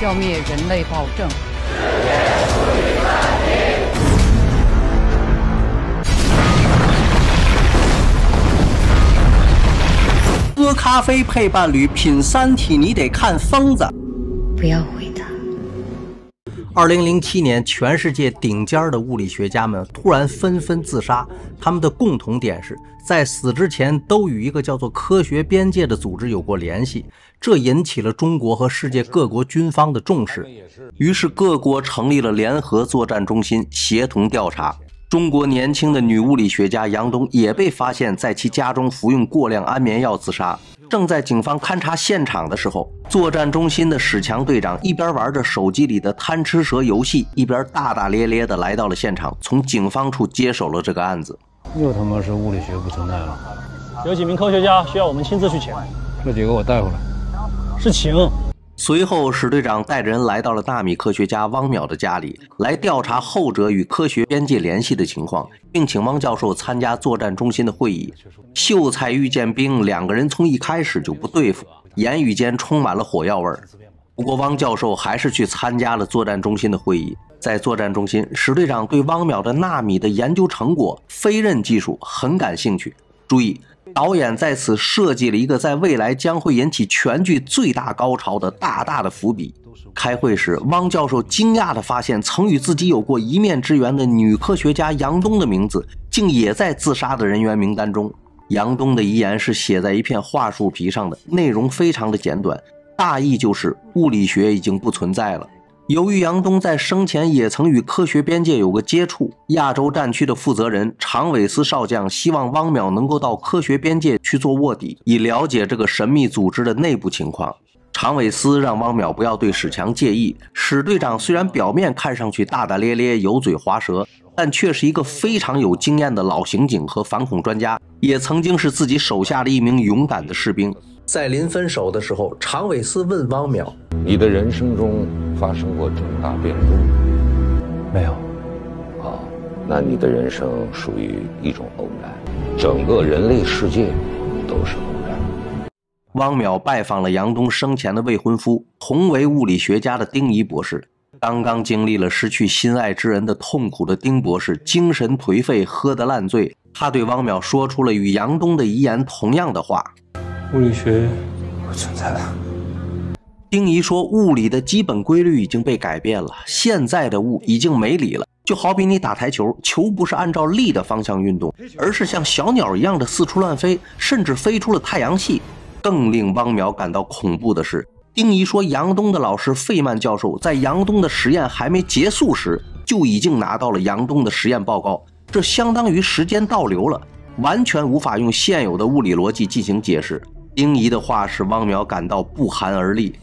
消灭人类暴政。 喝咖啡配伴侣，品三体你得看疯子。 不要回答。 2007年，全世界顶尖的物理学家们突然纷纷自杀，他们的共同点是在死之前都与一个叫做科学边界的组织有过联系，这引起了中国和世界各国军方的重视，于是各国成立了联合作战中心，协同调查。中国年轻的女物理学家杨东也被发现在其家中服用过量安眠药自杀。正在警方勘察现场的时候，作战中心的史强队长一边玩着手机里的贪吃蛇游戏，一边大大咧咧地来到了现场，从警方处接手了这个案子。 又他妈是物理学不存在了。 有几名科学家需要我们亲自去请， 这几个我带回来。 是请。 随后，史队长带着人来到了纳米科学家汪淼的家里，来调查后者与科学边界联系的情况，并请汪教授参加作战中心的会议。秀才遇见兵，两个人从一开始就不对付，言语间充满了火药味儿。不过汪教授还是去参加了作战中心的会议。在作战中心，史队长对汪淼的纳米的研究成果、飞刃技术很感兴趣。注意，导演在此设计了一个在未来将会引起全剧最大高潮的大大的伏笔。开会时，汪教授惊讶地发现，曾与自己有过一面之缘的女科学家杨东的名字，竟也在自杀的人员名单中。杨东的遗言是写在一片桦树皮上的，内容非常的简短，大意就是物理学已经不存在了。由于杨东在生前也曾与科学边界有个接触，亚洲战区的负责人常伟思少将希望汪淼能够到科学边界去做卧底，以了解这个神秘组织的内部情况。常伟思让汪淼不要对史强介意，史队长虽然表面看上去大大咧咧、油嘴滑舌，但却是一个非常有经验的老刑警和反恐专家，也曾经是自己手下的一名勇敢的士兵。在临分手的时候，常伟思问汪淼： 你的人生中发生过重大变故？ 没有。 好，那你的人生属于一种偶然，整个人类世界都是偶然。 汪淼拜访了杨东生前的未婚夫，同为物理学家的丁仪博士。刚刚经历了失去心爱之人的痛苦的丁博士精神颓废，喝得烂醉。他对汪淼说出了与杨东的遗言同样的话： 物理学不存在了。 丁仪说，物理的基本规律已经被改变了，现在的物已经没理了。就好比你打台球，球不是按照力的方向运动，而是像小鸟一样的四处乱飞，甚至飞出了太阳系。更令汪淼感到恐怖的是，丁仪说杨东的老师费曼教授在杨东的实验还没结束时，就已经拿到了杨东的实验报告，这相当于时间倒流了，完全无法用现有的物理逻辑进行解释。丁仪的话使汪淼感到不寒而栗。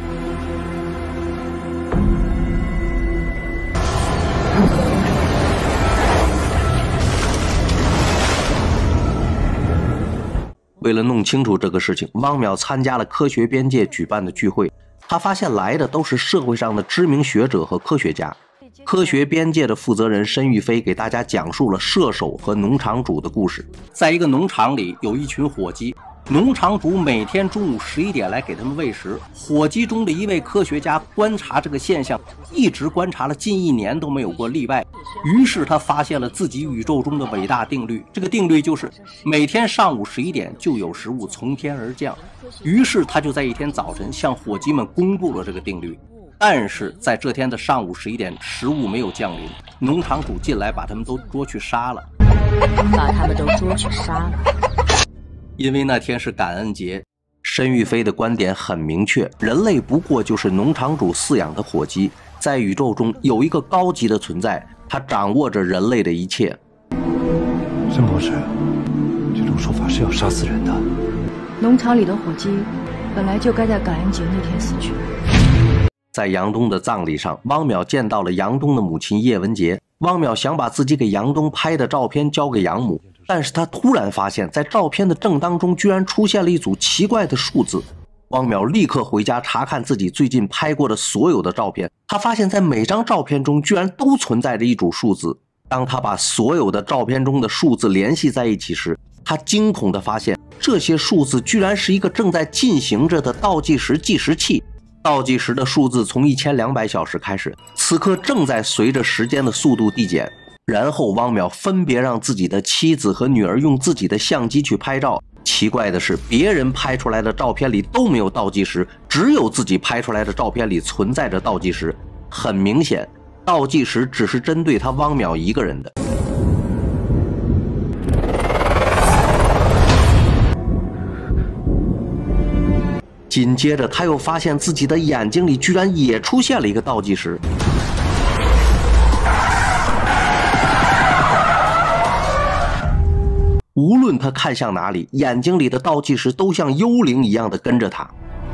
为了弄清楚这个事情，汪淼参加了科学边界举办的聚会。他发现来的都是社会上的知名学者和科学家。科学边界的负责人申玉飞给大家讲述了射手和农场主的故事。在一个农场里，有一群火鸡，农场主每天中午11点来给他们喂食。火鸡中的一位科学家观察这个现象，一直观察了近1年都没有过例外。于是他发现了自己宇宙中的伟大定律，这个定律就是每天上午11点就有食物从天而降。于是他就在一天早晨向火鸡们公布了这个定律。但是在这天的上午11点，食物没有降临，农场主进来把他们都捉去杀了。 把他们都捉去杀了。 因为那天是感恩节。申玉飞的观点很明确，人类不过就是农场主饲养的火鸡，在宇宙中有一个高级的存在，它掌握着人类的一切。 申博士，这种说法是要杀死人的。 农场里的火鸡本来就该在感恩节那天死去。 在杨东的葬礼上，汪淼见到了杨东的母亲叶文洁。汪淼想把自己给杨东拍的照片交给养母，但是他突然发现，在照片的正当中居然出现了一组奇怪的数字。汪淼立刻回家查看自己最近拍过的所有的照片，他发现在每张照片中居然都存在着一组数字。当他把所有的照片中的数字联系在一起时，他惊恐地发现，这些数字居然是一个正在进行着的倒计时计时器。 倒计时的数字从1200小时开始，此刻正在随着时间的速度递减。然后汪淼分别让自己的妻子和女儿用自己的相机去拍照。奇怪的是，别人拍出来的照片里都没有倒计时，只有自己拍出来的照片里存在着倒计时。很明显，倒计时只是针对他汪淼一个人的。紧接着，他又发现自己的眼睛里居然也出现了一个倒计时。无论他看向哪里，眼睛里的倒计时都像幽灵一样的跟着他。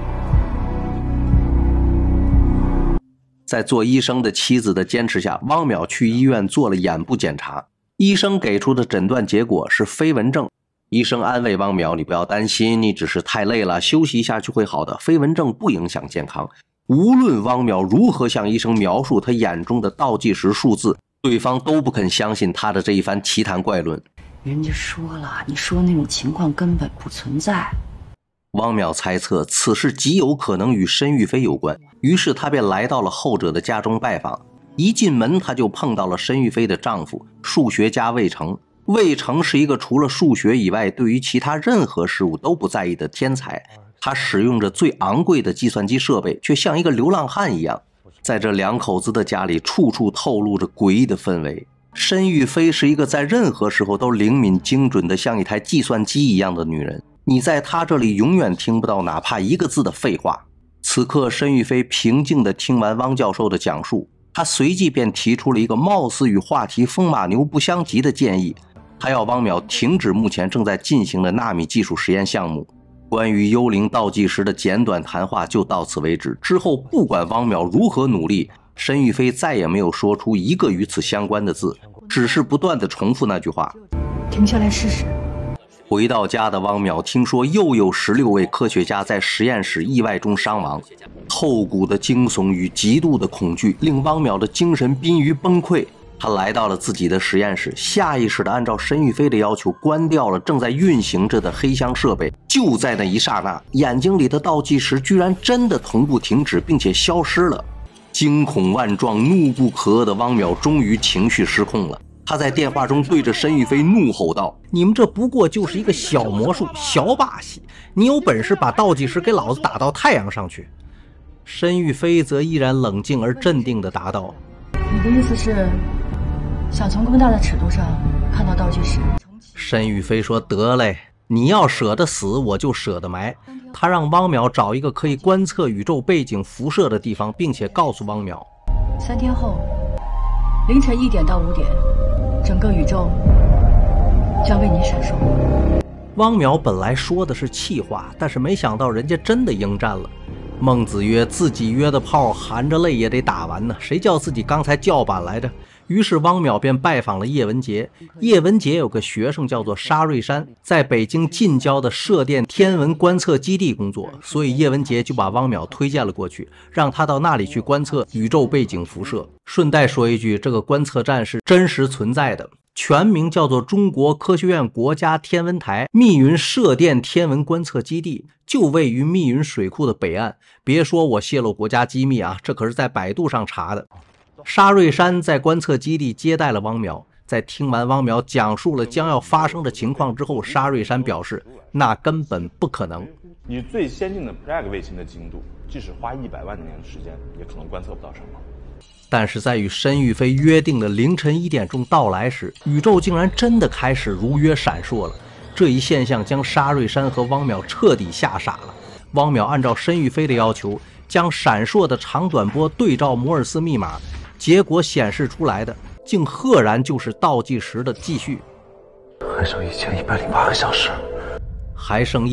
在做医生的妻子的坚持下，汪淼去医院做了眼部检查，医生给出的诊断结果是飞蚊症。医生安慰汪淼，你不要担心，你只是太累了，休息一下就会好的，飞蚊症不影响健康。无论汪淼如何向医生描述他眼中的倒计时数字，对方都不肯相信他的这一番奇谈怪论。 人家说了，你说那种情况根本不存在。 汪淼猜测此事极有可能与申玉飞有关，于是他便来到了后者的家中拜访。一进门他就碰到了申玉飞的丈夫，数学家魏成。魏成是一个除了数学以外对于其他任何事物都不在意的天才，他使用着最昂贵的计算机设备，却像一个流浪汉一样。在这两口子的家里，处处透露着诡异的氛围。申玉飞是一个在任何时候都灵敏精准的像一台计算机一样的女人，你在她这里永远听不到哪怕一个字的废话。此刻申玉飞平静地听完汪教授的讲述，他随即便提出了一个貌似与话题风马牛不相及的建议，他要汪淼停止目前正在进行的纳米技术实验项目。关于幽灵倒计时的简短谈话就到此为止，之后不管汪淼如何努力，申玉飞再也没有说出一个与此相关的字，只是不断地重复那句话： 停下来试试。 回到家的汪淼听说又有16位科学家在实验室意外中伤亡，透骨的惊悚与极度的恐惧令汪淼的精神濒于崩溃。他来到了自己的实验室，下意识地按照申玉飞的要求关掉了正在运行着的黑箱设备。就在那一刹那，眼睛里的倒计时居然真的同步停止并且消失了。惊恐万状、怒不可遏的汪淼终于情绪失控了，他在电话中对着申玉飞怒吼道：你们这不过就是一个小魔术、小把戏，你有本事把倒计时给老子打到太阳上去。申玉飞则依然冷静而镇定地答道： 你的意思是想从更大的尺度上看到倒计时？ 申玉飞说：得嘞，你要舍得死我就舍得埋。他让汪淼找一个可以观测宇宙背景辐射的地方，并且告诉汪淼 3天后凌晨1点到5点，整个宇宙将为你闪烁。 汪淼本来说的是气话，但是没想到人家真的应战了。孟子曰：自己约的炮含着泪也得打完呢，谁叫自己刚才叫板来着。于是汪淼便拜访了叶文洁。叶文洁有个学生叫做沙瑞山，在北京近郊的射电天文观测基地工作，所以叶文洁就把汪淼推荐了过去，让他到那里去观测宇宙背景辐射。顺带说一句，这个观测站是真实存在的，全名叫做中国科学院国家天文台密云射电天文观测基地，就位于密云水库的北岸。别说我泄露国家机密啊，这可是在百度上查的。沙瑞山在观测基地接待了汪淼，在听完汪淼讲述了将要发生的情况之后，沙瑞山表示那根本不可能。 以最先进的 Planck 卫星的精度，即使花100万年的时间，也可能观测不到什么。 但是在与申玉飞约定的凌晨1点钟到来时，宇宙竟然真的开始如约闪烁了。这一现象将沙瑞山和汪淼彻底吓傻了。汪淼按照申玉飞的要求，将闪烁的长短波对照摩尔斯密码，结果显示出来的竟赫然就是倒计时的继续。 还剩1108个小时， 还剩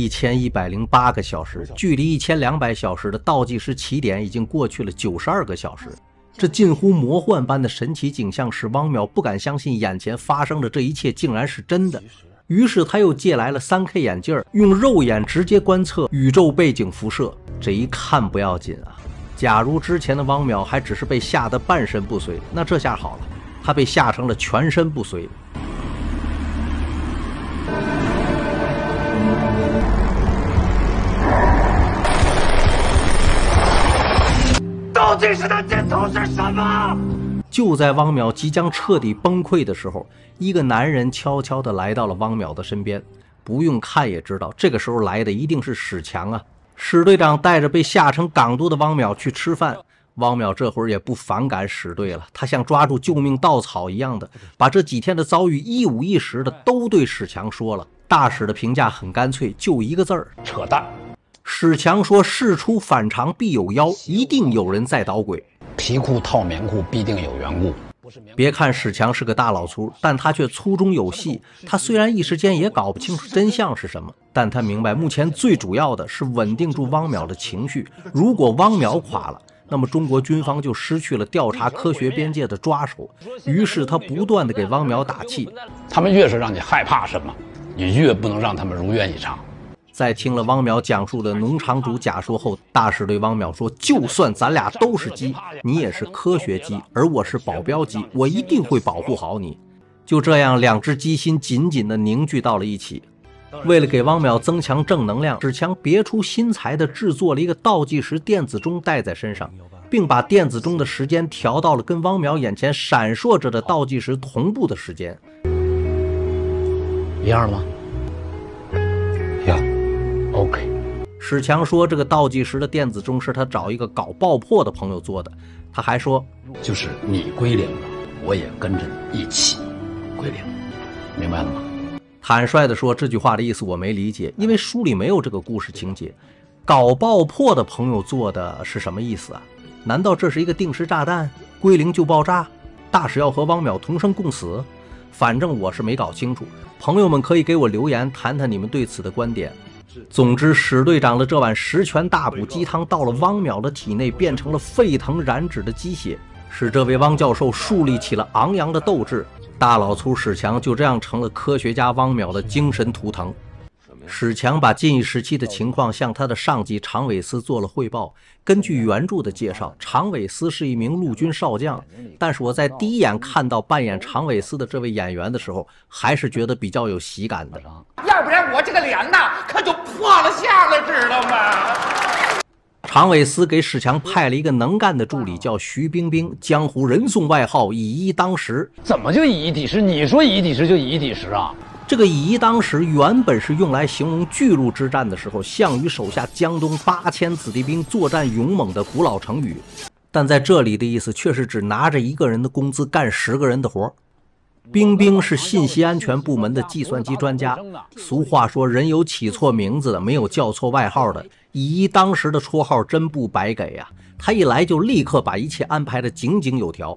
1108个小时，距离1200小时的倒计时起点已经过去了92个小时。这近乎魔幻般的神奇景象使汪淼不敢相信眼前发生的这一切竟然是真的。于是他又借来了3K 眼镜，用肉眼直接观测宇宙背景辐射。这一看不要紧啊，假如之前的汪淼还只是被吓得半身不遂，那这下好了，他被吓成了全身不遂。 计时的尽头是什么？ 就在汪淼即将彻底崩溃的时候，一个男人悄悄地来到了汪淼的身边。不用看也知道，这个时候来的一定是史强啊。史队长带着被吓成港督的汪淼去吃饭。汪淼这会儿也不反感史队了，他像抓住救命稻草一样的把这几天的遭遇一五一十的都对史强说了。大使的评价很干脆，就一个字儿： 扯淡。 史强说事出反常必有妖，一定有人在捣鬼， 皮裤套棉裤必定有缘故。 别看史强是个大老粗，但他却粗中有细。他虽然一时间也搞不清楚真相是什么，但他明白目前最主要的是稳定住汪淼的情绪。如果汪淼垮了，那么中国军方就失去了调查科学边界的抓手。于是他不断地给汪淼打气， 他们越是让你害怕什么，你越不能让他们如愿以偿。 在听了汪淼讲述的农场主假说后，大使对汪淼说，就算咱俩都是鸡，你也是科学鸡，而我是保镖鸡，我一定会保护好你。就这样，两只鸡心紧紧地凝聚到了一起。为了给汪淼增强正能量，史强别出心裁地制作了一个倒计时电子钟带在身上，并把电子钟的时间调到了跟汪淼眼前闪烁着的倒计时同步的时间。 一样了吗？ 一样。 OK。 史强说，这个倒计时的电子钟是他找一个搞爆破的朋友做的。他还说， 就是你归零了，我也跟着你一起归零，明白了吗？ 坦率地说，这句话的意思我没理解，因为书里没有这个故事情节。搞爆破的朋友做的是什么意思啊？难道这是一个定时炸弹，归零就爆炸？大使要和汪淼同生共死？反正我是没搞清楚，朋友们可以给我留言谈谈你们对此的观点。总之，史队长的这碗十全大补鸡汤到了汪淼的体内，变成了沸腾燃脂的鸡血，使这位汪教授树立起了昂扬的斗志。大老粗史强就这样成了科学家汪淼的精神图腾。史强把近一时期的情况向他的上级常伟思做了汇报。根据原著的介绍，常伟思是一名陆军少将，但是我在第一眼看到扮演常伟思的这位演员的时候，还是觉得比较有喜感的。 要不然我这个脸呐，可就破了相了，知道吗？ 常伟思给史强派了一个能干的助理，叫徐冰冰，江湖人送外号以一当十。 怎么就以一抵十？你说以一抵十就以一抵十啊？ 这个以一当十原本是用来形容巨鹿之战的时候，项羽手下江东8000子弟兵作战勇猛的古老成语，但在这里的意思却是指拿着一个人的工资干10个人的活。冰冰是信息安全部门的计算机专家，俗话说人有起错名字的，没有叫错外号的，以一当时的绰号真不白给呀。他一来就立刻把一切安排得井井有条。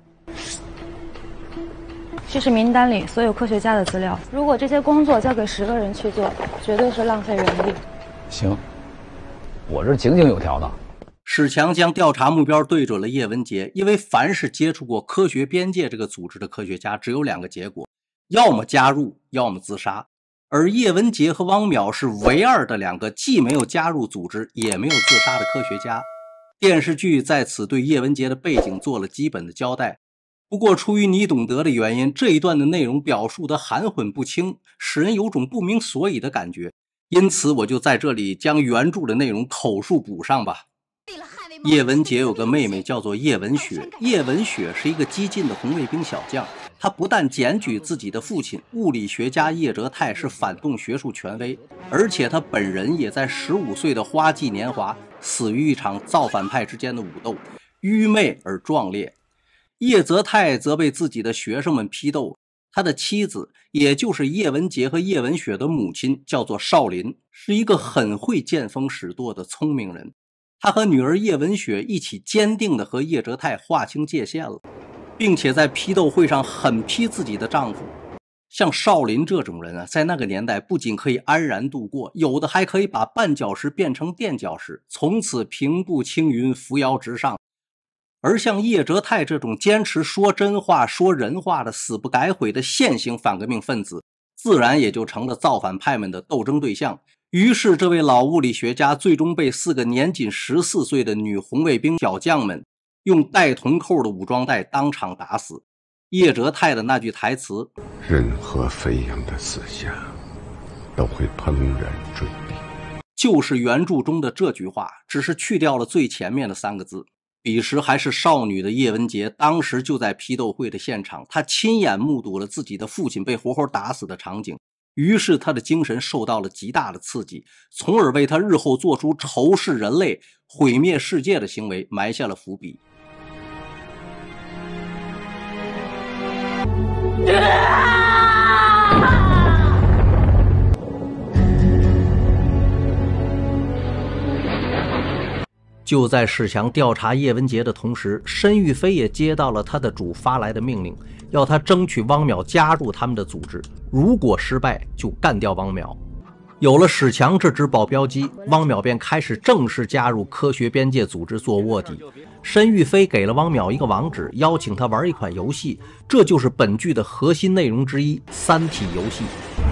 这是名单里所有科学家的资料，如果这些工作交给10个人去做，绝对是浪费人力。 行，我这井井有条的。 史强将调查目标对准了叶文洁，因为凡是接触过科学边界这个组织的科学家，只有2个结果，要么加入，要么自杀。而叶文洁和汪淼是唯二的2个既没有加入组织，也没有自杀的科学家。电视剧在此对叶文洁的背景做了基本的交代。不过出于你懂得的原因，这一段的内容表述得含混不清，使人有种不明所以的感觉，因此我就在这里将原著的内容口述补上吧。叶文洁有个妹妹叫做叶文雪，叶文雪是一个激进的红卫兵小将，她不但检举自己的父亲物理学家叶哲泰是反动学术权威，而且她本人也在15岁的花季年华死于一场造反派之间的武斗，愚昧而壮烈。叶泽泰则被自己的学生们批斗，他的妻子，也就是叶文洁和叶文雪的母亲，叫做少林，是一个很会见风使舵的聪明人。他和女儿叶文雪一起坚定地和叶哲泰划清界限了，并且在批斗会上狠批自己的丈夫。像少林这种人啊，在那个年代不仅可以安然度过，有的还可以把绊脚石变成垫脚石，从此平步青云，扶摇直上。而像叶哲泰这种坚持说真话说人话的死不改悔的现行反革命分子，自然也就成了造反派们的斗争对象。于是这位老物理学家最终被4个年仅14岁的女红卫兵小将们用带铜扣的武装带当场打死。叶哲泰的那句台词， 任何飞扬的思想都会怦然坠地， 就是原著中的这句话，只是去掉了最前面的3个字。 彼时还是少女的叶文洁，当时就在批斗会的现场，她亲眼目睹了自己的父亲被活活打死的场景，于是她的精神受到了极大的刺激，从而为她日后做出仇视人类、毁灭世界的行为埋下了伏笔。就在史强调查叶文洁的同时，申玉飞也接到了他的主发来的命令，要他争取汪淼加入他们的组织，如果失败就干掉汪淼。有了史强这只保镖机，汪淼便开始正式加入科学边界组织做卧底。申玉飞给了汪淼一个网址，邀请他玩一款游戏，这就是本剧的核心内容之一——三体游戏。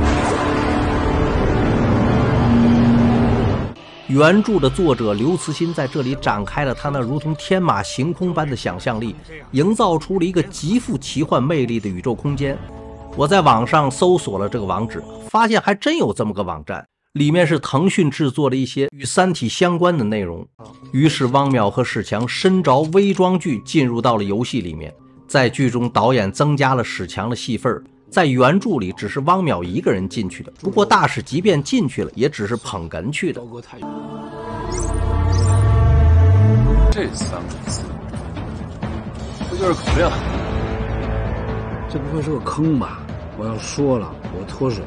原著的作者刘慈欣在这里展开了他那如同天马行空般的想象力，营造出了一个极富奇幻魅力的宇宙空间。我在网上搜索了这个网址，发现还真有这么个网站，里面是腾讯制作的一些与三体相关的内容。于是汪淼和史强身着微装具进入到了游戏里面，在剧中导演增加了史强的戏份，在原著里只是汪淼一个人进去的，不过大使即便进去了，也只是捧哏去的。 这3个字不就是口令？这不会是个坑吧？我要说了，我脱水，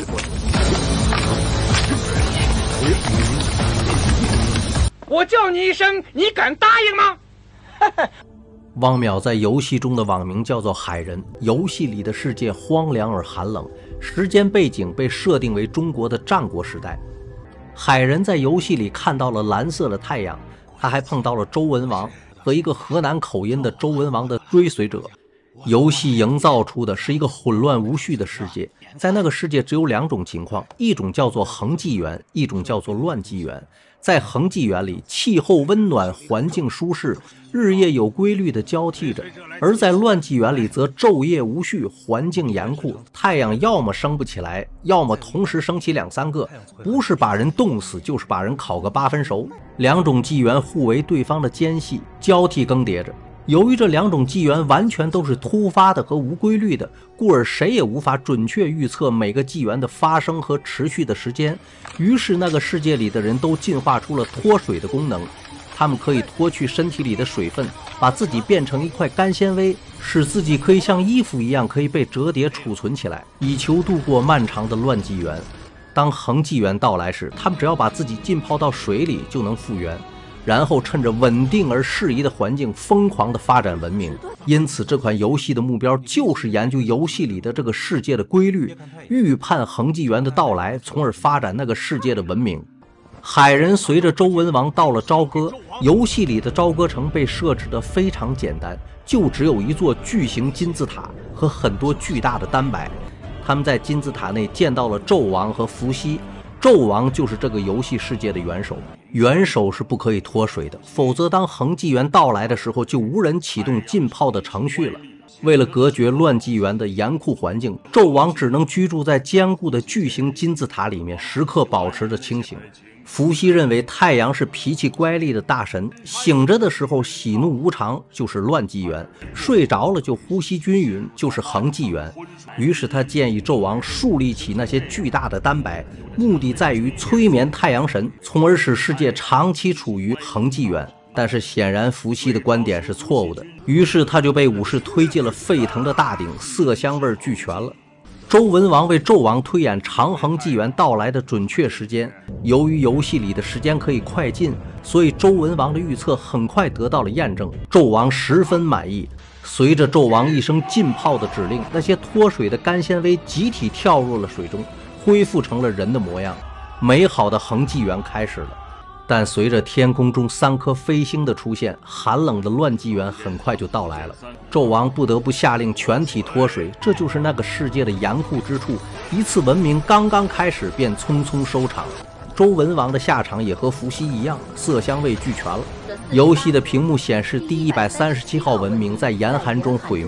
我叫你一声，你敢答应吗？ 汪淼在游戏中的网名叫做海人，游戏里的世界荒凉而寒冷，时间背景被设定为中国的战国时代。海人在游戏里看到了蓝色的太阳，他还碰到了周文王和一个河南口音的周文王的追随者。游戏营造出的是一个混乱无序的世界，在那个世界只有2种情况，一种叫做恒纪元，一种叫做乱纪元。在恒纪元里，气候温暖，环境舒适，日夜有规律地交替着；而在乱纪元里则昼夜无序，环境严酷，太阳要么升不起来，要么同时升起2、3个，不是把人冻死，就是把人烤个8分熟。2种纪元互为对方的间隙，交替更迭着。由于这2种纪元完全都是突发的和无规律的，故而谁也无法准确预测每个纪元的发生和持续的时间。于是那个世界里的人都进化出了脱水的功能，他们可以脱去身体里的水分，把自己变成一块干纤维，使自己可以像衣服一样可以被折叠储存起来，以求度过漫长的乱纪元。当恒纪元到来时，他们只要把自己浸泡到水里就能复原，然后趁着稳定而适宜的环境疯狂地发展文明。因此这款游戏的目标就是研究游戏里的这个世界的规律，预判恒纪元的到来，从而发展那个世界的文明。海人随着周文王到了朝歌，游戏里的朝歌城被设置得非常简单，就只有一座巨型金字塔和很多巨大的单摆。他们在金字塔内见到了纣王和伏羲，纣王就是这个游戏世界的元首，元首是不可以脱水的，否则当恒纪元到来的时候，就无人启动浸泡的程序了。为了隔绝乱纪元的严酷环境，纣王只能居住在坚固的巨型金字塔里面，时刻保持着清醒。伏羲认为太阳是脾气乖戾的大神，醒着的时候喜怒无常，就是乱纪元；睡着了就呼吸均匀，就是恒纪元。于是他建议纣王树立起那些巨大的单摆，目的在于催眠太阳神，从而使世界长期处于恒纪元。但是显然伏羲的观点是错误的，于是他就被武士推进了沸腾的大鼎，色香味俱全了。周文王为纣王推演长恒纪元到来的准确时间，由于游戏里的时间可以快进，所以周文王的预测很快得到了验证，纣王十分满意。随着纣王一声浸泡的指令，那些脱水的干纤维集体跳入了水中，恢复成了人的模样，美好的恒纪元开始了。但随着天空中3颗飞星的出现，寒冷的乱纪元很快就到来了。纣王不得不下令全体脱水，这就是那个世界的严酷之处。一次文明刚刚开始便匆匆收场。周文王的下场也和伏羲一样，色香味俱全了。游戏的屏幕显示第137号文明在严寒中毁灭了，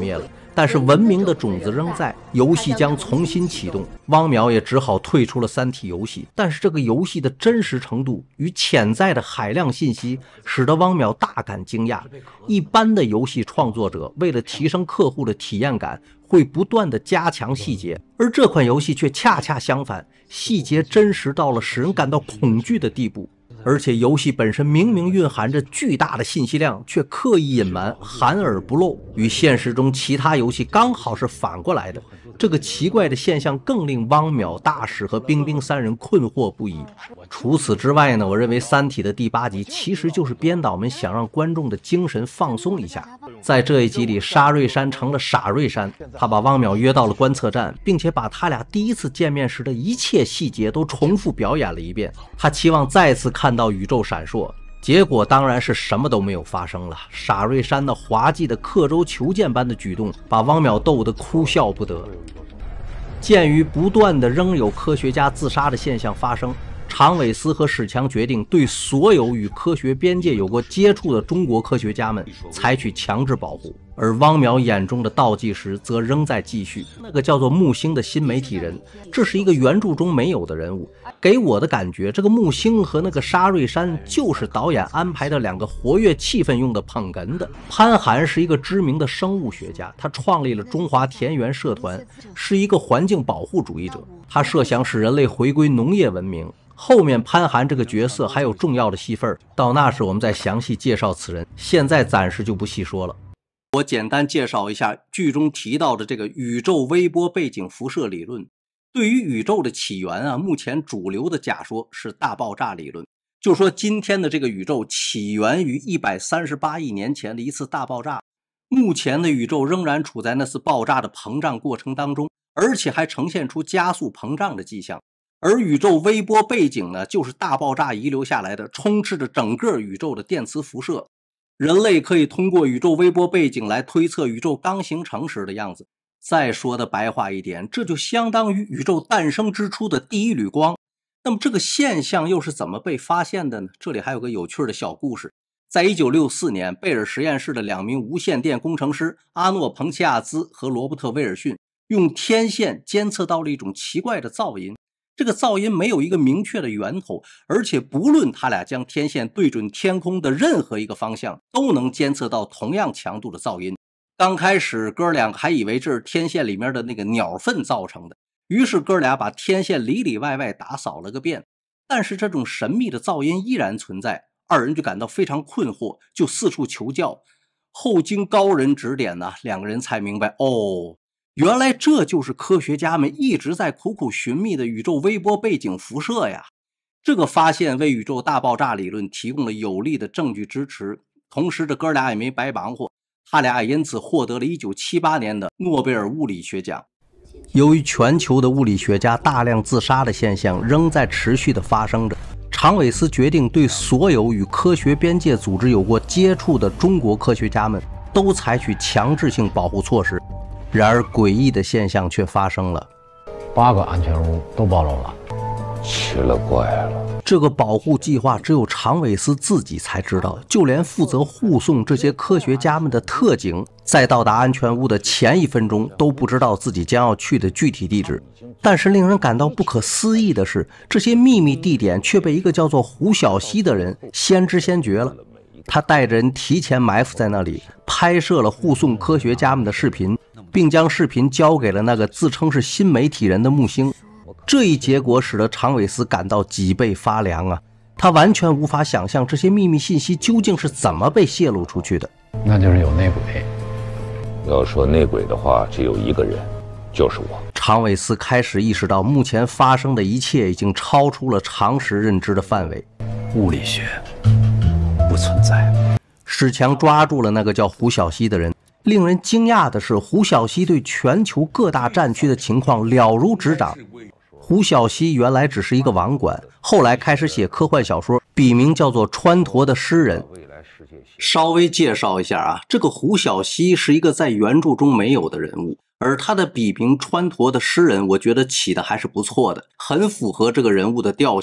但是文明的种子仍在，游戏将重新启动，汪淼也只好退出了三体游戏。但是这个游戏的真实程度与潜在的海量信息使得汪淼大感惊讶。一般的游戏创作者为了提升客户的体验感，会不断的加强细节，而这款游戏却恰恰相反，细节真实到了使人感到恐惧的地步。而且游戏本身明明蕴含着巨大的信息量，却刻意隐瞒，含而不露，与现实中其他游戏刚好是反过来的。这个奇怪的现象更令汪淼、大使和冰冰三人困惑不已。除此之外呢，我认为《三体》的第8集其实就是编导们想让观众的精神放松一下。在这一集里，沙瑞山成了傻瑞山，他把汪淼约到了观测站，并且把他俩第一次见面时的一切细节都重复表演了一遍。他期望再次看到宇宙闪烁，结果当然是什么都没有发生了。傻瑞山那滑稽的刻舟求剑般的举动把汪淼逗得哭笑不得。鉴于不断的仍有科学家自杀的现象发生，常伟思和史强决定对所有与科学边界有过接触的中国科学家们采取强制保护。而汪淼眼中的倒计时则仍在继续。那个叫做木星的新媒体人，这是一个原著中没有的人物，给我的感觉，这个木星和那个沙瑞山就是导演安排的2个活跃气氛用的捧哏的。潘寒是一个知名的生物学家，他创立了中华田园社团，是一个环境保护主义者，他设想使人类回归农业文明。后面潘寒这个角色还有重要的戏份，到那时我们再详细介绍此人，现在暂时就不细说了。我简单介绍一下剧中提到的这个宇宙微波背景辐射理论。对于宇宙的起源啊，目前主流的假说是大爆炸理论，就是说今天的这个宇宙起源于138亿年前的一次大爆炸。目前的宇宙仍然处在那次爆炸的膨胀过程当中，而且还呈现出加速膨胀的迹象。而宇宙微波背景呢，就是大爆炸遗留下来的充斥着整个宇宙的电磁辐射。人类可以通过宇宙微波背景来推测宇宙刚形成时的样子。再说的白话一点，这就相当于宇宙诞生之初的第一缕光。那么这个现象又是怎么被发现的呢？这里还有个有趣的小故事。在1964年，贝尔实验室的2名无线电工程师阿诺·彭齐亚兹和罗伯特·威尔逊用天线监测到了一种奇怪的噪音。这个噪音没有一个明确的源头，而且不论他俩将天线对准天空的任何一个方向，都能监测到同样强度的噪音。刚开始哥俩还以为这是天线里面的那个鸟粪造成的，于是哥俩把天线里里外外打扫了个遍，但是这种神秘的噪音依然存在。二人就感到非常困惑，就四处求教。后经高人指点呢，2个人才明白，原来这就是科学家们一直在苦苦寻觅的宇宙微波背景辐射呀！这个发现为宇宙大爆炸理论提供了有力的证据支持，同时这哥俩也没白忙活，他俩也因此获得了1978年的诺贝尔物理学奖。由于全球的物理学家大量自杀的现象仍在持续的发生着，常伟思决定对所有与科学边界组织有过接触的中国科学家们都采取强制性保护措施。然而诡异的现象却发生了 ，8个安全屋都暴露了， 奇了怪了。 这个保护计划只有常伟思自己才知道，就连负责护送这些科学家们的特警，在到达安全屋的前1分钟都不知道自己将要去的具体地址。但是令人感到不可思议的是，这些秘密地点却被一个叫做胡小西的人先知先觉了。他带着人提前埋伏在那里，拍摄了护送科学家们的视频，并将视频交给了那个自称是新媒体人的木星。这一结果使得常伟思感到脊背发凉啊！他完全无法想象这些秘密信息究竟是怎么被泄露出去的。 那就是有内鬼。 要说内鬼的话，只有一个人，就是我。 常伟思开始意识到，目前发生的一切已经超出了常识认知的范围。 物理学不存在。 史强抓住了那个叫胡小西的人。令人惊讶的是，胡小西对全球各大战区的情况了如指掌。胡小西原来只是一个网管，后来开始写科幻小说，笔名叫做川陀的诗人。稍微介绍一下啊，这个胡小西是一个在原著中没有的人物，而他的笔名川陀的诗人，我觉得起的还是不错的，很符合这个人物的调性。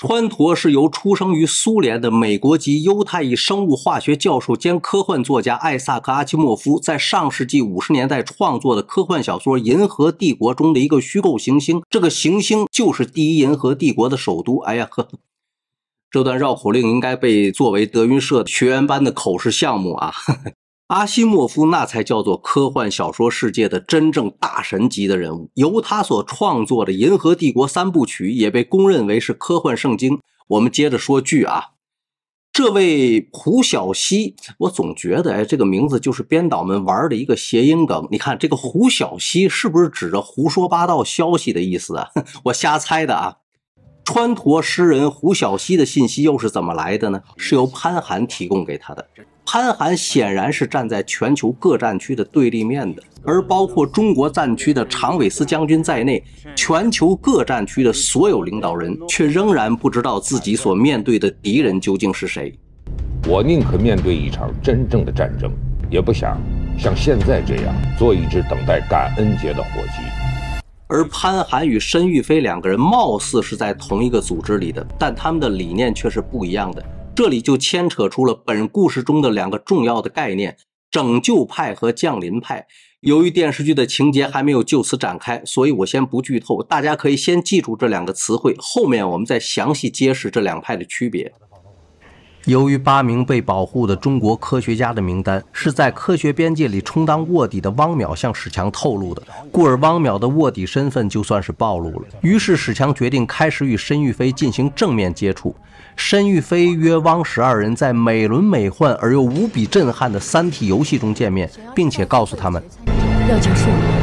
川陀是由出生于苏联的美国籍犹太裔生物化学教授兼科幻作家艾萨克·阿基莫夫在上世纪50年代创作的科幻小说《银河帝国》中的一个虚构行星，这个行星就是第一银河帝国的首都。哎呀呵，这段绕口令应该被作为德云社学员班的口试项目啊。阿西莫夫那才叫做科幻小说世界的真正大神级的人物，由他所创作的《银河帝国3部曲》也被公认为是科幻圣经。我们接着说剧啊，这位胡小西，我总觉得这个名字就是编导们玩的一个谐音梗。你看这个胡小西是不是指着胡说八道消息的意思啊？我瞎猜的啊。川陀诗人胡小西的信息又是怎么来的呢？是由潘寒提供给他的。潘寒显然是站在全球各战区的对立面的，而包括中国战区的常伟思将军在内，全球各战区的所有领导人却仍然不知道自己所面对的敌人究竟是谁。 我宁可面对一场真正的战争，也不想像现在这样做一只等待感恩节的火鸡。 而潘寒与申玉飞两个人貌似是在同一个组织里的，但他们的理念却是不一样的。这里就牵扯出了本故事中的两个重要的概念：拯救派和降临派。由于电视剧的情节还没有就此展开，所以我先不剧透，大家可以先记住这两个词汇，后面我们再详细揭示这两派的区别。由于8名被保护的中国科学家的名单是在科学边界里充当卧底的汪淼向史强透露的，故而汪淼的卧底身份就算是暴露了。于是史强决定开始与申玉飞进行正面接触。申玉飞约汪史二人在美轮美奂而又无比震撼的3体游戏中见面，并且告诉他们要结束了。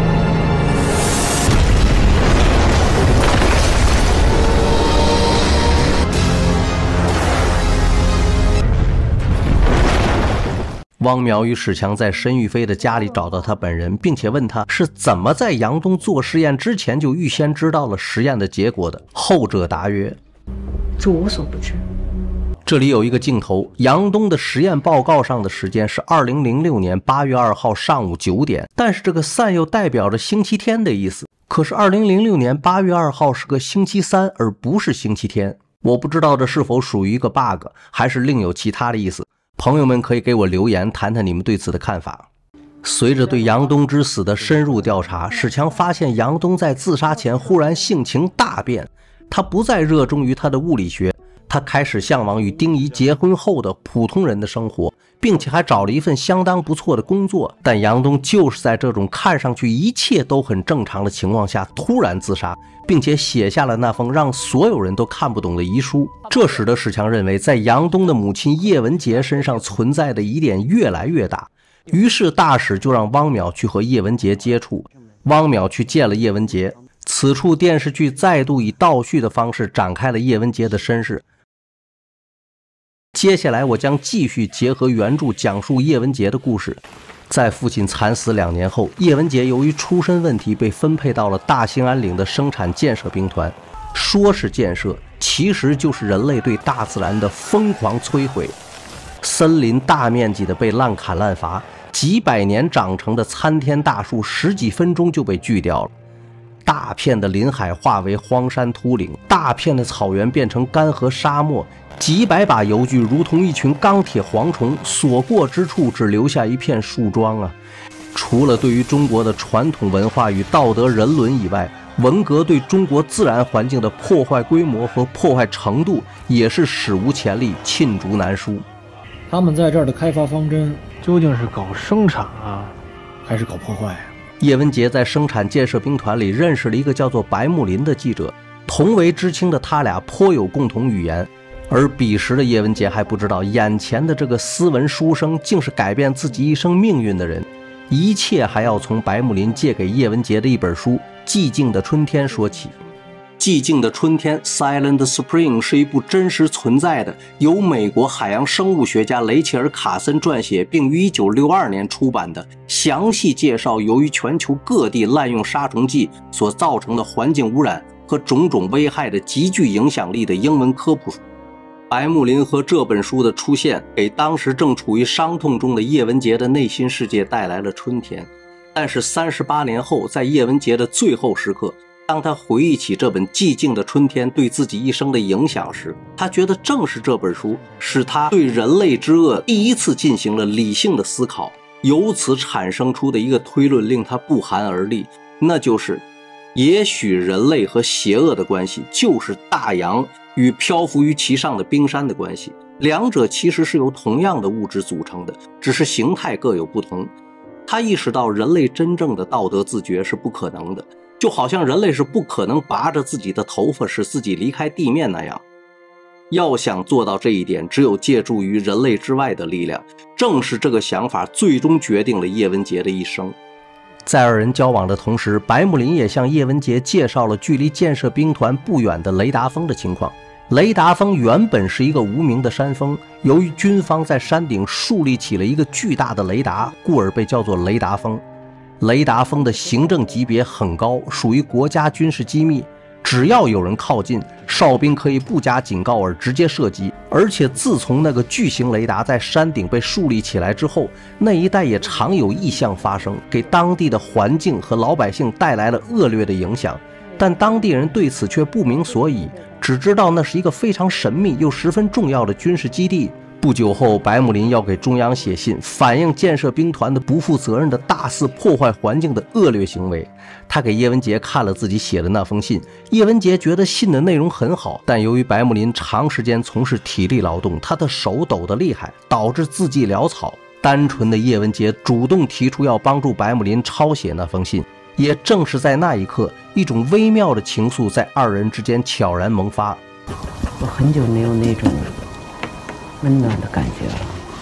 汪淼与史强在申玉飞的家里找到他本人，并且问他是怎么在杨东做实验之前就预先知道了实验的结果的。后者答曰： 这无所不知。 这里有一个镜头，杨东的实验报告上的时间是2006年8月2号上午9点，但是这个3又代表着星期天的意思。可是2006年8月2号是个星期3，而不是星期天。我不知道这是否属于一个 bug， 还是另有其他的意思。朋友们可以给我留言，谈谈你们对此的看法。随着对杨东之死的深入调查，史强发现杨东在自杀前忽然性情大变，他不再热衷于他的物理学，他开始向往与丁仪结婚后的普通人的生活，并且还找了一份相当不错的工作。但杨东就是在这种看上去一切都很正常的情况下突然自杀，并且写下了那封让所有人都看不懂的遗书。这使得史强认为在杨东的母亲叶文洁身上存在的疑点越来越大，于是大使就让汪淼去和叶文洁接触。汪淼去见了叶文洁，此处电视剧再度以倒叙的方式展开了叶文洁的身世。接下来我将继续结合原著讲述叶文洁的故事。在父亲惨死2年后，叶文洁由于出身问题被分配到了大兴安岭的生产建设兵团。说是建设，其实就是人类对大自然的疯狂摧毁。森林大面积的被滥砍滥伐，几百年长成的参天大树10几分钟就被锯掉了。大片的林海化为荒山秃岭，大片的草原变成干涸沙漠，几百把邮具如同一群钢铁蝗虫，所过之处只留下一片树桩啊！除了对于中国的传统文化与道德人伦以外，文革对中国自然环境的破坏规模和破坏程度也是史无前例，罄竹难书。 他们在这儿的开发方针究竟是搞生产啊，还是搞破坏啊？ 叶文洁在生产建设兵团里认识了一个叫做白木林的记者，同为知青的他俩颇有共同语言。而彼时的叶文洁还不知道，眼前的这个斯文书生竟是改变自己一生命运的人。一切还要从白木林借给叶文洁的一本书《寂静的春天》说起。寂静的春天 Silent Spring 是一部真实存在的，由美国海洋生物学家雷切尔·卡森撰写，并于1962年出版的，详细介绍由于全球各地滥用杀虫剂所造成的环境污染和种种危害的极具影响力的英文科普书。白木林和这本书的出现，给当时正处于伤痛中的叶文洁的内心世界带来了春天。但是38年后，在叶文洁的最后时刻， 当他回忆起这本寂静的春天对自己一生的影响时，他觉得正是这本书使他对人类之恶第一次进行了理性的思考，由此产生出的一个推论令他不寒而栗，那就是也许人类和邪恶的关系就是大洋与漂浮于其上的冰山的关系，两者其实是由同样的物质组成的，只是形态各有不同。他意识到人类真正的道德自觉是不可能的，就好像人类是不可能拔着自己的头发使自己离开地面那样。要想做到这一点，只有借助于人类之外的力量。正是这个想法最终决定了叶文洁的一生。在二人交往的同时，白木林也向叶文洁介绍了距离建设兵团不远的雷达峰的情况。雷达峰原本是一个无名的山峰，由于军方在山顶树立起了一个巨大的雷达，故而被叫做雷达峰。雷达峰的行政级别很高，属于国家军事机密，只要有人靠近，哨兵可以不加警告而直接射击。而且自从那个巨型雷达在山顶被树立起来之后，那一带也常有异象发生，给当地的环境和老百姓带来了恶劣的影响。但当地人对此却不明所以，只知道那是一个非常神秘又十分重要的军事基地。不久后，白木林要给中央写信，反映建设兵团的不负责任的大肆破坏环境的恶劣行为。他给叶文洁看了自己写的那封信，叶文洁觉得信的内容很好，但由于白木林长时间从事体力劳动，他的手抖得厉害，导致字迹潦草。单纯的叶文洁主动提出要帮助白木林抄写那封信。也正是在那一刻，一种微妙的情愫在二人之间悄然萌发。 我很久没有那种温暖的感觉了。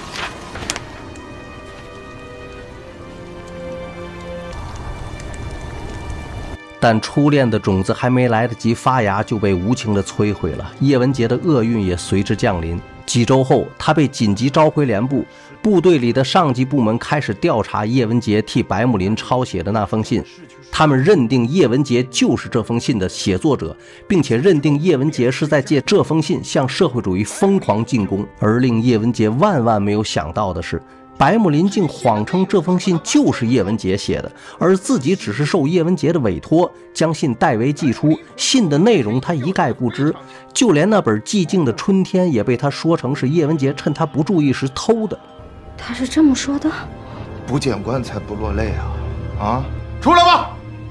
但初恋的种子还没来得及发芽，就被无情地摧毁了。叶文洁的厄运也随之降临。几周后，他被紧急召回连部，部队里的上级部门开始调查叶文洁替白木林抄写的那封信。他们认定叶文洁就是这封信的写作者，并且认定叶文洁是在借这封信向社会主义疯狂进攻。而令叶文洁万万没有想到的是，白木林竟谎称这封信就是叶文洁写的，而自己只是受叶文洁的委托将信代为寄出，信的内容他一概不知，就连那本寂静的春天也被他说成是叶文洁趁他不注意时偷的。 他是这么说的？ 不见棺材不落泪啊！啊，出来吧！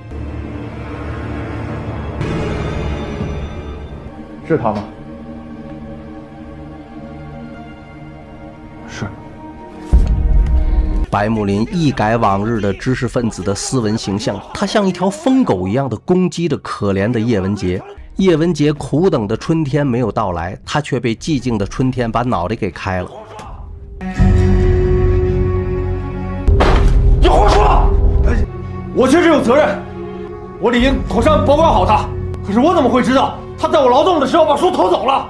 是他吗？是。 白木林一改往日的知识分子的斯文形象，他像一条疯狗一样的攻击着可怜的叶文洁。叶文洁苦等的春天没有到来，他却被寂静的春天把脑袋给开了。 你胡说！我确实有责任，我理应妥善保管好它。可是我怎么会知道他在我劳动的时候把书偷走了？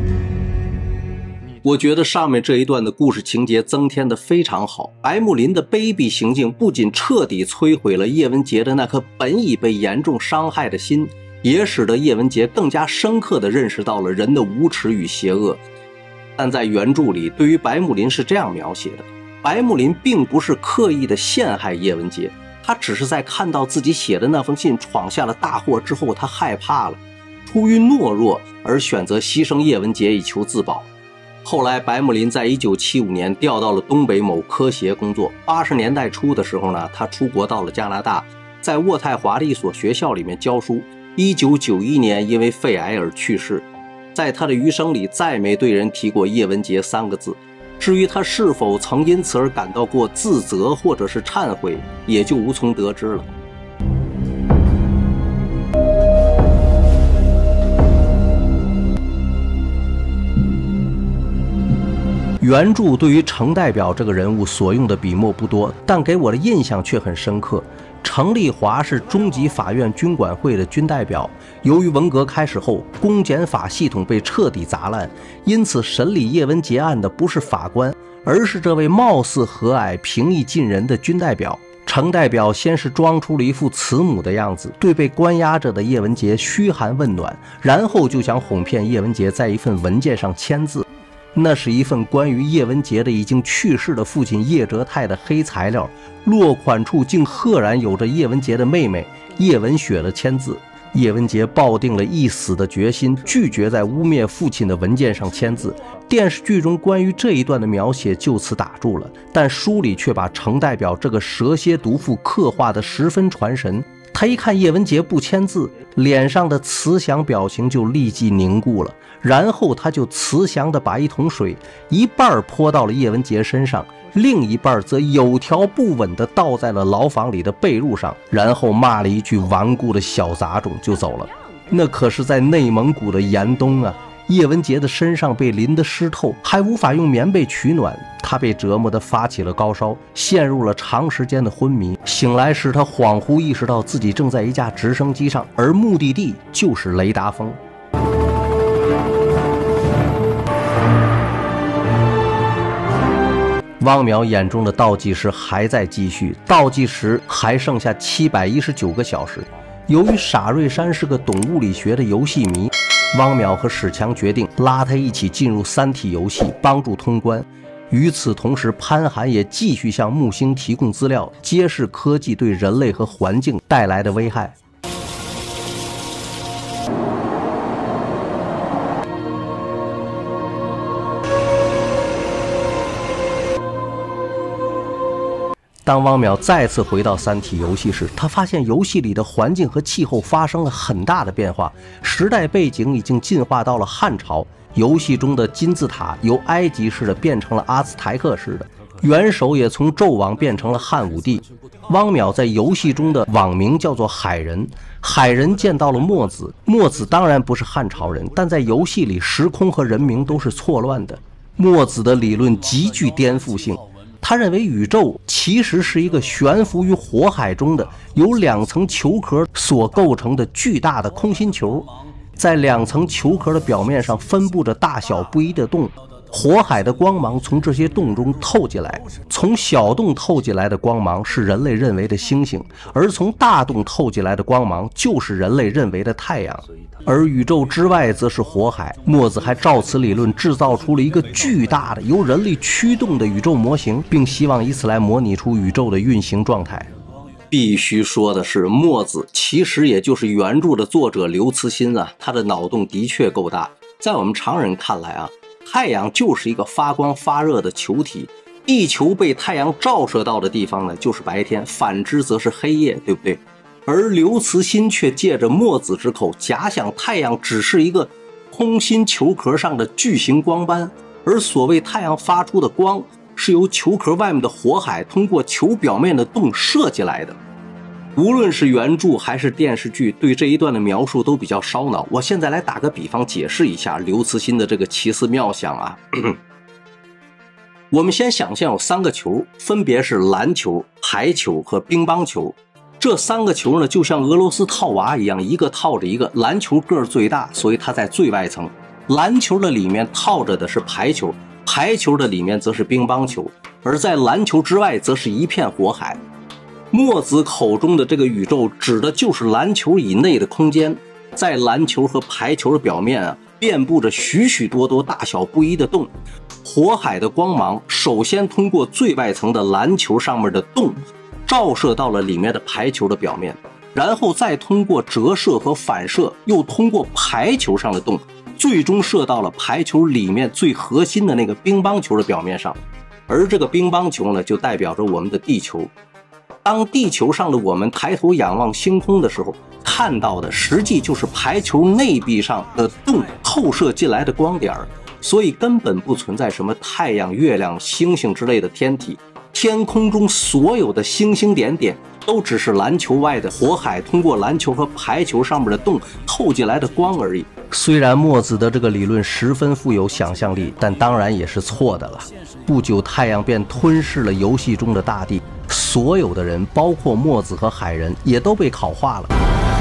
我觉得上面这一段的故事情节增添得非常好。白木林的卑鄙行径不仅彻底摧毁了叶文洁的那颗本已被严重伤害的心，也使得叶文洁更加深刻地认识到了人的无耻与邪恶。但在原著里，对于白木林是这样描写的：白木林并不是刻意的陷害叶文洁，他只是在看到自己写的那封信闯下了大祸之后，他害怕了，出于懦弱而选择牺牲叶文洁以求自保。后来白木林在1975年调到了东北某科协工作。80年代初的时候呢，他出国到了加拿大，在渥太华的一所学校里面教书。1991年因为肺癌而去世。在他的余生里再没对人提过叶文洁3个字。至于他是否曾因此而感到过自责或者是忏悔，也就无从得知了。原著对于程代表这个人物所用的笔墨不多，但给我的印象却很深刻。程立华是中级法院军管会的军代表，由于文革开始后公检法系统被彻底砸烂，因此审理叶文洁案的不是法官，而是这位貌似和蔼平易近人的军代表。程代表先是装出了一副慈母的样子，对被关押着的叶文洁嘘寒问暖，然后就想哄骗叶文洁在一份文件上签字。那是一份关于叶文洁的已经去世的父亲叶哲泰的黑材料，落款处竟赫然有着叶文洁的妹妹叶文雪的签字。 叶文洁抱定了一死的决心，拒绝在污蔑父亲的文件上签字。电视剧中关于这一段的描写就此打住了，但书里却把程代表这个蛇蝎毒妇刻画得十分传神。他一看叶文洁不签字，脸上的慈祥表情就立即凝固了，然后他就慈祥地把一桶水一半泼到了叶文洁身上，另一半则有条不紊地倒在了牢房里的被褥上，然后骂了一句顽固的小杂种就走了。那可是在内蒙古的严冬啊，叶文洁的身上被淋得湿透，还无法用棉被取暖，他被折磨得发起了高烧，陷入了长时间的昏迷。醒来时，他恍惚意识到自己正在一架直升机上，而目的地就是雷达峰。汪淼眼中的倒计时还在继续，倒计时还剩下719个小时。由于傻瑞山是个懂物理学的游戏迷，汪淼和史强决定拉他一起进入三体游戏，帮助通关。与此同时，潘寒也继续向木星提供资料，揭示科技对人类和环境带来的危害。当汪淼再次回到三体游戏时，他发现游戏里的环境和气候发生了很大的变化，时代背景已经进化到了汉朝。游戏中的金字塔由埃及式的变成了阿兹台克式的，元首也从纣王变成了汉武帝。汪淼在游戏中的网名叫做海人，海人见到了墨子，墨子当然不是汉朝人，但在游戏里时空和人名都是错乱的。墨子的理论极具颠覆性，他认为宇宙其实是一个悬浮于火海中的由2层球壳所构成的巨大的空心球，在2层球壳的表面上分布着大小不一的洞，火海的光芒从这些洞中透进来，从小洞透进来的光芒是人类认为的星星，而从大洞透进来的光芒就是人类认为的太阳。而宇宙之外则是火海。墨子还照此理论制造出了一个巨大的由人类驱动的宇宙模型，并希望以此来模拟出宇宙的运行状态。必须说的是，墨子其实也就是原著的作者刘慈欣啊，他的脑洞的确够大。在我们常人看来啊，太阳就是一个发光发热的球体，地球被太阳照射到的地方呢就是白天，反之则是黑夜，对不对？而刘慈欣却借着墨子之口假想太阳只是一个空心球壳上的巨型光斑，而所谓太阳发出的光是由球壳外面的火海通过球表面的洞射进来的。无论是原著还是电视剧，对这一段的描述都比较烧脑。我现在来打个比方解释一下刘慈欣的这个奇思妙想啊。我们先想象有3个球，分别是篮球、排球和乒乓球。这3个球呢，就像俄罗斯套娃一样，一个套着一个。篮球个儿最大，所以它在最外层。篮球的里面套着的是排球，排球的里面则是乒乓球，而在篮球之外则是一片火海。墨子口中的这个宇宙指的就是篮球以内的空间，在篮球和排球的表面啊，遍布着许许多多大小不一的洞。火海的光芒首先通过最外层的篮球上面的洞照射到了里面的排球的表面，然后再通过折射和反射，又通过排球上的洞，最终射到了排球里面最核心的那个乒乓球的表面上。而这个乒乓球呢，就代表着我们的地球。当地球上的我们抬头仰望星空的时候，看到的实际就是排球内壁上的洞透射进来的光点，所以根本不存在什么太阳、月亮、星星之类的天体。天空中所有的星星点点都只是篮球外的火海通过篮球和排球上面的洞透进来的光而已。虽然墨子的这个理论十分富有想象力，但当然也是错的了。不久，太阳便吞噬了游戏中的大地，所有的人，包括墨子和海人，也都被烤化了。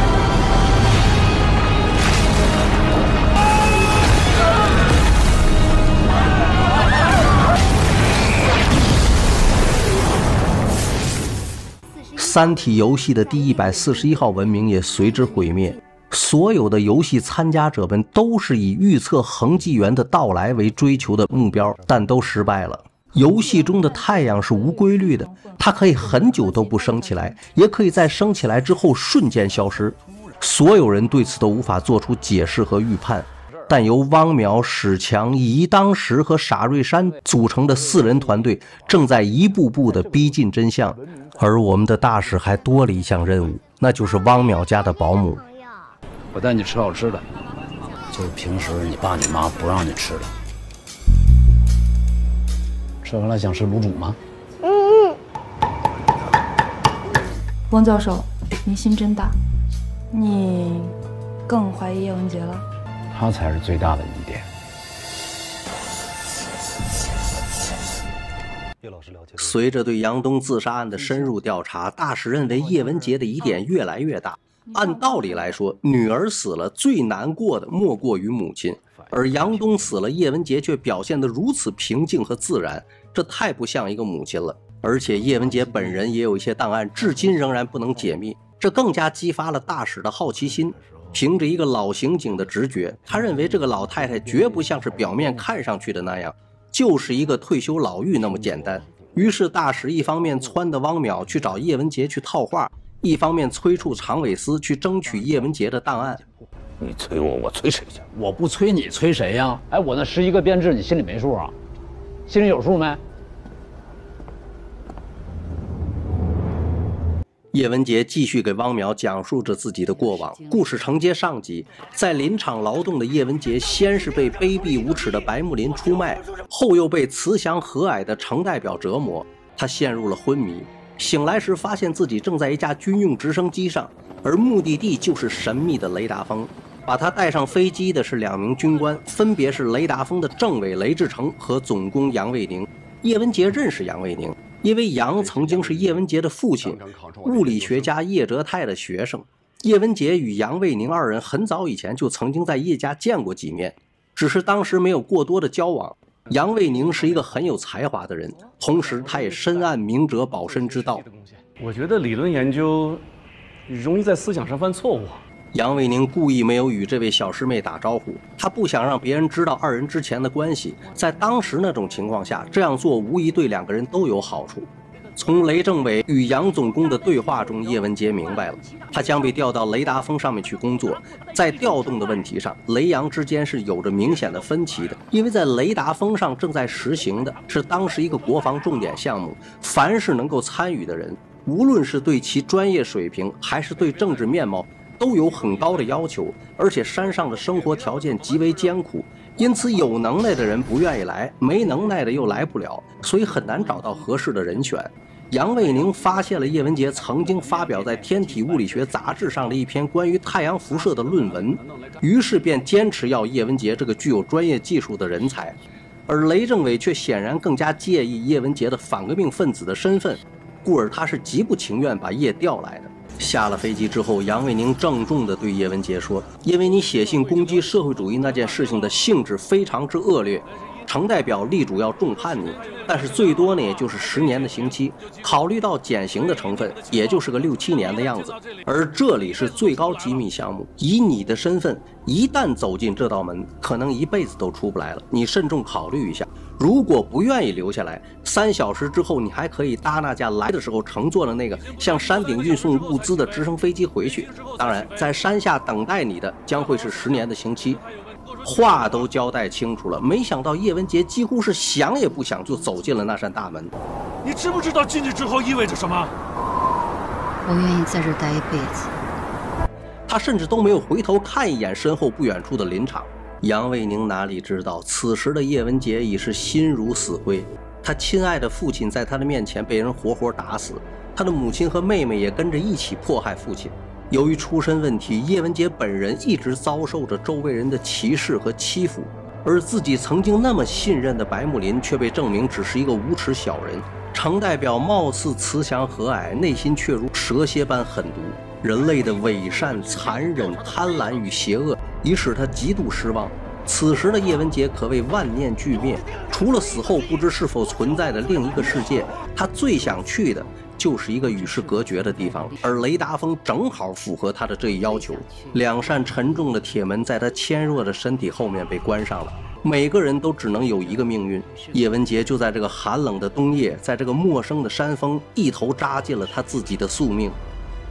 三体游戏的第141号文明也随之毁灭，所有的游戏参加者们都是以预测恒纪元的到来为追求的目标，但都失败了。游戏中的太阳是无规律的，它可以很久都不升起来，也可以在升起来之后瞬间消失。 所有人对此都无法做出解释和预判。但由汪淼、史强、乙当时和傻瑞山组成的4人团队正在一步步地逼近真相，而我们的大使还多了一项任务，那就是汪淼家的保姆。 我带你吃好吃的，就是平时你爸你妈不让你吃的。吃完了想吃卤煮吗？ 汪教授，你心真大，你更怀疑叶文洁了？ 他才是最大的疑点。 随着对杨东自杀案的深入调查，大使认为叶文洁的疑点越来越大。按道理来说，女儿死了，最难过的莫过于母亲，而杨东死了，叶文洁却表现得如此平静和自然，这太不像一个母亲了。而且叶文洁本人也有一些档案至今仍然不能解密，这更加激发了大使的好奇心。凭着一个老刑警的直觉，他认为这个老太太绝不像是表面看上去的那样，就是一个退休老妪那么简单。于是大使一方面撺掇汪淼去找叶文洁去套话，一方面催促常伟思去争取叶文洁的档案。 你催我，我催谁去？ 我不催你，催谁呀？哎，我那11个编制你心里没数啊？心里有数没？ 叶文洁继续给汪淼讲述着自己的过往，故事承接上集。在林场劳动的叶文洁，先是被卑鄙无耻的白木林出卖，后又被慈祥和蔼的程代表折磨，他陷入了昏迷。醒来时发现自己正在一架军用直升机上，而目的地就是神秘的雷达峰。把他带上飞机的是2名军官，分别是雷达峰的政委雷志成和总工杨卫宁。叶文洁认识杨卫宁，因为杨曾经是叶文洁的父亲，物理学家叶哲泰的学生。叶文洁与杨卫宁2人很早以前就曾经在叶家见过几面，只是当时没有过多的交往。杨卫宁是一个很有才华的人，同时他也深谙明哲保身之道。 我觉得理论研究容易在思想上犯错误。 杨卫宁故意没有与这位小师妹打招呼，他不想让别人知道2人之前的关系。在当时那种情况下，这样做无疑对2个人都有好处。从雷政委与杨总工的对话中，叶文洁明白了，他将被调到雷达峰上面去工作。在调动的问题上，雷杨之间是有着明显的分歧的，因为在雷达峰上正在实行的是当时一个国防重点项目，凡是能够参与的人，无论是对其专业水平还是对政治面貌，都有很高的要求，而且山上的生活条件极为艰苦，因此有能耐的人不愿意来，没能耐的又来不了，所以很难找到合适的人选。杨卫宁发现了叶文洁曾经发表在《天体物理学杂志》上的一篇关于太阳辐射的论文，于是便坚持要叶文洁这个具有专业技术的人才。而雷政委却显然更加介意叶文洁的反革命分子的身份，故而他是极不情愿把叶调来的。下了飞机之后，杨卫宁郑重地对叶文洁说：“因为你写信攻击社会主义那件事情的性质非常之恶劣，程代表力主要重判你，但是最多呢也就是10年的刑期，考虑到减刑的成分，也就是个6、7年的样子。而这里是最高机密项目，以你的身份，一旦走进这道门，可能一辈子都出不来了。你慎重考虑一下。如果不愿意留下来，3小时之后，你还可以搭那架来的时候乘坐的那个向山顶运送物资的直升飞机回去。当然，在山下等待你的将会是10年的刑期。”话都交代清楚了，没想到叶文洁几乎是想也不想就走进了那扇大门。 你知不知道进去之后意味着什么？ 我愿意在这待一辈子。 他甚至都没有回头看一眼身后不远处的林场。杨卫宁哪里知道，此时的叶文洁已是心如死灰。他亲爱的父亲在他的面前被人活活打死，他的母亲和妹妹也跟着一起迫害父亲。由于出身问题，叶文洁本人一直遭受着周围人的歧视和欺负，而自己曾经那么信任的白木林却被证明只是一个无耻小人。程代表貌似慈祥和蔼，内心却如蛇蝎般狠毒。人类的伪善、残忍、贪婪与邪恶已使他极度失望。此时的叶文洁可谓万念俱灭，除了死后不知是否存在的另一个世界，他最想去的就是一个与世隔绝的地方，而雷达峰正好符合他的这一要求。2扇沉重的铁门在他纤弱的身体后面被关上了。每个人都只能有一个命运，叶文洁就在这个寒冷的冬夜，在这个陌生的山峰，一头扎进了他自己的宿命。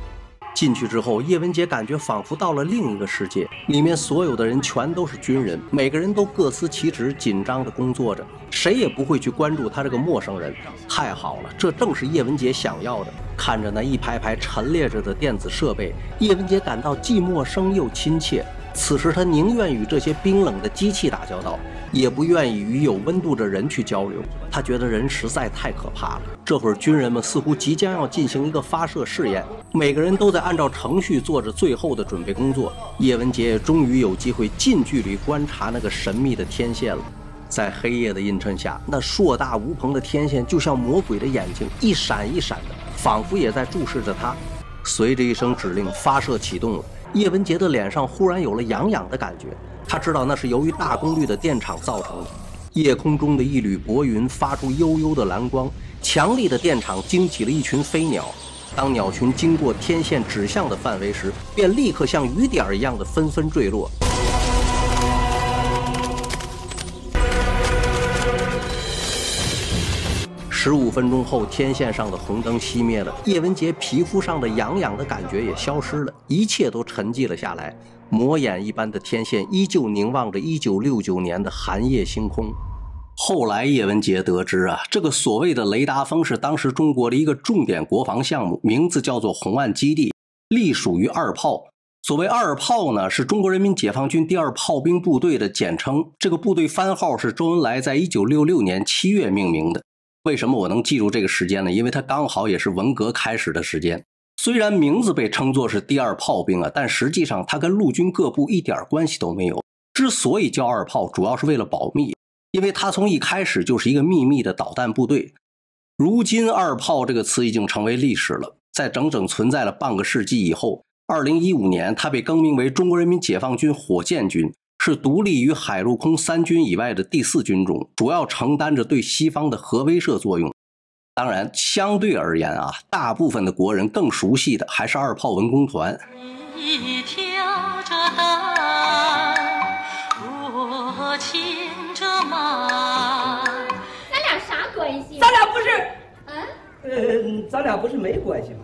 进去之后，叶文洁感觉仿佛到了另一个世界，里面所有的人全都是军人，每个人都各司其职，紧张地工作着，谁也不会去关注他这个陌生人。太好了，这正是叶文洁想要的。看着那一排排陈列着的电子设备，叶文洁感到既陌生又亲切。此时他宁愿与这些冰冷的机器打交道，也不愿意与有温度的人去交流。他觉得人实在太可怕了。这会儿军人们似乎即将要进行一个发射试验，每个人都在按照程序做着最后的准备工作。叶文洁也终于有机会近距离观察那个神秘的天线了。在黑夜的映衬下，那硕大无朋的天线就像魔鬼的眼睛，一闪一闪的，仿佛也在注视着他。随着一声指令，发射启动了。叶文洁的脸上忽然有了痒痒的感觉，他知道那是由于大功率的电场造成的。夜空中的一缕薄云发出幽幽的蓝光，强力的电场惊起了一群飞鸟。当鸟群经过天线指向的范围时，便立刻像雨点一样的纷纷坠落。15分钟后，天线上的红灯熄灭了，叶文洁皮肤上的痒痒的感觉也消失了，一切都沉寂了下来。魔眼一般的天线依旧凝望着1969年的寒夜星空。后来叶文洁得知这个所谓的雷达峰是当时中国的一个重点国防项目，名字叫做红岸基地，隶属于二炮。所谓二炮呢，是中国人民解放军第2炮兵部队的简称。这个部队番号是周恩来在1966年7月命名的。为什么我能记住这个时间呢？因为它刚好也是文革开始的时间。虽然名字被称作是第2炮兵但实际上它跟陆军各部一点关系都没有。之所以叫二炮，主要是为了保密，因为它从一开始就是一个秘密的导弹部队。如今二炮这个词已经成为历史了，在整整存在了半个世纪以后，2015年它被更名为中国人民解放军火箭军，是独立于海陆空3军以外的第4军种，主要承担着对西方的核威慑作用。当然，相对而言大部分的国人更熟悉的还是二炮文工团。 你挑着担，我牵着马。 咱俩啥关系？ 咱俩不是，咱俩不是没关系吗？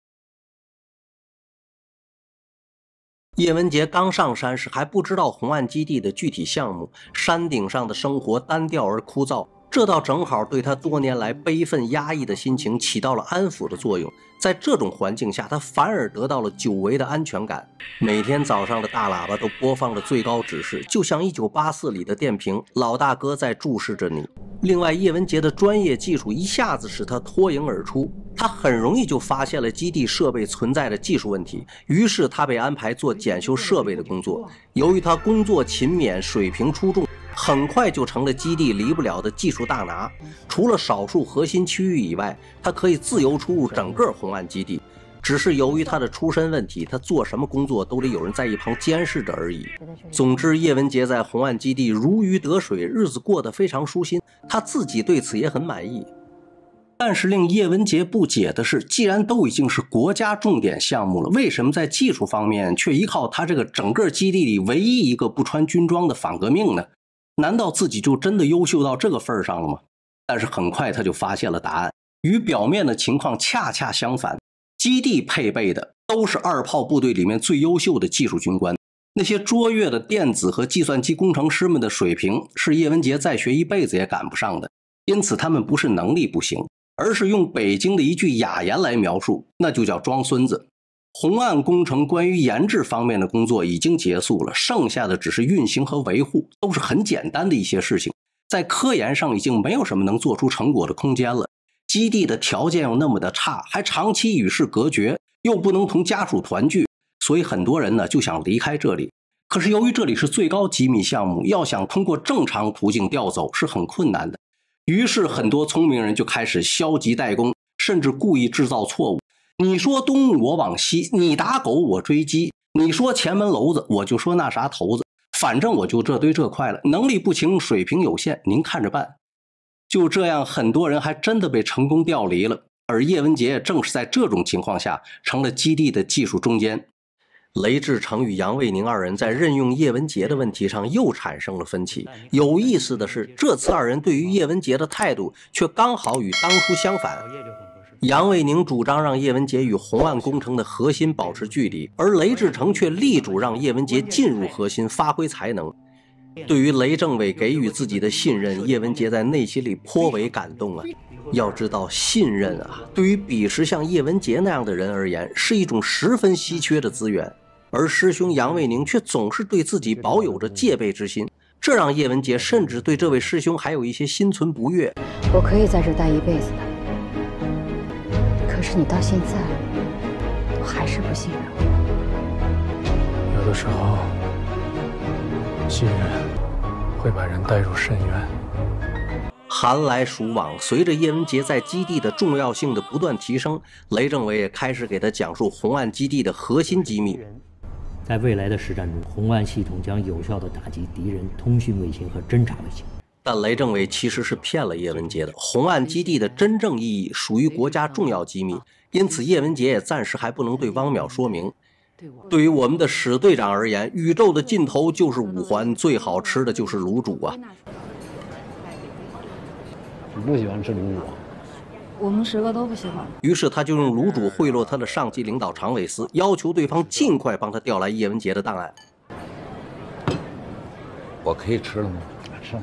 叶文洁刚上山时还不知道红岸基地的具体项目，山顶上的生活单调而枯燥，这倒正好对他多年来悲愤压抑的心情起到了安抚的作用。在这种环境下，他反而得到了久违的安全感。每天早上的大喇叭都播放着最高指示，就像1984里的电瓶，老大哥在注视着你。另外，叶文洁的专业技术一下子使他脱颖而出，他很容易就发现了基地设备存在的技术问题，于是他被安排做检修设备的工作。由于他工作勤勉，水平出众，很快就成了基地离不了的技术大拿。除了少数核心区域以外，他可以自由出入整个红岸基地。只是由于他的出身问题，他做什么工作都得有人在一旁监视着而已。总之，叶文洁在红岸基地如鱼得水，日子过得非常舒心，他自己对此也很满意。但是令叶文洁不解的是，既然都已经是国家重点项目了，为什么在技术方面却依靠他这个整个基地里唯一一个不穿军装的反革命呢？难道自己就真的优秀到这个份上了吗？但是很快他就发现了答案，与表面的情况恰恰相反。基地配备的都是二炮部队里面最优秀的技术军官，那些卓越的电子和计算机工程师们的水平是叶文洁再学一辈子也赶不上的。因此他们不是能力不行，而是用北京的一句雅言来描述，那就叫装孙子。红岸工程关于研制方面的工作已经结束了，剩下的只是运行和维护，都是很简单的一些事情，在科研上已经没有什么能做出成果的空间了。基地的条件又那么的差，还长期与世隔绝，又不能同家属团聚，所以很多人呢就想离开这里。可是由于这里是最高机密项目，要想通过正常途径调走是很困难的。于是很多聪明人就开始消极怠工，甚至故意制造错误。你说东我往西，你打狗我追鸡，你说前门楼子我就说那啥头子，反正我就这堆这块了，能力不行，水平有限，您看着办。就这样，很多人还真的被成功调离了，而叶文洁正是在这种情况下成了基地的技术中坚。雷志成与杨卫宁二人在任用叶文洁的问题上又产生了分歧。有意思的是，这次二人对于叶文洁的态度却刚好与当初相反。 杨卫宁主张让叶文洁与红岸工程的核心保持距离，而雷志成却力主让叶文洁进入核心，发挥才能。对于雷政委给予自己的信任，叶文洁在内心里颇为感动啊。要知道，信任啊，对于彼时像叶文洁那样的人而言，是一种十分稀缺的资源。而师兄杨卫宁却总是对自己保有着戒备之心，这让叶文洁甚至对这位师兄还有一些心存不悦。 我可以在这待一辈子的，可是你到现在都还是不信任我。 有的时候，信任会把人带入深渊。 寒来暑往，随着叶文洁在基地的重要性的不断提升，雷政委也开始给他讲述红岸基地的核心机密。 在未来的实战中，红岸系统将有效地打击敌人通讯卫星和侦察卫星。 但雷政委其实是骗了叶文洁的，红岸基地的真正意义属于国家重要机密，因此叶文洁也暂时还不能对汪淼说明。对于我们的史队长而言，宇宙的尽头就是五环，最好吃的就是卤煮啊！ 你不喜欢吃卤煮啊？ 我们10个都不喜欢。 于是他就用卤煮贿赂他的上级领导常伟思，要求对方尽快帮他调来叶文洁的档案。 我可以吃了吗？吃。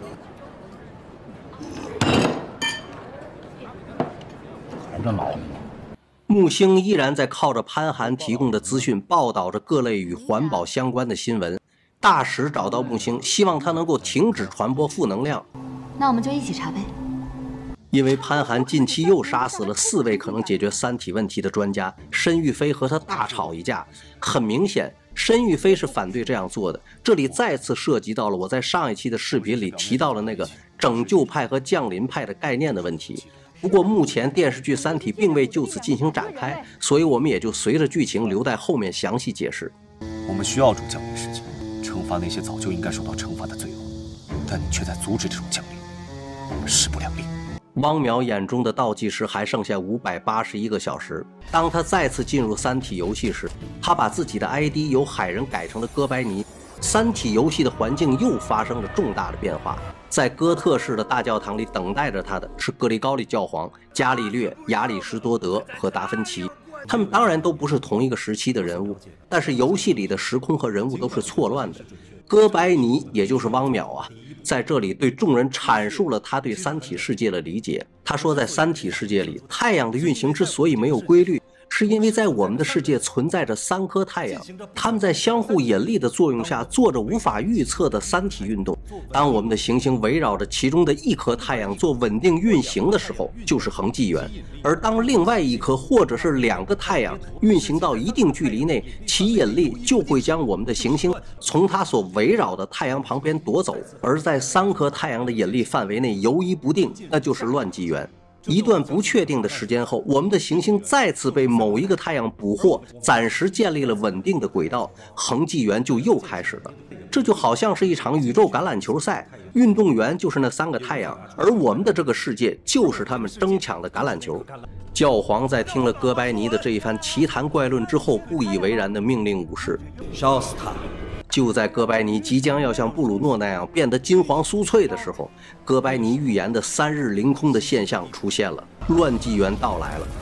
还这毛病。 木星依然在靠着潘寒提供的资讯报道着各类与环保相关的新闻。大使找到木星，希望他能够停止传播负能量。 那我们就一起查呗。 因为潘寒近期又杀死了4位可能解决三体问题的专家，申玉飞和他大吵一架。很明显，申玉飞是反对这样做的。这里再次涉及到了我在上一期的视频里提到的那个拯救派和降临派的概念的问题。不过目前电视剧《三体》并未就此进行展开，所以我们也就随着剧情留待后面详细解释。 我们需要主降临事件，惩罚那些早就应该受到惩罚的罪恶，但你却在阻止这种降临，我们势不两立。 汪淼眼中的倒计时还剩下581个小时。当他再次进入三体游戏时，他把自己的 ID 由海人改成了哥白尼。三体游戏的环境又发生了重大的变化。在哥特式的大教堂里等待着他的是格里高利教皇、伽利略、亚里士多德和达芬奇。他们当然都不是同一个时期的人物，但是游戏里的时空和人物都是错乱的。哥白尼也就是汪淼啊，在这里对众人阐述了他对三体世界的理解。他说，在三体世界里，太阳的运行之所以没有规律，是因为在我们的世界存在着3颗太阳，它们在相互引力的作用下做着无法预测的三体运动。当我们的行星围绕着其中的1颗太阳做稳定运行的时候，就是恒纪元；而当另外1颗或者是2个太阳运行到一定距离内，其引力就会将我们的行星从它所围绕的太阳旁边夺走。而在3颗太阳的引力范围内游移不定，那就是乱纪元。一段不确定的时间后，我们的行星再次被某一个太阳捕获，暂时建立了稳定的轨道，恒纪元就又开始了。这就好像是一场宇宙橄榄球赛，运动员就是那3个太阳，而我们的这个世界就是他们争抢的橄榄球。教皇在听了哥白尼的这一番奇谈怪论之后，不以为然地命令武士烧死他。 就在哥白尼即将要像布鲁诺那样变得金黄酥脆的时候，哥白尼预言的3日凌空的现象出现了，乱纪元到来了。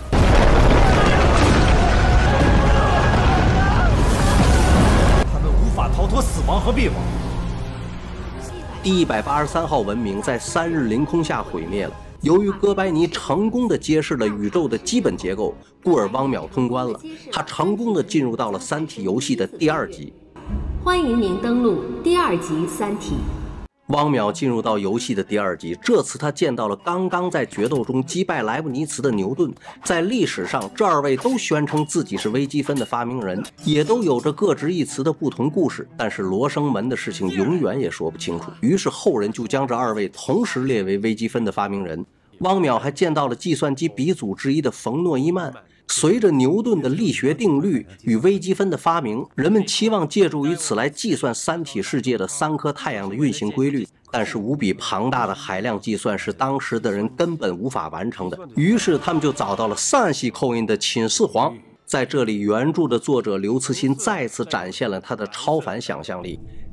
他们无法逃脱死亡和灭亡。 第183号文明在3日凌空下毁灭了。由于哥白尼成功地揭示了宇宙的基本结构，故而汪淼通关了。他成功地进入到了三体游戏的第2集。 欢迎您登录第2集《三体》。 汪淼进入到游戏的第2集，这次他见到了刚刚在决斗中击败莱布尼茨的牛顿。在历史上，这2位都宣称自己是微积分的发明人，也都有着各执一词的不同故事。但是罗生门的事情永远也说不清楚，于是后人就将这2位同时列为微积分的发明人。汪淼还见到了计算机鼻祖之一的冯诺依曼。随着牛顿的力学定律与微积分的发明，人们期望借助于此来计算三体世界的3颗太阳的运行规律，但是无比庞大的海量计算是当时的人根本无法完成的。于是他们就找到了陕西口音的秦始皇。在这里，原著的作者刘慈欣再次展现了他的超凡想象力。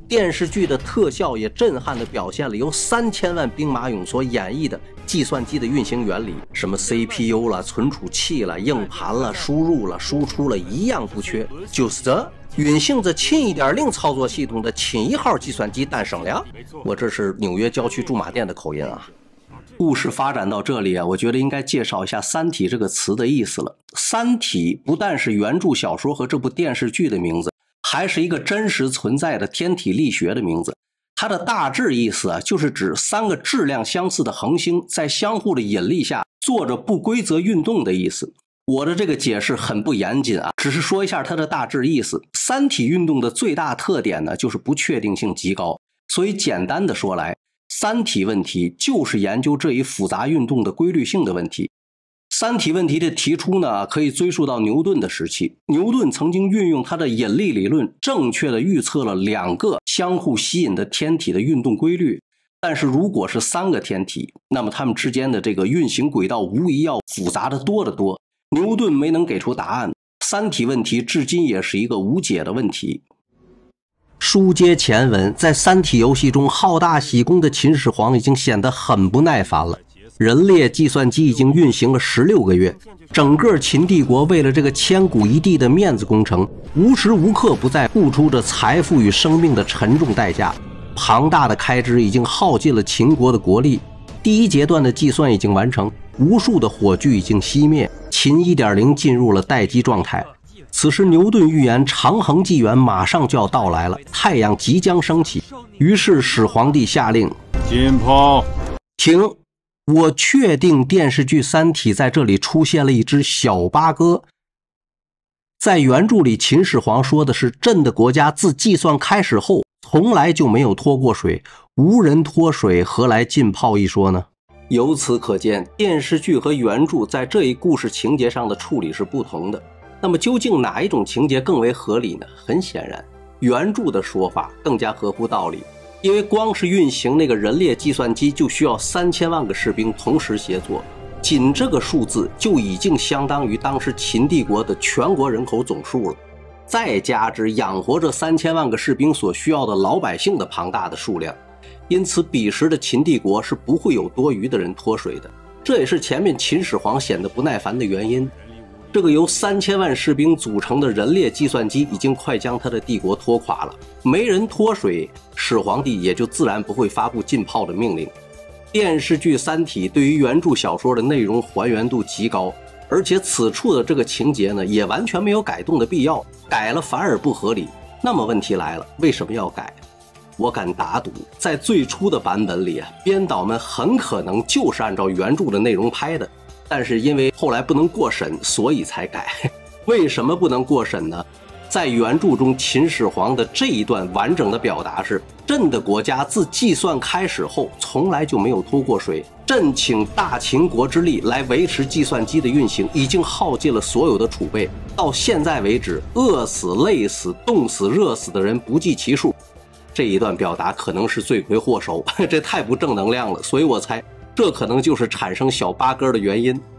电视剧的特效也震撼地表现了由3000万兵马俑所演绎的计算机的运行原理，什么 CPU 了、存储器了、硬盘了、输入了、输出了，一样不缺。就是这运行着秦 1.0 操作系统的秦1号计算机诞生了。我这是纽约郊区驻马店的口音啊。故事发展到这里啊，我觉得应该介绍一下三体这个词的意思了。三体不但是原著小说和这部电视剧的名字，还是一个真实存在的天体力学的名字。它的大致意思啊，就是指3个质量相似的恒星在相互的引力下做着不规则运动的意思。我的这个解释很不严谨啊，只是说一下它的大致意思。三体运动的最大特点呢，就是不确定性极高，所以简单的说来，三体问题就是研究这一复杂运动的规律性的问题。三体问题的提出呢，可以追溯到牛顿的时期。牛顿曾经运用他的引力理论，正确的预测了2个相互吸引的天体的运动规律。但是如果是3个天体，那么它们之间的这个运行轨道无疑要复杂的多得多。牛顿没能给出答案，三体问题至今也是一个无解的问题。书接前文，在三体游戏中，好大喜功的秦始皇已经显得很不耐烦了。人列计算机已经运行了16个月，整个秦帝国为了这个千古一帝的面子工程，无时无刻不在付出着财富与生命的沉重代价。庞大的开支已经耗尽了秦国的国力。第1阶段的计算已经完成，无数的火炬已经熄灭，秦 1.0 进入了待机状态。此时牛顿预言长衡纪元马上就要到来了，太阳即将升起。于是始皇帝下令进炮停。我确定电视剧《三体》在这里出现了一只小八哥。在原著里，秦始皇说的是朕的国家自计算开始后从来就没有脱过水，无人脱水，何来进炮一说呢？由此可见，电视剧和原著在这一故事情节上的处理是不同的。那么究竟哪一种情节更为合理呢？很显然，原著的说法更加合乎道理。因为光是运行那个人列计算机就需要3000万个士兵同时协作，仅这个数字就已经相当于当时秦帝国的全国人口总数了，再加之养活这3000万个士兵所需要的老百姓的庞大的数量，因此彼时的秦帝国是不会有多余的人脱水的。这也是前面秦始皇显得不耐烦的原因。这个由3000万士兵组成的人列计算机已经快将他的帝国拖垮了，没人脱水，始皇帝也就自然不会发布禁炮的命令。电视剧《三体》对于原著小说的内容还原度极高，而且此处的这个情节呢，也完全没有改动的必要，改了反而不合理。那么问题来了，为什么要改？我敢打赌，在最初的版本里啊，编导们很可能就是按照原著的内容拍的。但是因为后来不能过审，所以才改。为什么不能过审呢？在原著中，秦始皇的这一段完整的表达是：朕的国家自计算开始后，从来就没有脱过水。朕请大秦国之力来维持计算机的运行，已经耗尽了所有的储备。到现在为止，饿死、累死、冻死、热死的人不计其数。这一段表达可能是罪魁祸首，这太不正能量了，所以我猜这可能就是产生小八哥的原因。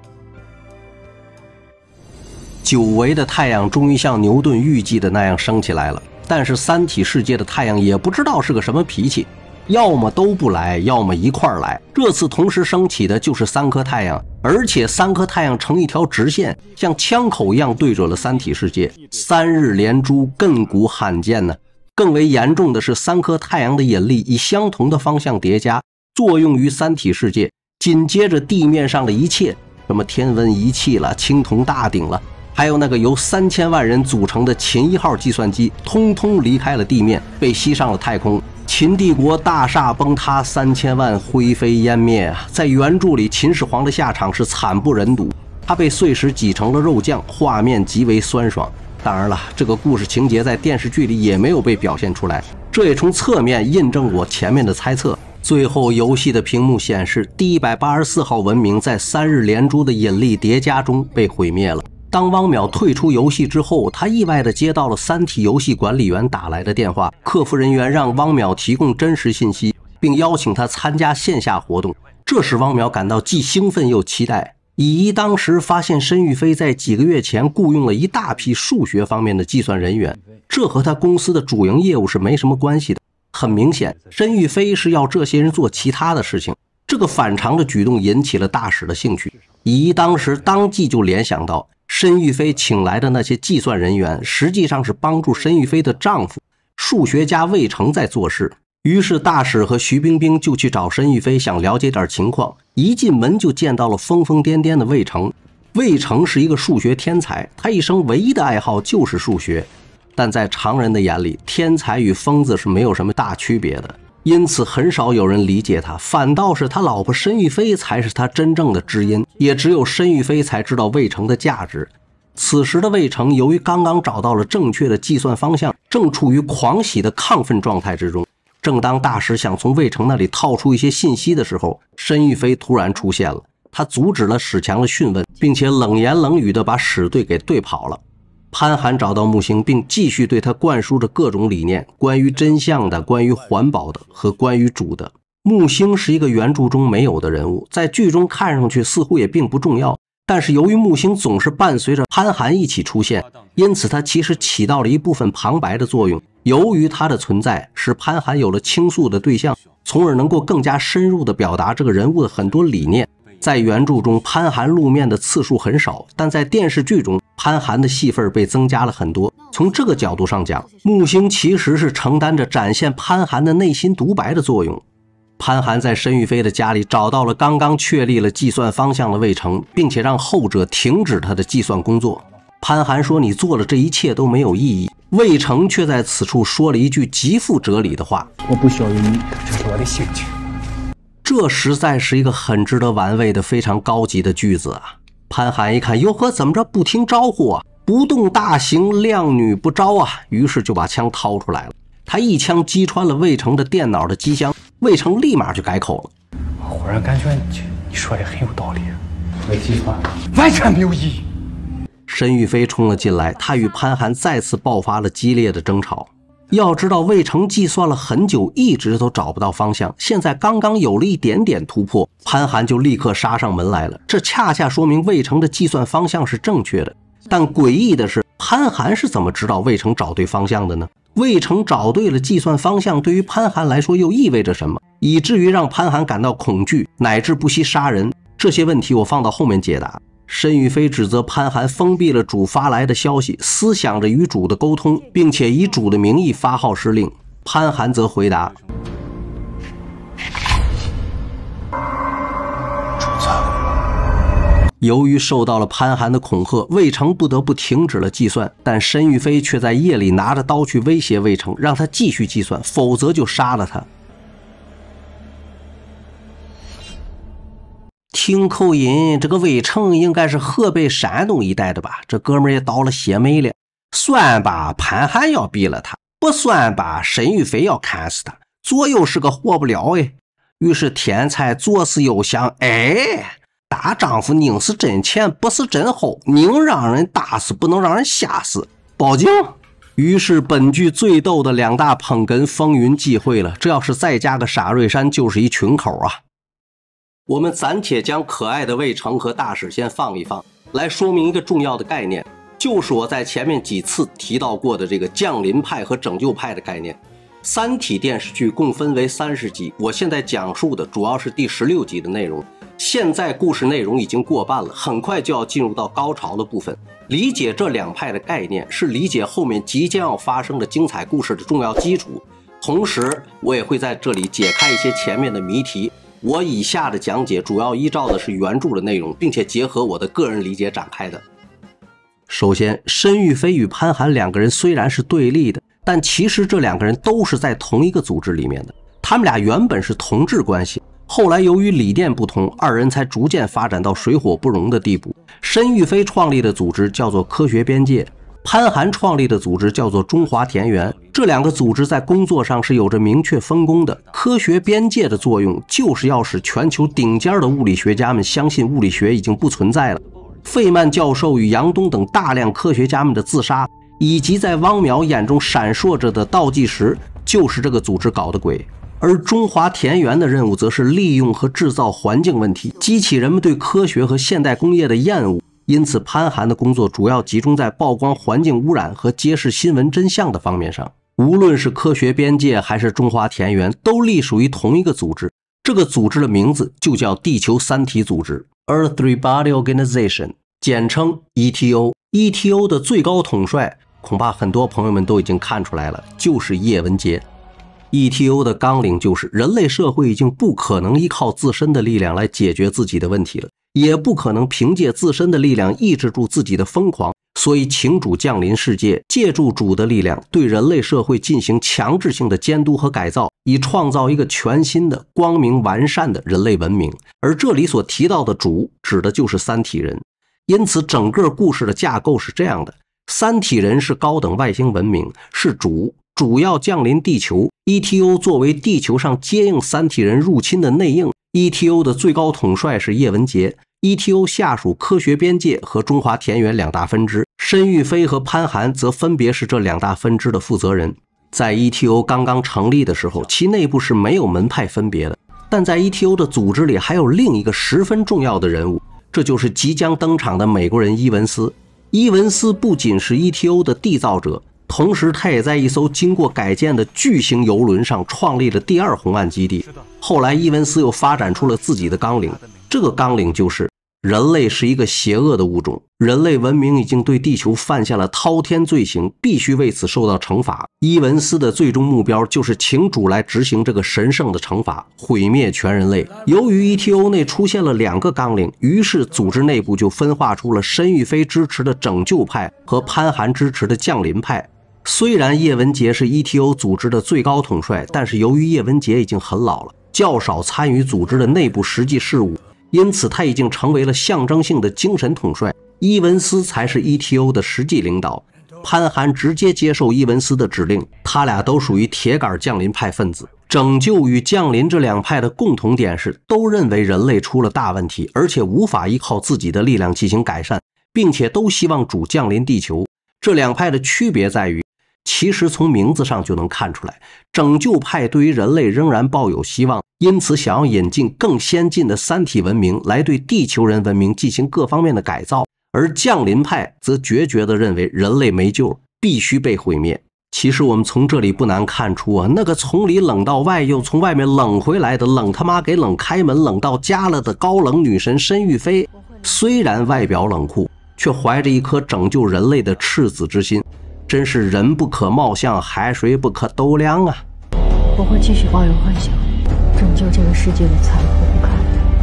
久违的太阳终于像牛顿预计的那样升起来了，但是三体世界的太阳也不知道是个什么脾气，要么都不来，要么一块儿来。这次同时升起的就是3颗太阳，而且3颗太阳成一条直线，像枪口一样对准了三体世界。3日连珠，亘古罕见呢。更为严重的是，3颗太阳的引力以相同的方向叠加，作用于三体世界，紧接着地面上的一切，什么天文仪器了、青铜大鼎了，还有那个由3000万人组成的秦1号计算机，通通离开了地面，被吸上了太空。秦帝国大厦崩塌，3000万灰飞烟灭啊！在原著里，秦始皇的下场是惨不忍睹，他被碎石挤成了肉酱，画面极为酸爽。当然了，这个故事情节在电视剧里也没有被表现出来，这也从侧面印证我前面的猜测。最后，游戏的屏幕显示，第184号文明在3日连珠的引力叠加中被毁灭了。当汪淼退出游戏之后，他意外地接到了三体游戏管理员打来的电话，客服人员让汪淼提供真实信息，并邀请他参加线下活动。这使汪淼感到既兴奋又期待， 乙一当时发现申玉飞在几个月前雇佣了一大批数学方面的计算人员，这和他公司的主营业务是没什么关系的。很明显，申玉飞是要这些人做其他的事情。这个反常的举动引起了大使的兴趣。乙一当时当即就联想到，申玉飞请来的那些计算人员实际上是帮助申玉飞的丈夫数学家魏成在做事。于是大使和徐冰冰就去找申玉飞，想了解点情况。一进门就见到了疯疯癫癫的魏成。魏成是一个数学天才，他一生唯一的爱好就是数学，但在常人的眼里，天才与疯子是没有什么大区别的，因此很少有人理解他，反倒是他老婆申玉飞才是他真正的知音，也只有申玉飞才知道魏成的价值。此时的魏成由于刚刚找到了正确的计算方向，正处于狂喜的亢奋状态之中。正当大使想从魏成那里套出一些信息的时候，申玉飞突然出现了，他阻止了史强的讯问，并且冷言冷语地把史队给对跑了。潘寒找到木星，并继续对他灌输着各种理念，关于真相的，关于环保的和关于主的。木星是一个原著中没有的人物，在剧中看上去似乎也并不重要，但是由于木星总是伴随着潘寒一起出现，因此他其实起到了一部分旁白的作用。由于他的存在，使潘寒有了倾诉的对象，从而能够更加深入地表达这个人物的很多理念。在原著中，潘寒露面的次数很少，但在电视剧中，潘寒的戏份被增加了很多。从这个角度上讲，木星其实是承担着展现潘寒的内心独白的作用。潘寒在申玉飞的家里找到了刚刚确立了计算方向的魏成，并且让后者停止他的计算工作。潘寒说：“你做了这一切都没有意义。”魏成却在此处说了一句极富哲理的话：“ 我不需要你，这是我的兴趣。” 这实在是一个很值得玩味的非常高级的句子啊！潘寒一看，哟呵，怎么着不听招呼啊？不动大刑，靓女不招啊！于是就把枪掏出来了，他一枪击穿了魏成的电脑的机箱，魏成立马就改口了。 我忽然感觉你说的很有道理，我计算完全没有意义。 申玉飞冲了进来，他与潘寒再次爆发了激烈的争吵。要知道，魏成计算了很久，一直都找不到方向，现在刚刚有了一点点突破，潘寒就立刻杀上门来了。这恰恰说明魏成的计算方向是正确的。但诡异的是，潘寒是怎么知道魏成找对方向的呢？魏成找对了计算方向，对于潘寒来说又意味着什么？以至于让潘寒感到恐惧，乃至不惜杀人。这些问题我放到后面解答。申玉飞指责潘寒封闭了主发来的消息，思想着与主的沟通，并且以主的名义发号施令。潘寒则回答：“ 主子。” 由于受到了潘寒的恐吓，魏成不得不停止了计算，但申玉飞却在夜里拿着刀去威胁魏成，让他继续计算，否则就杀了他。听口音，这个魏成应该是河北山东一带的吧？这哥们儿也倒了血霉了。算吧，潘寒要毙了他；不算吧，申玉飞要砍死他。左右是个活不了哎。于是天才左思右想，哎，大丈夫宁死阵前，不死阵后，宁让人打死，不能让人吓死。报警！于是本剧最逗的两大捧哏风云际会了，这要是再加个傻瑞山，就是一群口啊。我们暂且将可爱的魏成和大使先放一放，来说明一个重要的概念，就是我在前面几次提到过的这个降临派和拯救派的概念。三体电视剧共分为30集，我现在讲述的主要是第16集的内容。现在故事内容已经过半了，很快就要进入到高潮的部分。理解这两派的概念，是理解后面即将要发生的精彩故事的重要基础。同时，我也会在这里解开一些前面的谜题。我以下的讲解主要依照的是原著的内容，并且结合我的个人理解展开的。首先，申玉飞与潘寒两个人虽然是对立的，但其实这两个人都是在同一个组织里面的。他们俩原本是同志关系，后来由于理念不同，二人才逐渐发展到水火不容的地步。申玉飞创立的组织叫做科学边界，潘寒创立的组织叫做中华田园。这两个组织在工作上是有着明确分工的。科学边界的作用就是要使全球顶尖的物理学家们相信物理学已经不存在了。费曼教授与杨东等大量科学家们的自杀，以及在汪淼眼中闪烁着的倒计时，就是这个组织搞的鬼。 而中华田园的任务则是利用和制造环境问题，激起人们对科学和现代工业的厌恶。因此，潘寒的工作主要集中在曝光环境污染和揭示新闻真相的方面上。无论是科学边界还是中华田园，都隶属于同一个组织。这个组织的名字就叫地球三体组织 （Earth Three Body Organization）， 简称 ETO。ETO 的最高统帅，恐怕很多朋友们都已经看出来了，就是叶文洁。ETO 的纲领就是人类社会已经不可能依靠自身的力量来解决自己的问题了，也不可能凭借自身的力量抑制住自己的疯狂，所以请主降临世界，借助主的力量对人类社会进行强制性的监督和改造，以创造一个全新的光明完善的人类文明。而这里所提到的主指的就是三体人。因此整个故事的架构是这样的，三体人是高等外星文明，是主要降临地球。 ETO 作为地球上接应三体人入侵的内应， ETO 的最高统帅是叶文洁。 ETO 下属科学边界和中华田园两大分支，申玉飞和潘寒则分别是这两大分支的负责人。在 ETO 刚刚成立的时候，其内部是没有门派分别的，但在 ETO 的组织里还有另一个十分重要的人物，这就是即将登场的美国人伊文斯。伊文斯不仅是 ETO 的缔造者，同时他也在一艘经过改建的巨型游轮上创立了第二红岸基地。后来伊文斯又发展出了自己的纲领，这个纲领就是人类是一个邪恶的物种，人类文明已经对地球犯下了滔天罪行，必须为此受到惩罚。伊文斯的最终目标就是请主来执行这个神圣的惩罚，毁灭全人类。由于 ETO 内出现了两个纲领，于是组织内部就分化出了申玉飞支持的拯救派和潘寒支持的降临派。虽然叶文洁是 ETO 组织的最高统帅，但是由于叶文洁已经很老了，较少参与组织的内部实际事务，因此他已经成为了象征性的精神统帅，伊文斯才是 ETO 的实际领导。潘寒直接接受伊文斯的指令，他俩都属于铁杆降临派分子。拯救与降临这两派的共同点是，都认为人类出了大问题，而且无法依靠自己的力量进行改善，并且都希望主降临地球。这两派的区别在于，其实从名字上就能看出来，拯救派对于人类仍然抱有希望，因此想要引进更先进的三体文明来对地球人文明进行各方面的改造，而降临派则决绝地认为人类没救，必须被毁灭。其实我们从这里不难看出啊，那个从里冷到外又从外面冷回来的冷他妈给冷开门冷到家了的高冷女神申玉飞，虽然外表冷酷，却怀着一颗拯救人类的赤子之心。真是人不可貌相，海水不可斗量啊！ 我会继续抱有幻想，拯救这个世界的残酷不堪。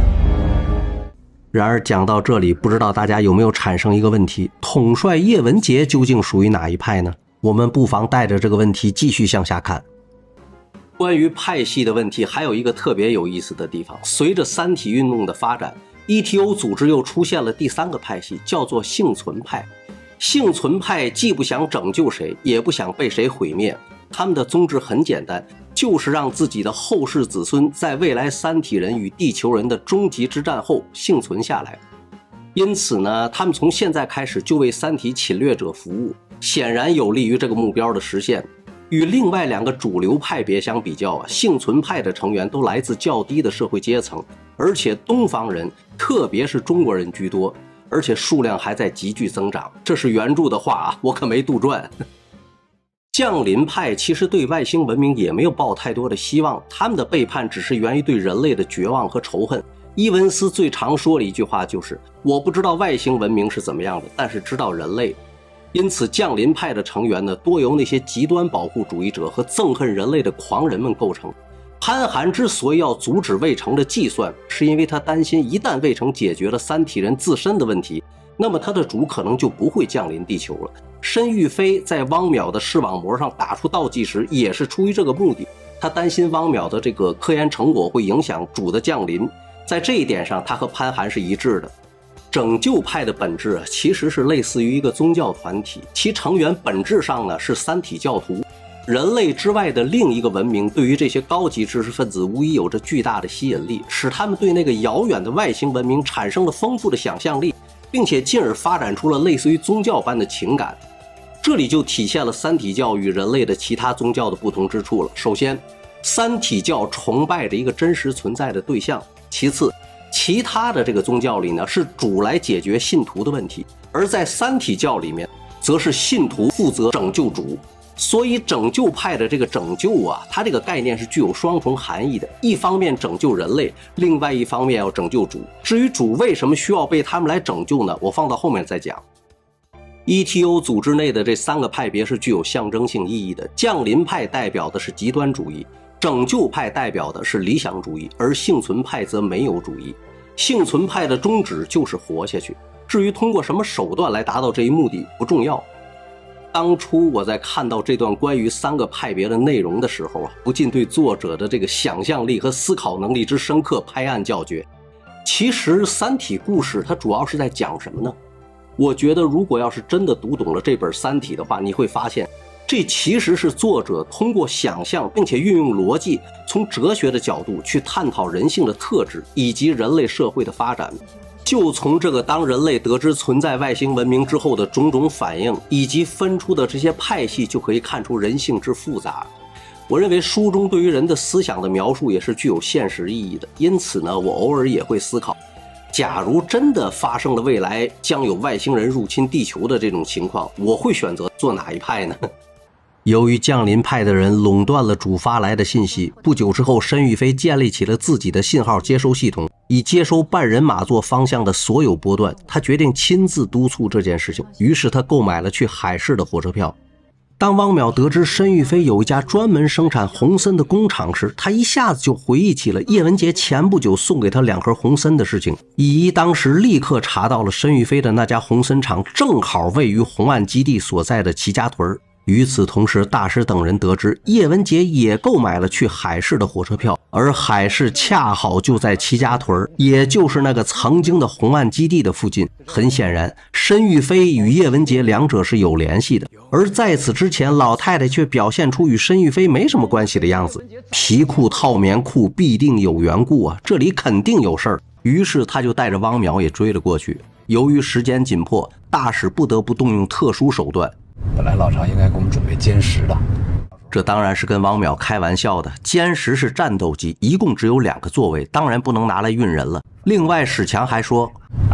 然而讲到这里，不知道大家有没有产生一个问题：统帅叶文洁究竟属于哪一派呢？我们不妨带着这个问题继续向下看。关于派系的问题，还有一个特别有意思的地方：随着三体运动的发展， ETO 组织又出现了第三个派系，叫做幸存派。幸存派既不想拯救谁，也不想被谁毁灭，他们的宗旨很简单，就是让自己的后世子孙在未来三体人与地球人的终极之战后幸存下来。因此呢，他们从现在开始就为三体侵略者服务，显然有利于这个目标的实现。与另外两个主流派别相比较啊，幸存派的成员都来自较低的社会阶层，而且东方人，特别是中国人居多，而且数量还在急剧增长，这是原著的话啊，我可没杜撰。降临派其实对外星文明也没有抱太多的希望，他们的背叛只是源于对人类的绝望和仇恨。伊文斯最常说的一句话就是：我不知道外星文明是怎么样的，但是知道人类。因此降临派的成员呢，多由那些极端保护主义者和憎恨人类的狂人们构成。潘寒之所以要阻止卫城的计算，是因为他担心一旦卫城解决了三体人自身的问题，那么他的主可能就不会降临地球了。申玉飞在汪淼的视网膜上打出倒计时，也是出于这个目的，他担心汪淼的这个科研成果会影响主的降临。在这一点上，他和潘寒是一致的。拯救派的本质其实是类似于一个宗教团体，其成员本质上呢是三体教徒。人类之外的另一个文明对于这些高级知识分子无疑有着巨大的吸引力，使他们对那个遥远的外星文明产生了丰富的想象力，并且进而发展出了类似于宗教般的情感。这里就体现了三体教与人类的其他宗教的不同之处了。首先， 三体教崇拜着一个真实存在的对象。其次，其他的这个宗教里呢，是主来解决信徒的问题，而在三体教里面，则是信徒负责拯救主。所以拯救派的这个拯救啊，它这个概念是具有双重含义的，一方面拯救人类，另外一方面要拯救主。至于主为什么需要被他们来拯救呢，我放到后面再讲。ETO 组织内的这3个派别是具有象征性意义的，降临派代表的是极端主义，拯救派代表的是理想主义，而幸存派则没有主义。幸存派的宗旨就是活下去，至于通过什么手段来达到这一目的不重要。当初我在看到这段关于3个派别的内容的时候啊，不禁对作者的这个想象力和思考能力之深刻拍案叫绝。其实三体故事它主要是在讲什么呢？我觉得如果要是真的读懂了这本三体的话，你会发现这其实是作者通过想象并且运用逻辑，从哲学的角度去探讨人性的特质以及人类社会的发展。就从这个当人类得知存在外星文明之后的种种反应，以及分出的这些派系，就可以看出人性之复杂。我认为书中对于人的思想的描述也是具有现实意义的，因此呢，我偶尔也会思考，假如真的发生了未来将有外星人入侵地球的这种情况，我会选择做哪一派呢？由于降临派的人垄断了主发来的信息，不久之后，申玉飞建立起了自己的信号接收系统，以接收半人马座方向的所有波段。他决定亲自督促这件事情，于是他购买了去海市的火车票。当汪淼得知申玉飞有一家专门生产红参的工厂时，他一下子就回忆起了叶文洁前不久送给他2盒红参的事情。乙一当时立刻查到了申玉飞的那家红参厂正好位于红岸基地所在的齐家屯。与此同时，大师等人得知叶文洁也购买了去海市的火车票，而海市恰好就在齐家屯，也就是那个曾经的红岸基地的附近。很显然，申玉飞与叶文洁两者是有联系的，而在此之前，老太太却表现出与申玉飞没什么关系的样子。皮裤套棉裤必定有缘故啊，这里肯定有事儿。于是他就带着汪淼也追了过去。由于时间紧迫，大使不得不动用特殊手段。 本来老常应该给我们准备歼10的， 这当然是跟汪淼开玩笑的。歼10是战斗机，一共只有2个座位，当然不能拿来运人了。另外，史强还说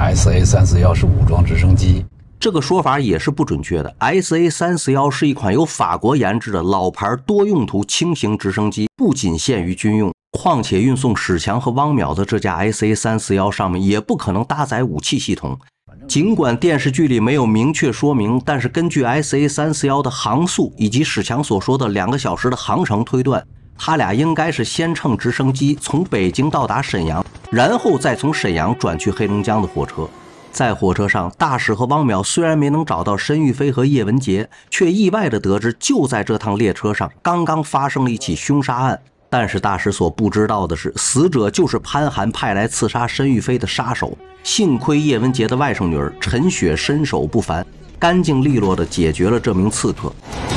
SA-341是武装直升机， 这个说法也是不准确的。SA-341是一款由法国研制的老牌多用途轻型直升机，不仅限于军用。况且运送史强和汪淼的这架 SA-341上面也不可能搭载武器系统。尽管电视剧里没有明确说明，但是根据 SA-341的航速以及史强所说的2个小时的航程推断，他俩应该是先乘直升机从北京到达沈阳，然后再从沈阳转去黑龙江的火车。在火车上，大使和汪淼虽然没能找到申玉飞和叶文洁，却意外地得知就在这趟列车上刚刚发生了一起凶杀案。但是大使所不知道的是，死者就是潘寒派来刺杀申玉飞的杀手。幸亏叶文洁的外甥女儿陈雪身手不凡，干净利落地解决了这名刺客。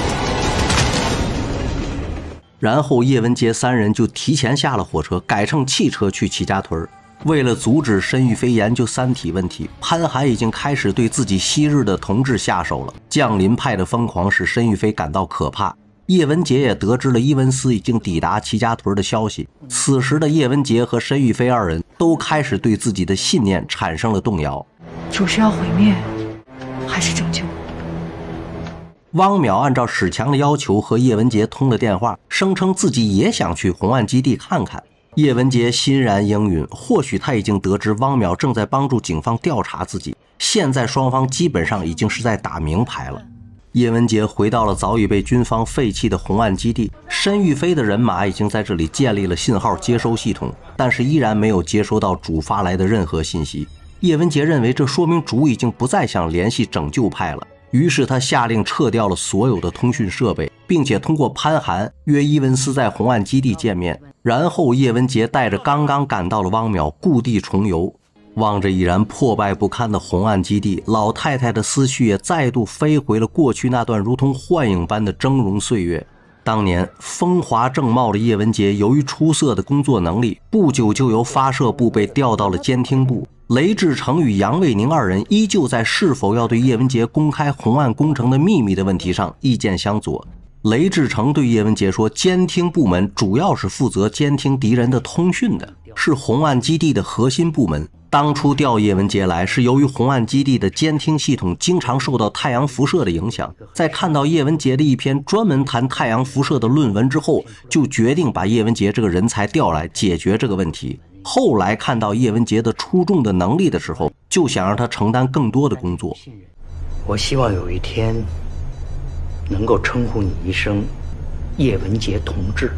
然后叶文洁3人就提前下了火车，改乘汽车去齐家屯。为了阻止申玉飞研究三体问题，潘寒已经开始对自己昔日的同志下手了。降临派的疯狂使申玉飞感到可怕。叶文洁也得知了伊文斯已经抵达齐家屯的消息。此时的叶文洁和申玉飞2人都开始对自己的信念产生了动摇。 主是要毁灭，还是拯救？ 汪淼按照史强的要求和叶文洁通了电话，声称自己也想去红岸基地看看。叶文洁欣然应允，或许他已经得知汪淼正在帮助警方调查自己，现在双方基本上已经是在打明牌了。叶文洁回到了早已被军方废弃的红岸基地，申玉飞的人马已经在这里建立了信号接收系统，但是依然没有接收到主发来的任何信息。叶文洁认为这说明主已经不再想联系拯救派了，于是他下令撤掉了所有的通讯设备，并且通过潘寒约伊文斯在红岸基地见面。然后叶文洁带着刚刚赶到了汪淼故地重游。望着已然破败不堪的红岸基地，老太太的思绪也再度飞回了过去那段如同幻影般的峥嵘岁月。当年风华正茂的叶文洁，由于出色的工作能力，不久就由发射部被调到了监听部。雷志成与杨卫宁2人依旧在是否要对叶文洁公开红岸工程的秘密的问题上意见相左。 雷志成对叶文洁说，监听部门主要是负责监听敌人的通讯的，是红岸基地的核心部门。当初调叶文洁来是由于红岸基地的监听系统经常受到太阳辐射的影响，在看到叶文洁的一篇专门谈太阳辐射的论文之后，就决定把叶文洁这个人才调来解决这个问题。后来看到叶文洁的出众的能力的时候，就想让他承担更多的工作。 我希望有一天能够称呼你一声叶文洁同志，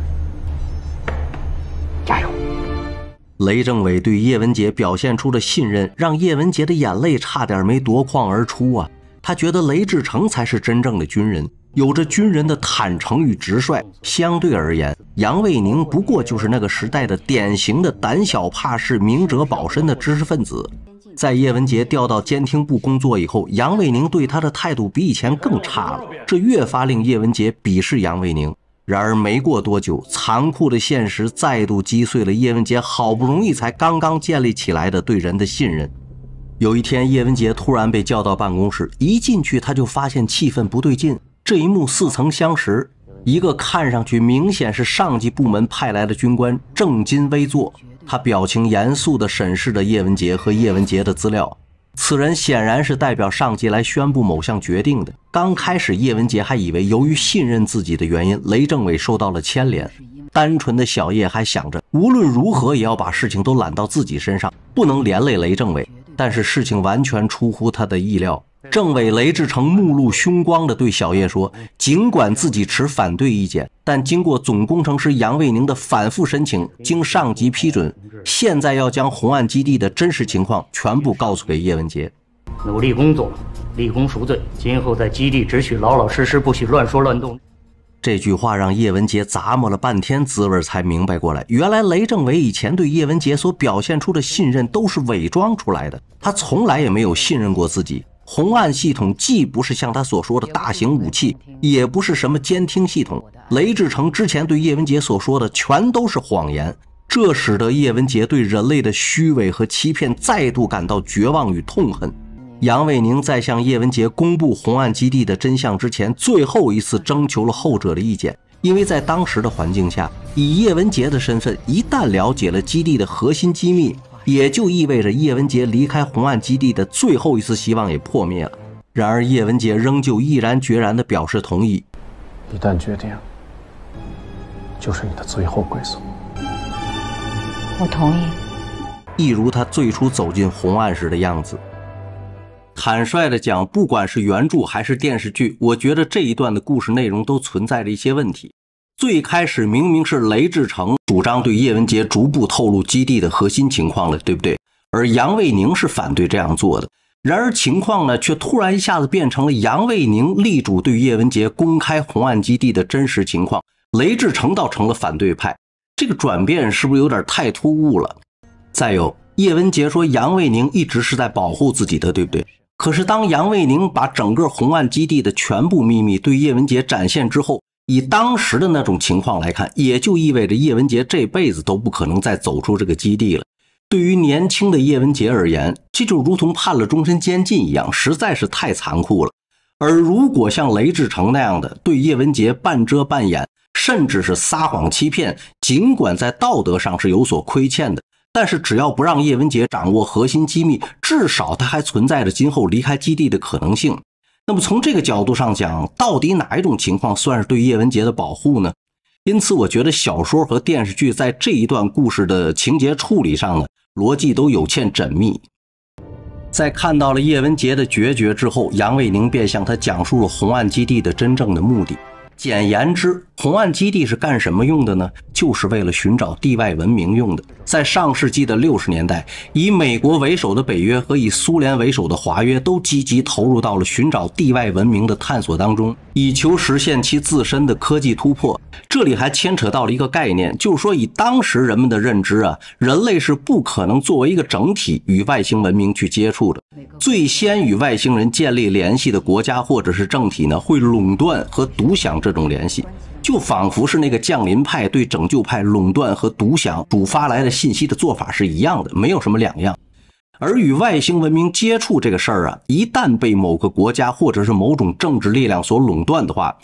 加油！ 雷政委对叶文洁表现出的信任，让叶文洁的眼泪差点没夺眶而出啊！他觉得雷志成才是真正的军人，有着军人的坦诚与直率。相对而言，杨卫宁不过就是那个时代的典型的胆小怕事、明哲保身的知识分子。在叶文洁调到监听部工作以后，杨卫宁对他的态度比以前更差了，这越发令叶文洁鄙视杨卫宁。然而没过多久，残酷的现实再度击碎了叶文洁好不容易才刚刚建立起来的对人的信任。有一天，叶文洁突然被叫到办公室，一进去他就发现气氛不对劲。这一幕似曾相识，一个看上去明显是上级部门派来的军官正襟危坐，他表情严肃地审视着叶文洁和叶文洁的资料。此人显然是代表上级来宣布某项决定的。刚开始叶文洁还以为由于信任自己的原因，雷政委受到了牵连。单纯的小叶还想着无论如何也要把事情都揽到自己身上，不能连累雷政委。但是事情完全出乎他的意料。政委雷志成目露凶光地对小叶说，尽管自己持反对意见，但经过总工程师杨卫宁的反复申请，经上级批准，现在要将红岸基地的真实情况全部告诉给叶文洁。 努力工作，立功赎罪，今后在基地只许老老实实，不许乱说乱动。 这句话让叶文洁咂摸了半天滋味，才明白过来，原来雷政委以前对叶文洁所表现出的信任都是伪装出来的，他从来也没有信任过自己。红岸系统既不是像他所说的大型武器，也不是什么监听系统。雷志成之前对叶文洁所说的全都是谎言，这使得叶文洁对人类的虚伪和欺骗再度感到绝望与痛恨。杨卫宁在向叶文洁公布红岸基地的真相之前，最后一次征求了后者的意见，因为在当时的环境下，以叶文洁的身份，一旦了解了基地的核心机密，也就意味着叶文洁离开红岸基地的最后一丝希望也破灭了。然而叶文洁仍旧毅然决然地表示同意。 一旦决定，就是你的最后归宿。 我同意。 一如他最初走进红岸时的样子。坦率地讲，不管是原著还是电视剧，我觉得这一段的故事内容都存在着一些问题。最开始明明是雷志成主张对叶文洁逐步透露基地的核心情况了，对不对？而杨卫宁是反对这样做的。然而情况呢，却突然一下子变成了杨卫宁力主对叶文洁公开红岸基地的真实情况，雷志成倒成了反对派。这个转变是不是有点太突兀了？再有，叶文洁说杨卫宁一直是在保护自己的，对不对？可是当杨卫宁把整个红岸基地的全部秘密对叶文洁展现之后，以当时的那种情况来看，也就意味着叶文洁这辈子都不可能再走出这个基地了。对于年轻的叶文洁而言，这就如同判了终身监禁一样，实在是太残酷了。而如果像雷志成那样的对叶文洁半遮半掩，甚至是撒谎欺骗，尽管在道德上是有所亏欠的，但是只要不让叶文洁掌握核心机密，至少他还存在着今后离开基地的可能性。那么从这个角度上讲，到底哪一种情况算是对叶文洁的保护呢？因此我觉得小说和电视剧在这一段故事的情节处理上呢，逻辑都有欠缜密。在看到了叶文洁的决绝之后，杨卫宁便向他讲述了红岸基地的真正的目的。简言之，红岸基地是干什么用的呢？就是为了寻找地外文明用的。在上世纪的60年代，以美国为首的北约和以苏联为首的华约都积极投入到了寻找地外文明的探索当中，以求实现其自身的科技突破。这里还牵扯到了一个概念，就是说以当时人们的认知啊，人类是不可能作为一个整体与外星文明去接触的。最先与外星人建立联系的国家或者是政体呢，会垄断和独享这种联系，就仿佛是那个降临派对拯救派垄断和独享主发来的信息的做法是一样的，没有什么两样。而与外星文明接触这个事儿啊，一旦被某个国家或者是某种政治力量所垄断的话，其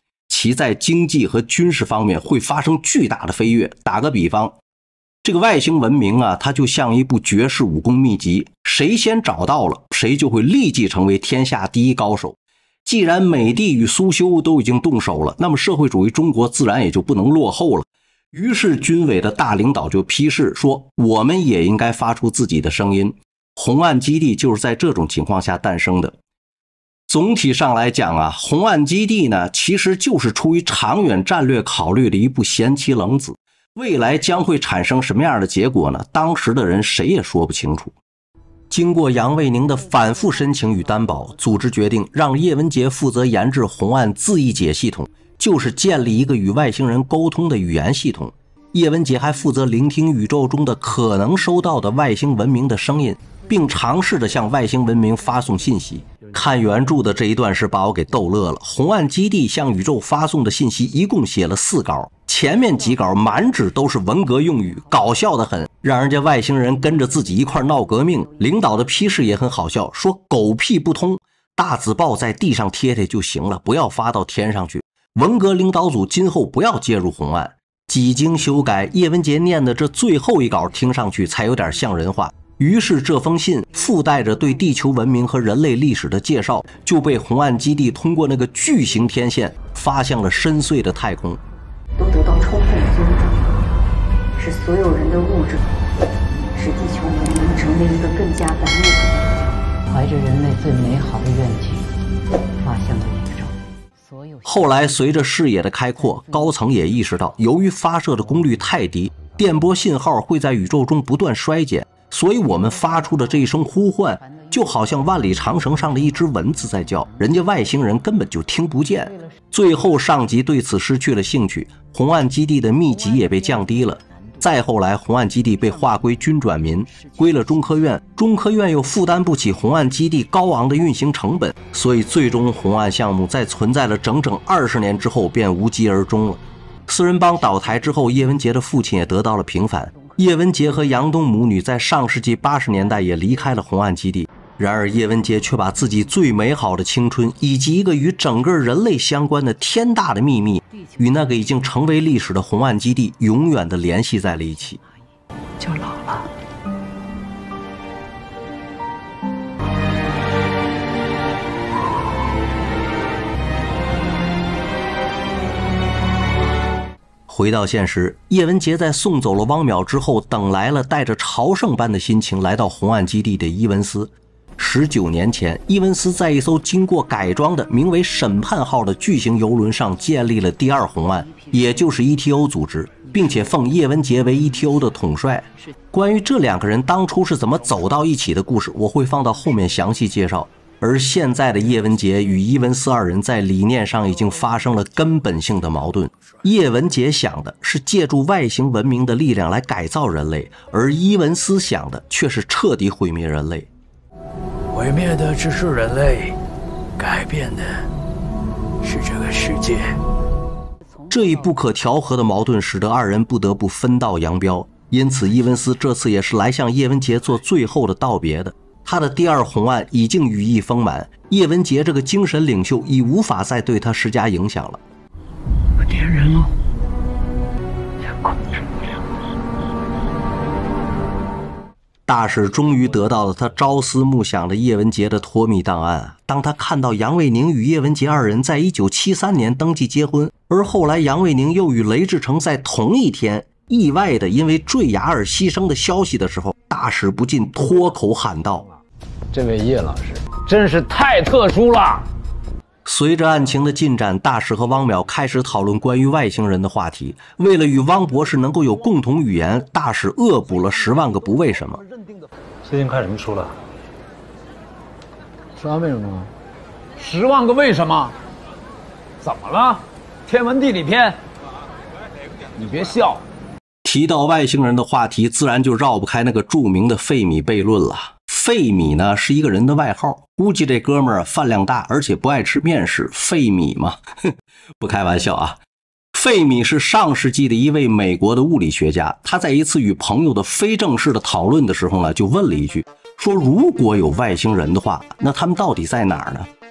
其在经济和军事方面会发生巨大的飞跃。打个比方，这个外星文明啊，它就像一部绝世武功秘籍，谁先找到了，谁就会立即成为天下第一高手。既然美帝与苏修都已经动手了，那么社会主义中国自然也就不能落后了。于是军委的大领导就批示说，我们也应该发出自己的声音。红岸基地就是在这种情况下诞生的。总体上来讲啊，红岸基地呢，其实就是出于长远战略考虑的一部贤妻冷子。未来将会产生什么样的结果呢？当时的人谁也说不清楚。经过杨卫宁的反复申请与担保，组织决定让叶文洁负责研制红岸自译解系统，就是建立一个与外星人沟通的语言系统。叶文洁还负责聆听宇宙中的可能收到的外星文明的声音，并尝试着向外星文明发送信息。看原著的这一段是把我给逗乐了。红岸基地向宇宙发送的信息一共写了4稿，前面几稿满纸都是文革用语，搞笑的很，让人家外星人跟着自己一块闹革命。领导的批示也很好笑，说狗屁不通，大字报在地上贴贴就行了，不要发到天上去。文革领导组今后不要介入红岸。几经修改，叶文洁念的这最后一稿听上去才有点像人话。于是这封信附带着对地球文明和人类历史的介绍，就被红岸基地通过那个巨型天线发向了深邃的太空。 都得到充分的尊重，使所有人的物质，使地球文明成为一个更加繁荣的， 怀着人类最美好的愿景，发向了宇宙。 后来随着视野的开阔，高层也意识到，由于发射的功率太低，电波信号会在宇宙中不断衰减，所以我们发出的这一声呼唤，就好像万里长城上的一只蚊子在叫，人家外星人根本就听不见。最后上级对此失去了兴趣，红岸基地的密集也被降低了。再后来，红岸基地被划归军转民，归了中科院，中科院又负担不起红岸基地高昂的运行成本，所以最终红岸项目在存在了整整20年之后便无疾而终了。四人帮倒台之后，叶文洁的父亲也得到了平反。叶文洁和杨东母女在上世纪80年代也离开了红岸基地，然而叶文洁却把自己最美好的青春以及一个与整个人类相关的天大的秘密，与那个已经成为历史的红岸基地永远地联系在了一起。 就老了。 回到现实，叶文洁在送走了汪淼之后，等来了带着朝圣般的心情来到红岸基地的伊文斯。19年前，伊文斯在一艘经过改装的名为审判号的巨型游轮上建立了第2红岸，也就是 ETO 组织，并且奉叶文洁为 ETO 的统帅。关于这2个人当初是怎么走到一起的故事，我会放到后面详细介绍。而现在的叶文洁与伊文斯2人在理念上已经发生了根本性的矛盾。叶文洁想的是借助外星文明的力量来改造人类，而伊文斯想的却是彻底毁灭人类。 毁灭的只是人类，改变的是这个世界。 这一不可调和的矛盾使得2人不得不分道扬镳，因此伊文斯这次也是来向叶文洁做最后的道别的。他的第2红岸已经羽翼丰满，叶文洁这个精神领袖已无法再对他施加影响了。 我点人了，也控制不了。 大使终于得到了他朝思暮想的叶文洁的脱密档案。当他看到杨卫宁与叶文洁2人在1973年登记结婚，而后来杨卫宁又与雷志成在同一天意外的因为坠崖而牺牲的消息的时候，大使不禁脱口喊道： 这位叶老师真是太特殊了。 随着案情的进展，大使和汪淼开始讨论关于外星人的话题。为了与汪博士能够有共同语言，大使恶补了10万个不为什么。 最近看什么书了 ？10万为什么？10万个为什么？怎么了？天文地理篇？你别笑。 提到外星人的话题，自然就绕不开那个著名的费米悖论了。费米呢是一个人的外号，估计这哥们儿饭量大，而且不爱吃面食，费米嘛，不开玩笑啊。费米是上世纪的一位美国的物理学家，他在一次与朋友的非正式的讨论的时候呢，就问了一句，说如果有外星人的话，那他们到底在哪儿呢？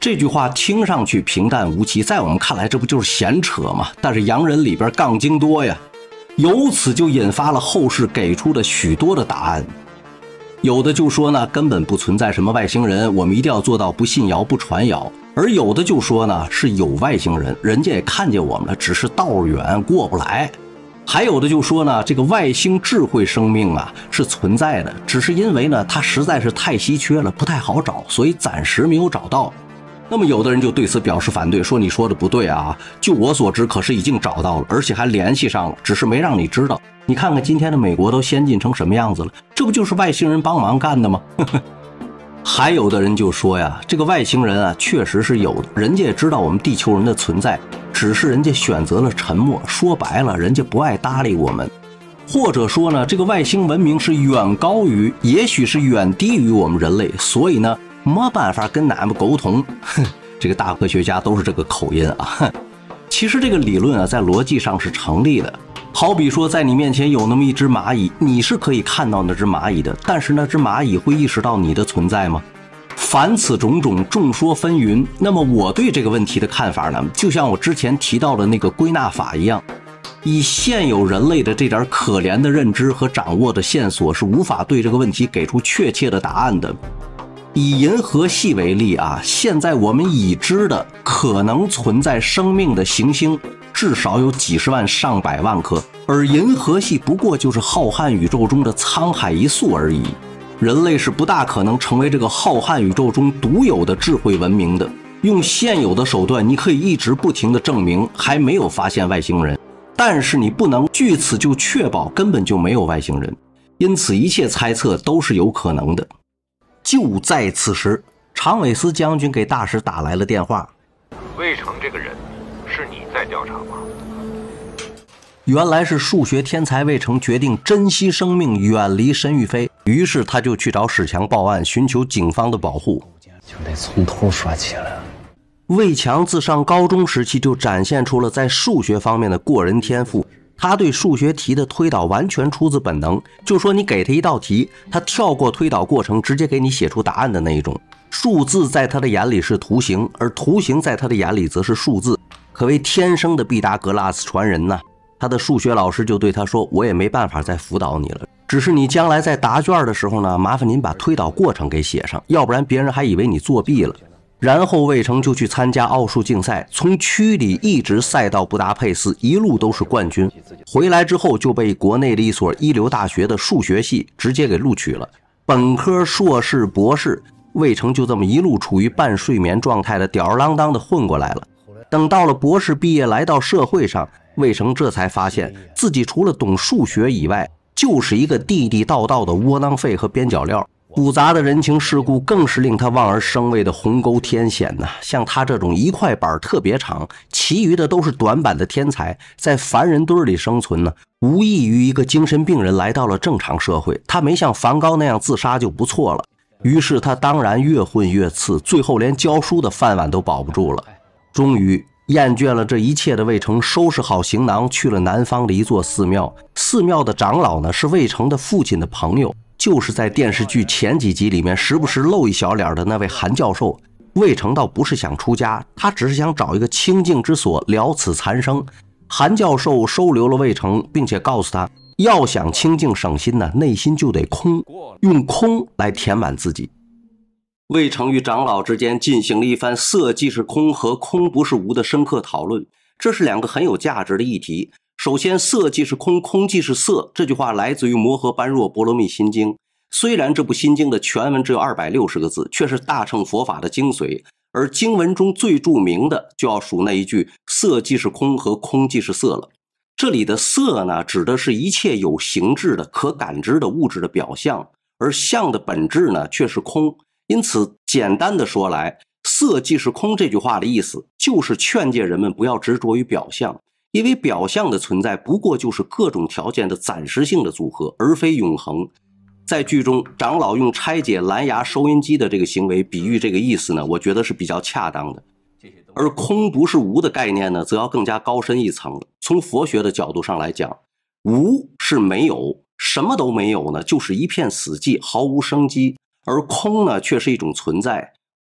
这句话听上去平淡无奇，在我们看来这不就是闲扯吗？但是洋人里边杠精多呀，由此就引发了后世给出的许多的答案。有的就说呢，根本不存在什么外星人，我们一定要做到不信谣不传谣。而有的就说呢，是有外星人，人家也看见我们了，只是道远过不来。还有的就说呢，这个外星智慧生命啊是存在的，只是因为呢它实在是太稀缺了，不太好找，所以暂时没有找到。那么有的人就对此表示反对，说你说的不对啊，就我所知可是已经找到了，而且还联系上了，只是没让你知道。你看看今天的美国都先进成什么样子了，这不就是外星人帮忙干的吗？还有的人就说呀，这个外星人啊确实是有的，人家也知道我们地球人的存在，只是人家选择了沉默，说白了人家不爱搭理我们。或者说呢，这个外星文明是远高于，也许是远低于我们人类，所以呢没办法跟俺们沟通。这个大科学家都是这个口音啊。其实这个理论啊在逻辑上是成立的，好比说在你面前有那么一只蚂蚁，你是可以看到那只蚂蚁的，但是那只蚂蚁会意识到你的存在吗？凡此种种，众说纷纭。那么我对这个问题的看法呢，就像我之前提到的那个归纳法一样，以现有人类的这点可怜的认知和掌握的线索，是无法对这个问题给出确切的答案的。以银河系为例啊，现在我们已知的可能存在生命的行星至少有几十万上百万颗，而银河系不过就是浩瀚宇宙中的沧海一粟而已。人类是不大可能成为这个浩瀚宇宙中独有的智慧文明的。用现有的手段，你可以一直不停地证明还没有发现外星人，但是你不能据此就确保根本就没有外星人。因此一切猜测都是有可能的。就在此时，常伟思将军给大使打来了电话。 魏成这个人是你在调查吗？ 原来是数学天才魏成决定珍惜生命，远离申玉飞，于是他就去找史强报案，寻求警方的保护。 就得从头说起了。 魏强自上高中时期就展现出了在数学方面的过人天赋，他对数学题的推导完全出自本能，就说你给他一道题，他跳过推导过程，直接给你写出答案的那一种。数字在他的眼里是图形，而图形在他的眼里则是数字，可谓天生的毕达哥拉斯传人呐。他的数学老师就对他说，我也没办法再辅导你了，只是你将来在答卷的时候呢，麻烦您把推导过程给写上，要不然别人还以为你作弊了。然后魏成就去参加奥数竞赛，从区里一直赛到布达佩斯，一路都是冠军。回来之后就被国内的一所一流大学的数学系直接给录取了，本科、硕士、博士，魏成就这么一路处于半睡眠状态的吊儿郎当的混过来了。等到了博士毕业，来到社会上，魏成这才发现自己除了懂数学以外，就是一个地地道道的窝囊废和边角料。复杂的人情世故更是令他望而生畏的鸿沟天险呐！像他这种一块板特别长，其余的都是短板的天才，在凡人堆里生存呢，无异于一个精神病人来到了正常社会。他没像梵高那样自杀就不错了，于是他当然越混越次，最后连教书的饭碗都保不住了。终于厌倦了这一切的魏成收拾好行囊，去了南方的一座寺庙。寺庙的长老呢，是魏成的父亲的朋友，就是在电视剧前几集里面时不时露一小脸的那位韩教授。魏成倒不是想出家，他只是想找一个清净之所，了此残生。韩教授收留了魏成，并且告诉他，要想清净省心呢，内心就得空，用空来填满自己。魏成与长老之间进行了一番色即是空和空不是无的深刻讨论，这是两个很有价值的议题。首先，色即是空，空即是色，这句话来自于摩诃般若波罗蜜心经。虽然这部心经的全文只有260个字，却是大乘佛法的精髓，而经文中最著名的就要数那一句色即是空和空即是色了。这里的色呢，指的是一切有形质的可感知的物质的表象，而相的本质呢却是空。因此简单的说来，色即是空这句话的意思就是劝诫人们不要执着于表象，因为表象的存在不过就是各种条件的暂时性的组合，而非永恒。在剧中，长老用拆解蓝牙收音机的这个行为比喻这个意思呢，我觉得是比较恰当的。而空不是无的概念呢，则要更加高深一层了。从佛学的角度上来讲，无是没有，什么都没有呢，就是一片死寂，毫无生机。而空呢，却是一种存在，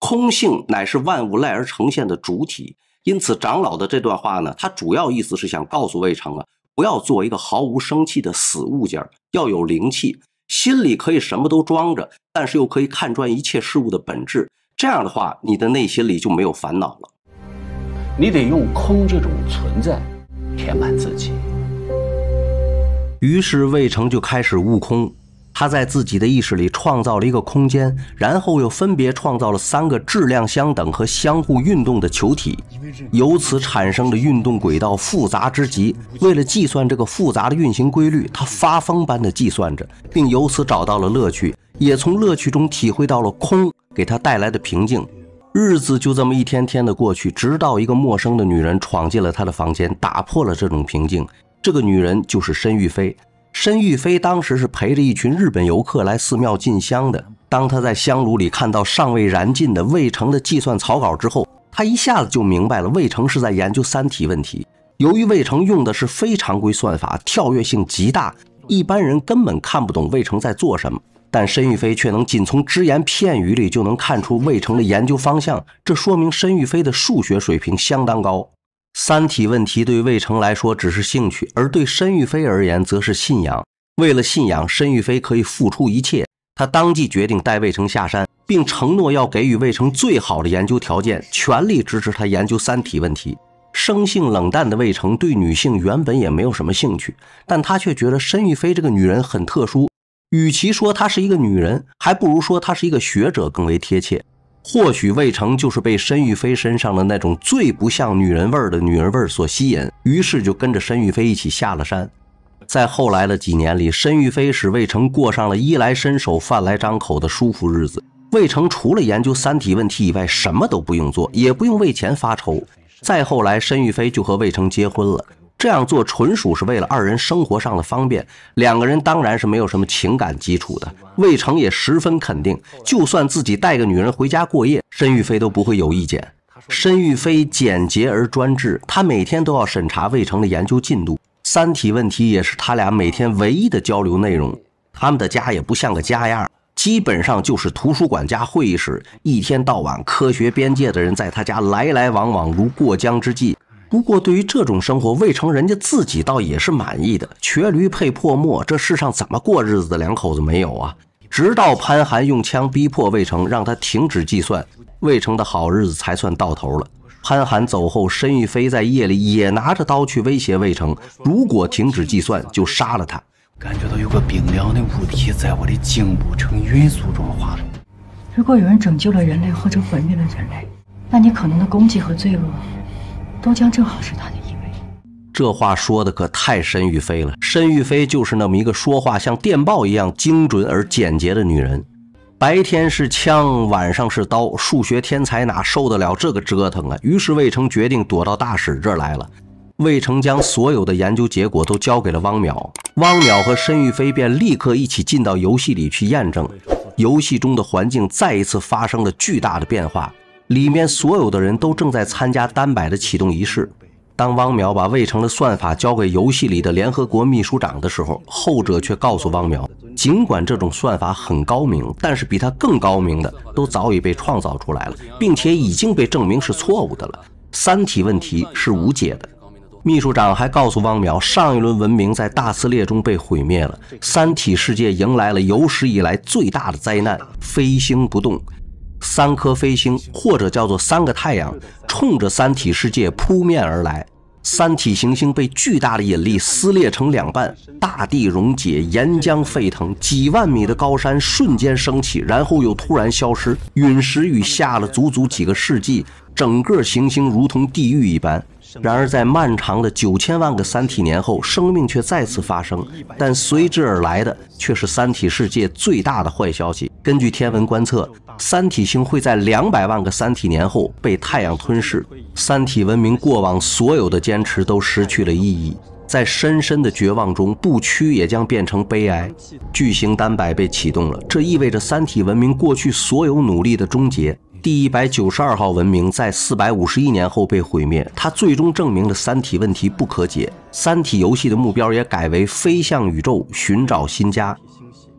空性乃是万物赖而成现的主体。因此长老的这段话呢，他主要意思是想告诉魏成啊，不要做一个毫无生气的死物件，要有灵气，心里可以什么都装着，但是又可以看穿一切事物的本质。这样的话，你的内心里就没有烦恼了。 你得用空这种存在填满自己。 于是魏成就开始悟空，他在自己的意识里创造了一个空间，然后又分别创造了3个质量相等和相互运动的球体，由此产生的运动轨道复杂之极。为了计算这个复杂的运行规律，他发疯般的计算着，并由此找到了乐趣，也从乐趣中体会到了空给他带来的平静。日子就这么一天天的过去，直到一个陌生的女人闯进了他的房间，打破了这种平静。这个女人就是申玉妃。申玉妃当时是陪着一群日本游客来寺庙进香的。当她在香炉里看到尚未燃尽的魏成的计算草稿之后，她一下子就明白了魏成是在研究三体问题。由于魏成用的是非常规算法，跳跃性极大，一般人根本看不懂魏成在做什么，但申玉妃却能仅从只言片语里就能看出魏成的研究方向，这说明申玉妃的数学水平相当高。三体问题对魏成来说只是兴趣，而对申玉妃而言则是信仰。为了信仰，申玉妃可以付出一切。他当即决定带魏成下山，并承诺要给予魏成最好的研究条件，全力支持他研究三体问题。生性冷淡的魏成对女性原本也没有什么兴趣，但他却觉得申玉妃这个女人很特殊，与其说她是一个女人，还不如说她是一个学者更为贴切。或许魏成就是被申玉妃身上的那种最不像女人味儿的女人味儿所吸引，于是就跟着申玉妃一起下了山。在后来的几年里，申玉妃使魏成过上了衣来伸手饭来张口的舒服日子。魏成除了研究三体问题以外什么都不用做，也不用为钱发愁。再后来，申玉妃就和魏成结婚了。这样做纯属是为了二人生活上的方便，两个人当然是没有什么情感基础的。魏成也十分肯定，就算自己带个女人回家过夜，申玉妃都不会有意见。申玉妃简洁而专制，她每天都要审查魏成的研究进度，三体问题也是他俩每天唯一的交流内容。他们的家也不像个家样，基本上就是图书馆加会议室，一天到晚科学边界的人在他家来来往往如过江之鲫。不过对于这种生活，魏成人家自己倒也是满意的，瘸驴配破墨，这世上怎么过日子的两口子没有啊？直到潘寒用枪逼迫魏成，让他停止计算，魏成的好日子才算到头了。潘寒走后，申玉妃在夜里也拿着刀去威胁魏成，如果停止计算就杀了他。 感觉到有个冰凉的物体在我的颈部呈匀速状滑动。 如果有人拯救了人类或者毁灭了人类，那你可能的功绩和罪恶都将正好是他的意味。 这话说的可太申玉妃了。申玉妃就是那么一个说话像电报一样精准而简洁的女人。白天是枪，晚上是刀，数学天才哪受得了这个折腾啊？于是魏成决定躲到大使这儿来了。魏成将所有的研究结果都交给了汪淼，汪淼和申玉妃便立刻一起进到游戏里去验证。游戏中的环境再一次发生了巨大的变化，里面所有的人都正在参加单摆的启动仪式。当汪淼把魏成的算法交给游戏里的联合国秘书长的时候，后者却告诉汪淼，尽管这种算法很高明，但是比它更高明的都早已被创造出来了，并且已经被证明是错误的了。三体问题是无解的。秘书长还告诉汪淼，上一轮文明在大撕裂中被毁灭了，三体世界迎来了有史以来最大的灾难，飞星不动。三颗飞星，或者叫做三个太阳，冲着三体世界扑面而来。三体行星被巨大的引力撕裂成两半，大地溶解，岩浆沸腾，几万米的高山瞬间升起，然后又突然消失。陨石雨下了足足几个世纪，整个行星如同地狱一般。然而在漫长的9000万个三体年后，生命却再次发生，但随之而来的却是三体世界最大的坏消息。根据天文观测，三体星会在200万个三体年后被太阳吞噬，三体文明过往所有的坚持都失去了意义。在深深的绝望中，不屈也将变成悲哀。巨型单摆被启动了，这意味着三体文明过去所有努力的终结。第192号文明在451年后被毁灭，它最终证明了三体问题不可解。三体游戏的目标也改为飞向宇宙，寻找新家。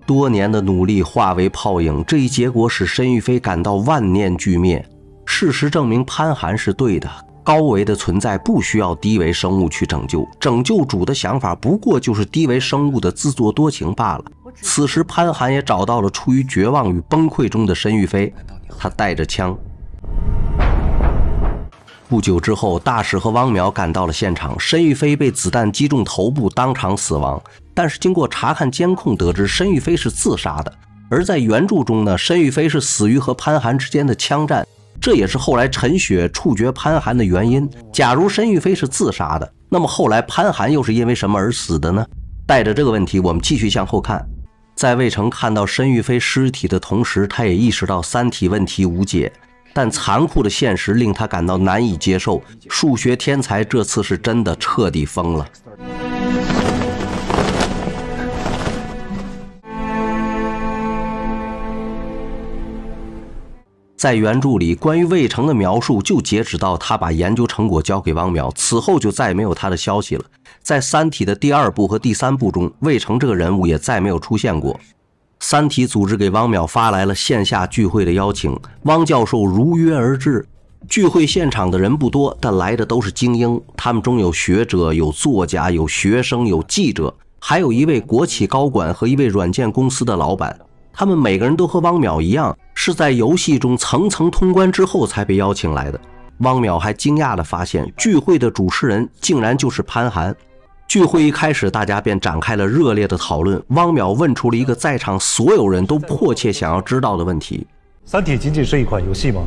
多年的努力化为泡影，这一结果使申玉飞感到万念俱灭。事实证明潘寒是对的，高维的存在不需要低维生物去拯救，拯救主的想法不过就是低维生物的自作多情罢了。此时潘寒也找到了处于绝望与崩溃中的申玉飞，他带着枪。不久之后，大使和汪淼赶到了现场，申玉飞被子弹击中头部，当场死亡。但是经过查看监控得知，申玉飞是自杀的。而在原著中呢，申玉飞是死于和潘寒之间的枪战，这也是后来陈雪处决潘寒的原因。假如申玉飞是自杀的，那么后来潘寒又是因为什么而死的呢？带着这个问题，我们继续向后看。在魏成看到申玉飞尸体的同时，他也意识到三体问题无解，但残酷的现实令他感到难以接受。数学天才这次是真的彻底疯了。在原著里，关于魏成的描述就截止到他把研究成果交给汪淼，此后就再也没有他的消息了。在《三体》的第2部和第3部中，魏成这个人物也再没有出现过。三体组织给汪淼发来了线下聚会的邀请，汪教授如约而至。聚会现场的人不多，但来的都是精英，他们中有学者、有作家、有学生、有记者，还有一位国企高管和一位软件公司的老板。他们每个人都和汪淼一样，是在游戏中层层通关之后才被邀请来的。汪淼还惊讶地发现，聚会的主持人竟然就是潘寒。聚会一开始，大家便展开了热烈的讨论。汪淼问出了一个在场所有人都迫切想要知道的问题： 三体仅仅是一款游戏吗？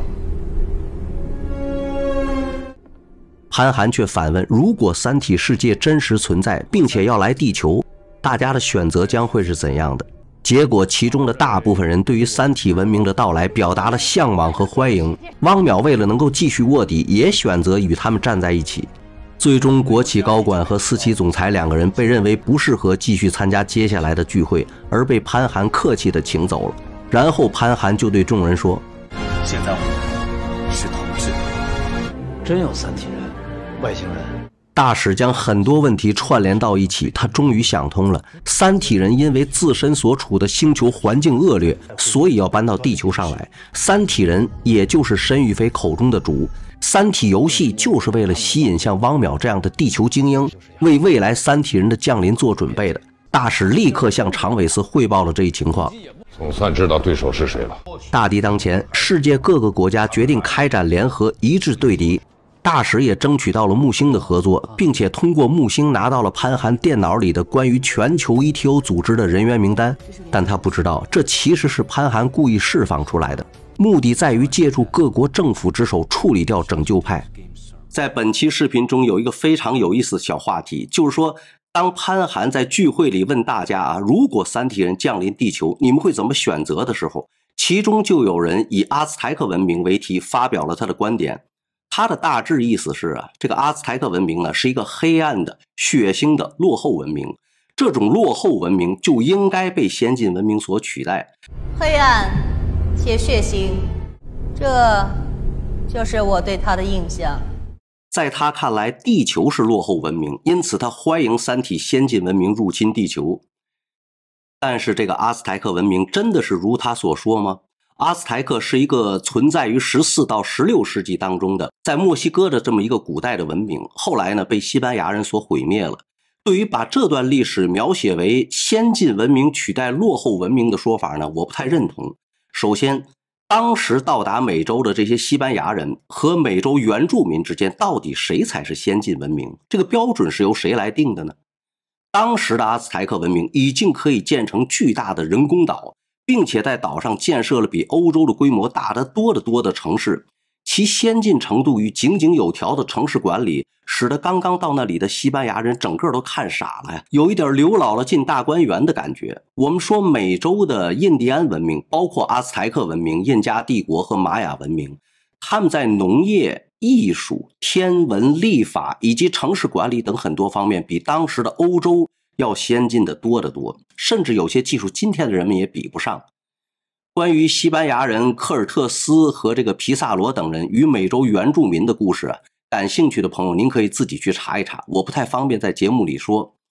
潘寒却反问：如果三体世界真实存在，并且要来地球，大家的选择将会是怎样的？结果其中的大部分人对于三体文明的到来表达了向往和欢迎。汪淼为了能够继续卧底，也选择与他们站在一起。最终国企高管和4期总裁2个人被认为不适合继续参加接下来的聚会，而被潘寒客气地请走了。然后潘寒就对众人说： 现在我们是同志。 真有三体人，外星人。 大使将很多问题串联到一起，他终于想通了。三体人因为自身所处的星球环境恶劣，所以要搬到地球上来。三体人也就是申玉飞口中的主。三体游戏就是为了吸引像汪淼这样的地球精英，为未来三体人的降临做准备的。大使立刻向常伟思汇报了这一情况。 总算知道对手是谁了。 大敌当前，世界各个国家决定开展联合一致对敌。大使也争取到了木星的合作，并且通过木星拿到了潘寒电脑里的关于全球 ETO 组织的人员名单，但他不知道这其实是潘寒故意释放出来的，目的在于借助各国政府之手处理掉拯救派。在本期视频中有一个非常有意思的小话题，就是说当潘寒在聚会里问大家如果三体人降临地球，你们会怎么选择的时候，其中就有人以阿兹台克文明为题发表了他的观点。他的大致意思是这个阿兹台克文明呢是一个黑暗的、血腥的落后文明，这种落后文明就应该被先进文明所取代。 黑暗且血腥，这就是我对他的印象。 在他看来，地球是落后文明，因此他欢迎三体先进文明入侵地球。但是这个阿兹台克文明真的是如他所说吗？阿兹台克是一个存在于14到16世纪当中的，在墨西哥的这么一个古代的文明，后来呢被西班牙人所毁灭了。对于把这段历史描写为先进文明取代落后文明的说法呢，我不太认同。首先，当时到达美洲的这些西班牙人和美洲原住民之间，到底谁才是先进文明？这个标准是由谁来定的呢？当时的阿兹台克文明已经可以建成巨大的人工岛，并且在岛上建设了比欧洲的规模大得多得多的城市，其先进程度与井井有条的城市管理，使得刚刚到那里的西班牙人整个都看傻了呀，有一点刘姥姥进大观园的感觉。我们说美洲的印第安文明，包括阿兹台克文明、印加帝国和玛雅文明，他们在农业、艺术、天文、历法以及城市管理等很多方面比当时的欧洲要先进的多得多，甚至有些技术今天的人们也比不上。关于西班牙人科尔特斯和这个皮萨罗等人与美洲原住民的故事感兴趣的朋友您可以自己去查一查，我不太方便在节目里说。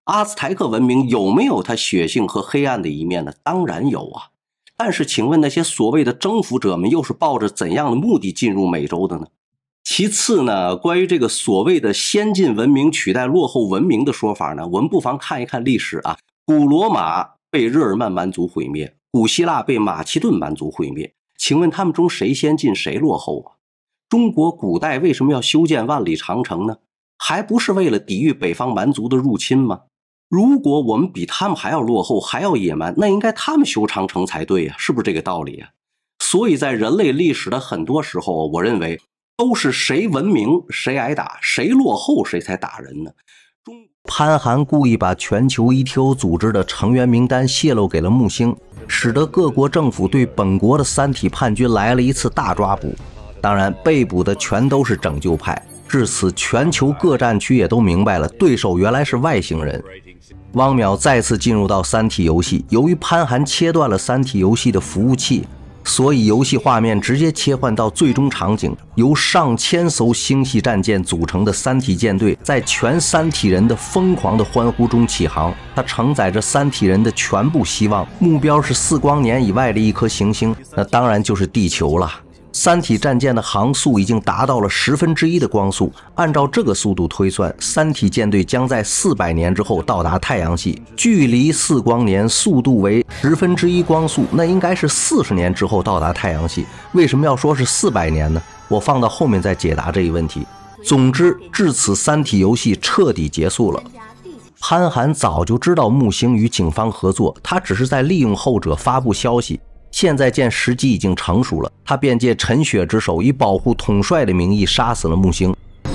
阿兹台克文明有没有它血性和黑暗的一面呢？当然有啊。但是请问那些所谓的征服者们又是抱着怎样的目的进入美洲的呢？其次呢，关于这个所谓的先进文明取代落后文明的说法呢，我们不妨看一看历史啊。古罗马被日耳曼蛮族毁灭，古希腊被马其顿蛮族毁灭，请问他们中谁先进谁落后啊？中国古代为什么要修建万里长城呢？还不是为了抵御北方蛮族的入侵吗？如果我们比他们还要落后还要野蛮，那应该他们修长城才对呀，是不是这个道理啊？所以在人类历史的很多时候，我认为都是谁文明谁挨打，谁落后谁才打人呢。潘寒故意把全球 ETO 组织的成员名单泄露给了木星，使得各国政府对本国的三体叛军来了一次大抓捕。当然被捕的全都是拯救派，至此全球各战区也都明白了对手原来是外星人。汪淼再次进入到三体游戏，由于潘寒切断了三体游戏的服务器，所以游戏画面直接切换到最终场景，由上千艘星系战舰组成的三体舰队在全三体人的疯狂的欢呼中起航，它承载着三体人的全部希望，目标是4光年以外的一颗行星，那当然就是地球了。三体战舰的航速已经达到了1/10的光速，按照这个速度推算，三体舰队将在400年之后到达太阳系，距离4光年，速度为1/10光速，那应该是40年之后到达太阳系。为什么要说是400年呢？我放到后面再解答这一问题。总之，至此三体游戏彻底结束了。潘寒早就知道木星与警方合作，他只是在利用后者发布消息。现在见时机已经成熟了，他便借陈雪之手，以保护统帅的名义杀死了木星。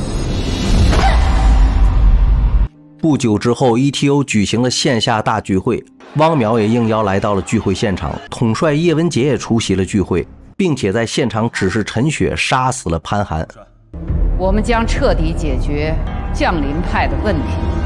不久之后 ，ETO 举行了线下大聚会，汪淼也应邀来到了聚会现场，统帅叶文洁也出席了聚会，并且在现场指示陈雪杀死了潘寒。 我们将彻底解决降临派的问题。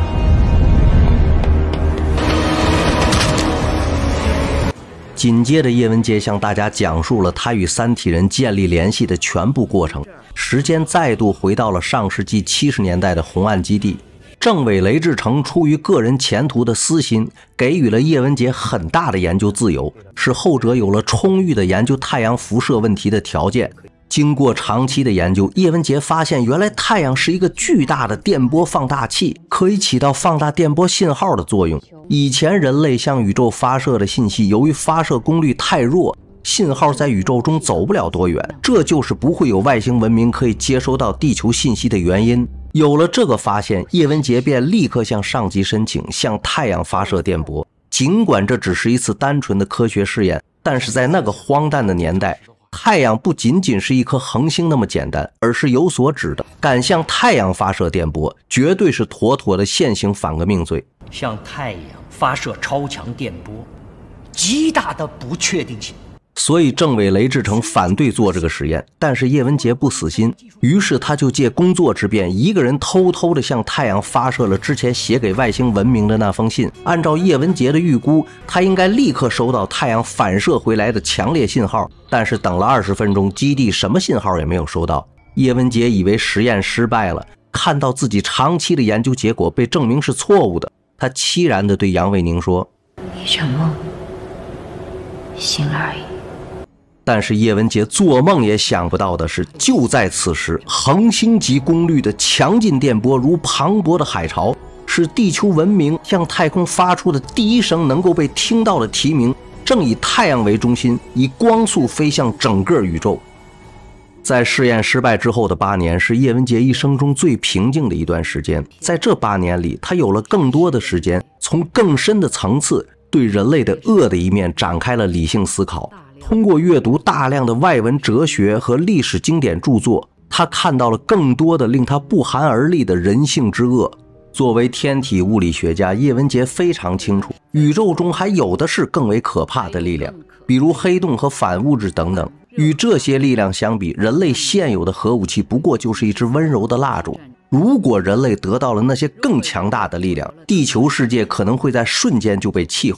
紧接着，叶文洁向大家讲述了他与三体人建立联系的全部过程。时间再度回到了上世纪70年代的红岸基地。政委雷志成出于个人前途的私心，给予了叶文洁很大的研究自由，使后者有了充裕的研究太阳辐射问题的条件。经过长期的研究，叶文洁发现原来太阳是一个巨大的电波放大器，可以起到放大电波信号的作用。以前人类向宇宙发射的信息，由于发射功率太弱，信号在宇宙中走不了多远，这就是不会有外星文明可以接收到地球信息的原因。有了这个发现，叶文洁便立刻向上级申请向太阳发射电波。尽管这只是一次单纯的科学试验，但是在那个荒诞的年代，太阳不仅仅是一颗恒星那么简单，而是有所指的。敢向太阳发射电波，绝对是妥妥的现行反革命罪。 向太阳发射超强电波，极大的不确定性。 所以政委雷志成反对做这个实验，但是叶文洁不死心，于是他就借工作之便，一个人偷偷的向太阳发射了之前写给外星文明的那封信。按照叶文洁的预估，他应该立刻收到太阳反射回来的强烈信号，但是等了20分钟，基地什么信号也没有收到。叶文洁以为实验失败了，看到自己长期的研究结果被证明是错误的，他凄然地对杨卫宁说： 一场梦，醒了而已。 但是叶文洁做梦也想不到的是，就在此时，恒星级功率的强劲电波如磅礴的海潮，使地球文明向太空发出的第一声能够被听到的啼鸣，正以太阳为中心，以光速飞向整个宇宙。在试验失败之后的8年，是叶文洁一生中最平静的一段时间。在这8年里，他有了更多的时间，从更深的层次对人类的恶的一面展开了理性思考。通过阅读大量的外文哲学和历史经典著作，他看到了更多的令他不寒而栗的人性之恶。作为天体物理学家，叶文洁非常清楚，宇宙中还有的是更为可怕的力量，比如黑洞和反物质等等。与这些力量相比，人类现有的核武器不过就是一支温柔的蜡烛。如果人类得到了那些更强大的力量，地球世界可能会在瞬间就被气化。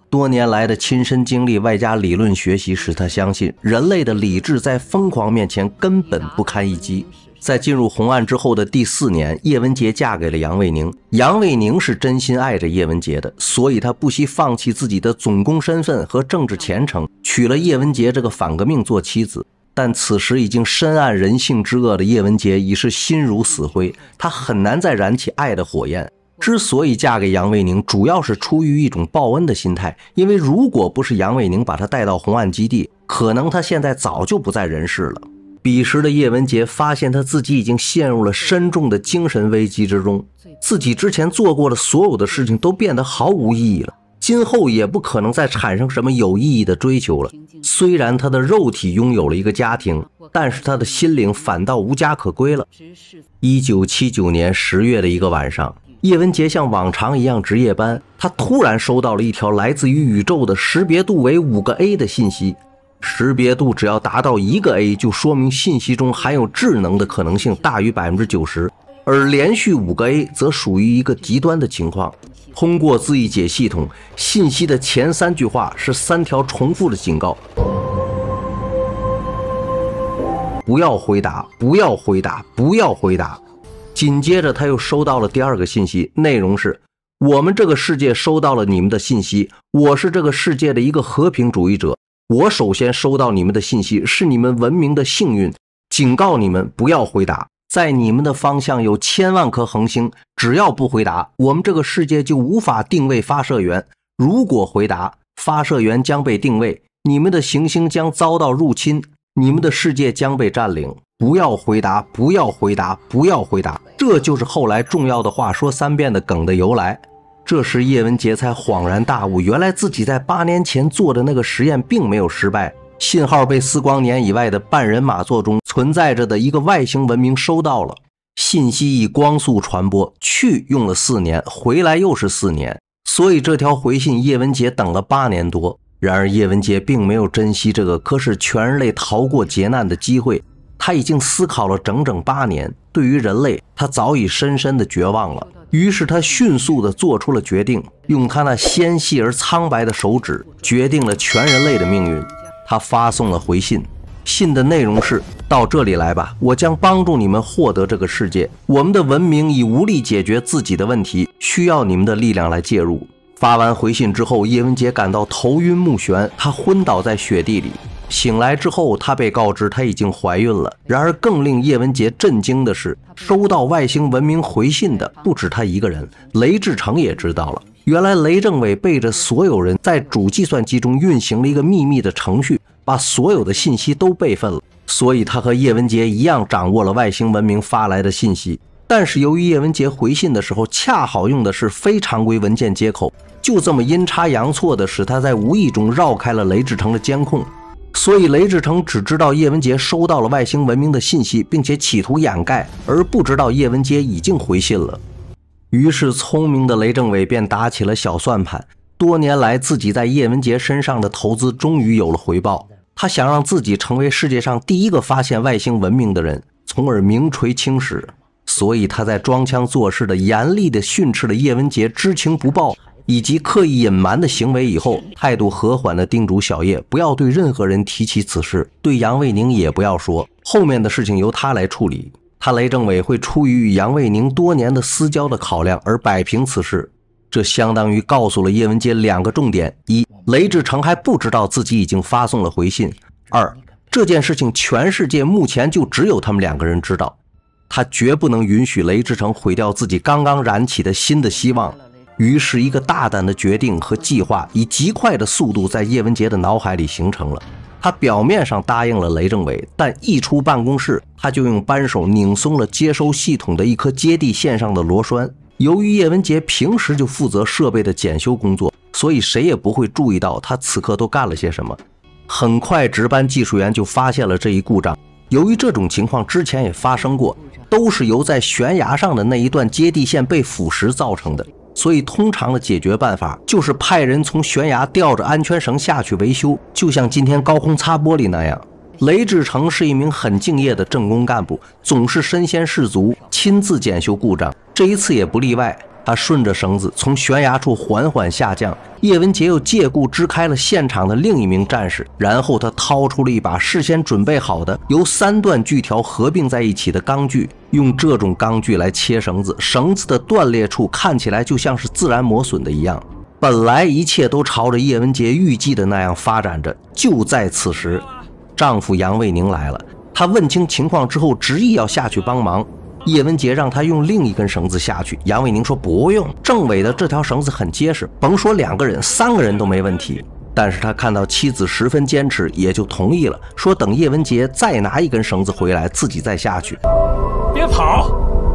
多年来的亲身经历外加理论学习使他相信，人类的理智在疯狂面前根本不堪一击。在进入红岸之后的第4年，叶文洁嫁给了杨卫宁。杨卫宁是真心爱着叶文洁的，所以他不惜放弃自己的总工身份和政治前程，娶了叶文洁这个反革命做妻子。但此时已经深谙人性之恶的叶文洁已是心如死灰，她很难再燃起爱的火焰。之所以嫁给杨卫宁，主要是出于一种报恩的心态，因为如果不是杨卫宁把她带到红岸基地，可能她现在早就不在人世了。彼时的叶文洁发现她自己已经陷入了深重的精神危机之中，自己之前做过的所有的事情都变得毫无意义了，今后也不可能再产生什么有意义的追求了。虽然她的肉体拥有了一个家庭，但是她的心灵反倒无家可归了。1979年10月的一个晚上，叶文洁像往常一样值夜班，她突然收到了一条来自于宇宙的识别度为5个 A 的信息。识别度只要达到1个 A， 就说明信息中含有智能的可能性大于 90%， 而连续5个 A 则属于一个极端的情况。通过字义解系统，信息的前3句话是3条重复的警告：不要回答，不要回答，不要回答。紧接着他又收到了第2个信息，内容是：我们这个世界收到了你们的信息，我是这个世界的一个和平主义者，我首先收到你们的信息，是你们文明的幸运，警告你们不要回答。在你们的方向有1000万颗恒星，只要不回答，我们这个世界就无法定位发射源。如果回答，发射源将被定位，你们的行星将遭到入侵，你们的世界将被占领。不要回答，不要回答，不要回答。这就是后来重要的话说3遍的梗的由来。这时叶文洁才恍然大悟，原来自己在8年前做的那个实验并没有失败，信号被4光年以外的半人马座中存在着的一个外星文明收到了，信息以光速传播，去用了4年，回来又是4年，所以这条回信叶文洁等了8年多。然而叶文洁并没有珍惜这个可使全人类逃过劫难的机会，他已经思考了整整8年，对于人类他早已深深的绝望了。于是他迅速地做出了决定，用他那纤细而苍白的手指决定了全人类的命运。他发送了回信，信的内容是：到这里来吧，我将帮助你们获得这个世界，我们的文明已无力解决自己的问题，需要你们的力量来介入。发完回信之后，叶文洁感到头晕目眩，她昏倒在雪地里。醒来之后，她被告知她已经怀孕了。然而更令叶文洁震惊的是，收到外星文明回信的不止她一个人，雷志成也知道了。原来雷政委背着所有人在主计算机中运行了一个秘密的程序，把所有的信息都备份了，所以他和叶文洁一样掌握了外星文明发来的信息。但是由于叶文洁回信的时候恰好用的是非常规文件接口，就这么阴差阳错的使他在无意中绕开了雷志成的监控，所以雷志成只知道叶文洁收到了外星文明的信息，并且企图掩盖，而不知道叶文洁已经回信了。于是聪明的雷政委便打起了小算盘，多年来自己在叶文洁身上的投资终于有了回报，他想让自己成为世界上第一个发现外星文明的人，从而名垂青史。所以他在装腔作势的严厉地训斥了叶文洁知情不报以及刻意隐瞒的行为以后，态度和缓地叮嘱小叶不要对任何人提起此事，对杨卫宁也不要说，后面的事情由他来处理。他雷政委会出于与杨卫宁多年的私交的考量而摆平此事。这相当于告诉了叶文洁2个重点：一，雷志成还不知道自己已经发送了回信；二，这件事情全世界目前就只有他们2个人知道。他绝不能允许雷志成毁掉自己刚刚燃起的新的希望。于是一个大胆的决定和计划以极快的速度在叶文洁的脑海里形成了。他表面上答应了雷政委，但一出办公室，他就用扳手拧松了接收系统的一颗接地线上的螺栓。由于叶文洁平时就负责设备的检修工作，所以谁也不会注意到他此刻都干了些什么。很快值班技术员就发现了这一故障。由于这种情况之前也发生过，都是由在悬崖上的那一段接地线被腐蚀造成的，所以通常的解决办法就是派人从悬崖吊着安全绳下去维修，就像今天高空擦玻璃那样。雷志成是一名很敬业的政工干部，总是身先士卒，亲自检修故障，这一次也不例外。 他顺着绳子从悬崖处缓缓下降，叶文洁又借故支开了现场的另一名战士，然后他掏出了一把事先准备好的由3段锯条合并在一起的钢锯，用这种钢锯来切绳子，绳子的断裂处看起来就像是自然磨损的一样。本来一切都朝着叶文洁预计的那样发展着，就在此时，丈夫杨卫宁来了。他问清情况之后，执意要下去帮忙。叶文洁让他用另一根绳子下去，杨卫宁说不用，政委的这条绳子很结实，甭说2个人，3个人都没问题。但是他看到妻子十分坚持，也就同意了，说等叶文洁再拿一根绳子回来，自己再下去。 别跑！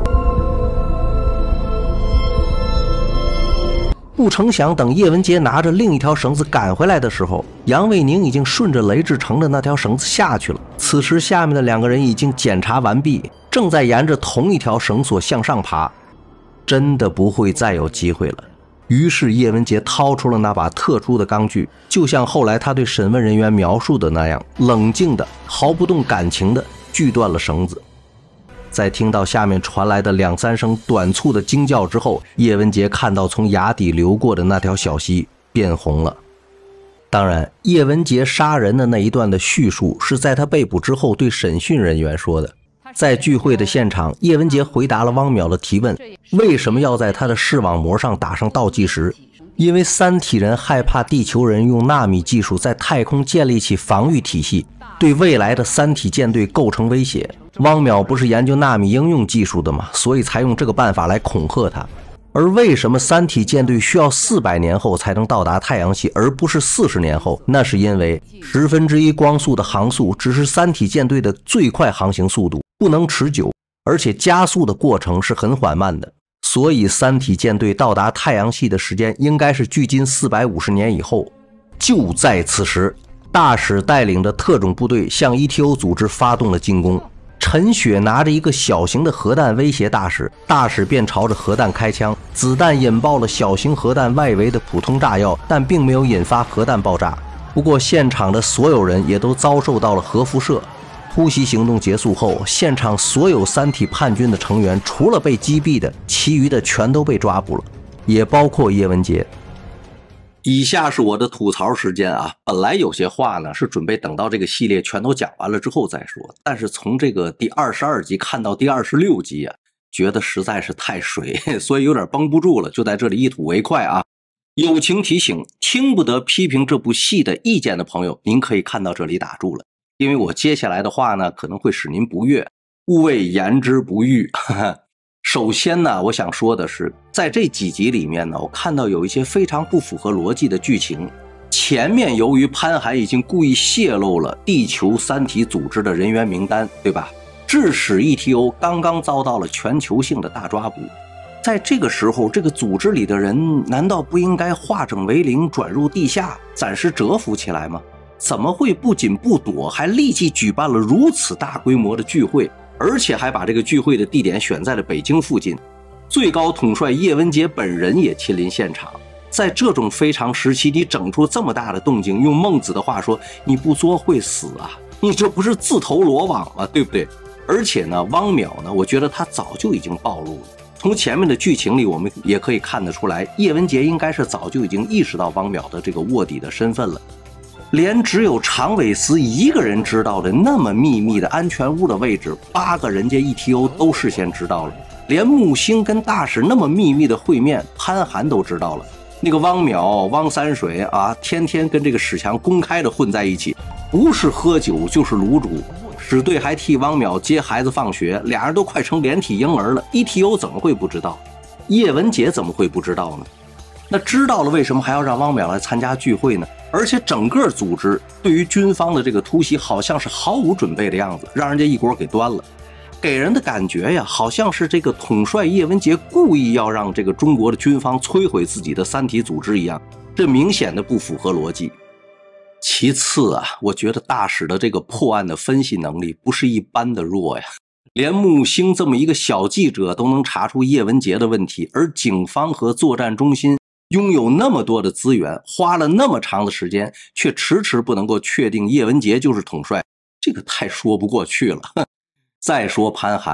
不成想，等叶文洁拿着另一条绳子赶回来的时候，杨卫宁已经顺着雷志成的那条绳子下去了。此时下面的2个人已经检查完毕，正在沿着同一条绳索向上爬，真的不会再有机会了。于是叶文洁掏出了那把特殊的钢锯，就像后来他对审问人员描述的那样，冷静的、毫不动感情的锯断了绳子。在听到下面传来的2、3声短促的惊叫之后，叶文洁看到从崖底流过的那条小溪变红了。当然，叶文洁杀人的那一段的叙述是在他被捕之后对审讯人员说的。在聚会的现场，叶文洁回答了汪淼的提问，为什么要在他的视网膜上打上倒计时？因为三体人害怕地球人用纳米技术在太空建立起防御体系，对未来的三体舰队构成威胁。汪淼不是研究纳米应用技术的吗？所以才用这个办法来恐吓他。而为什么三体舰队需要400年后才能到达太阳系，而不是40年后？那是因为1/10光速的航速只是三体舰队的最快航行速度，不能持久，而且加速的过程是很缓慢的。所以三体舰队到达太阳系的时间应该是距今450年以后。就在此时，大使带领着特种部队向 ETO 组织发动了进攻。陈雪拿着一个小型的核弹威胁大使，大使便朝着核弹开枪，子弹引爆了小型核弹外围的普通炸药，但并没有引发核弹爆炸。不过现场的所有人也都遭受到了核辐射。突袭行动结束后，现场所有三体叛军的成员除了被击毙的，其余的全都被抓捕了，也包括叶文洁。以下是我的吐槽时间啊！本来有些话呢是准备等到这个系列全都讲完了之后再说，但是从这个第22集看到第26集啊，觉得实在是太水，所以有点绷不住了，就在这里一吐为快啊！友情提醒，听不得批评这部戏的意见的朋友，您可以看到这里打住了，因为我接下来的话呢可能会使您不悦，勿谓言之不预。首先呢，我想说的是，在这几集里面呢，我看到有一些非常不符合逻辑的剧情。前面由于潘寒已经故意泄露了地球三体组织的人员名单，对吧？致使 ETO 刚刚遭到了全球性的大抓捕。在这个时候，这个组织里的人难道不应该化整为零，转入地下，暂时蛰伏起来吗？怎么会不仅不躲，还立即举办了如此大规模的聚会？而且还把这个聚会的地点选在了北京附近，最高统帅叶文洁本人也亲临现场。在这种非常时期，你整出这么大的动静，用孟子的话说，你不作会死啊！你这不是自投罗网吗？对不对？而且呢，汪淼呢，我觉得他早就已经暴露了。从前面的剧情里，我们也可以看得出来，叶文洁应该是早就已经意识到汪淼的这个卧底的身份了。连只有常伟思一个人知道的那么秘密的安全屋的位置，8个人家 ETO 都事先知道了。连木星跟大使那么秘密的会面，潘寒都知道了。那个汪淼、汪三水啊，天天跟这个史强公开的混在一起，不是喝酒就是卤煮。史队还替汪淼接孩子放学，俩人都快成连体婴儿了。ETO 怎么会不知道？叶文洁怎么会不知道呢？那知道了，为什么还要让汪淼来参加聚会呢？而且整个组织对于军方的这个突袭好像是毫无准备的样子，让人家一锅给端了。给人的感觉呀，好像是这个统帅叶文洁故意要让这个中国的军方摧毁自己的三体组织一样，这明显的不符合逻辑。其次啊，我觉得大使的这个破案的分析能力不是一般的弱呀，连木星这么一个小记者都能查出叶文洁的问题，而警方和作战中心拥有那么多的资源，花了那么长的时间，却迟迟不能够确定叶文洁就是统帅，这个太说不过去了。再说潘寒，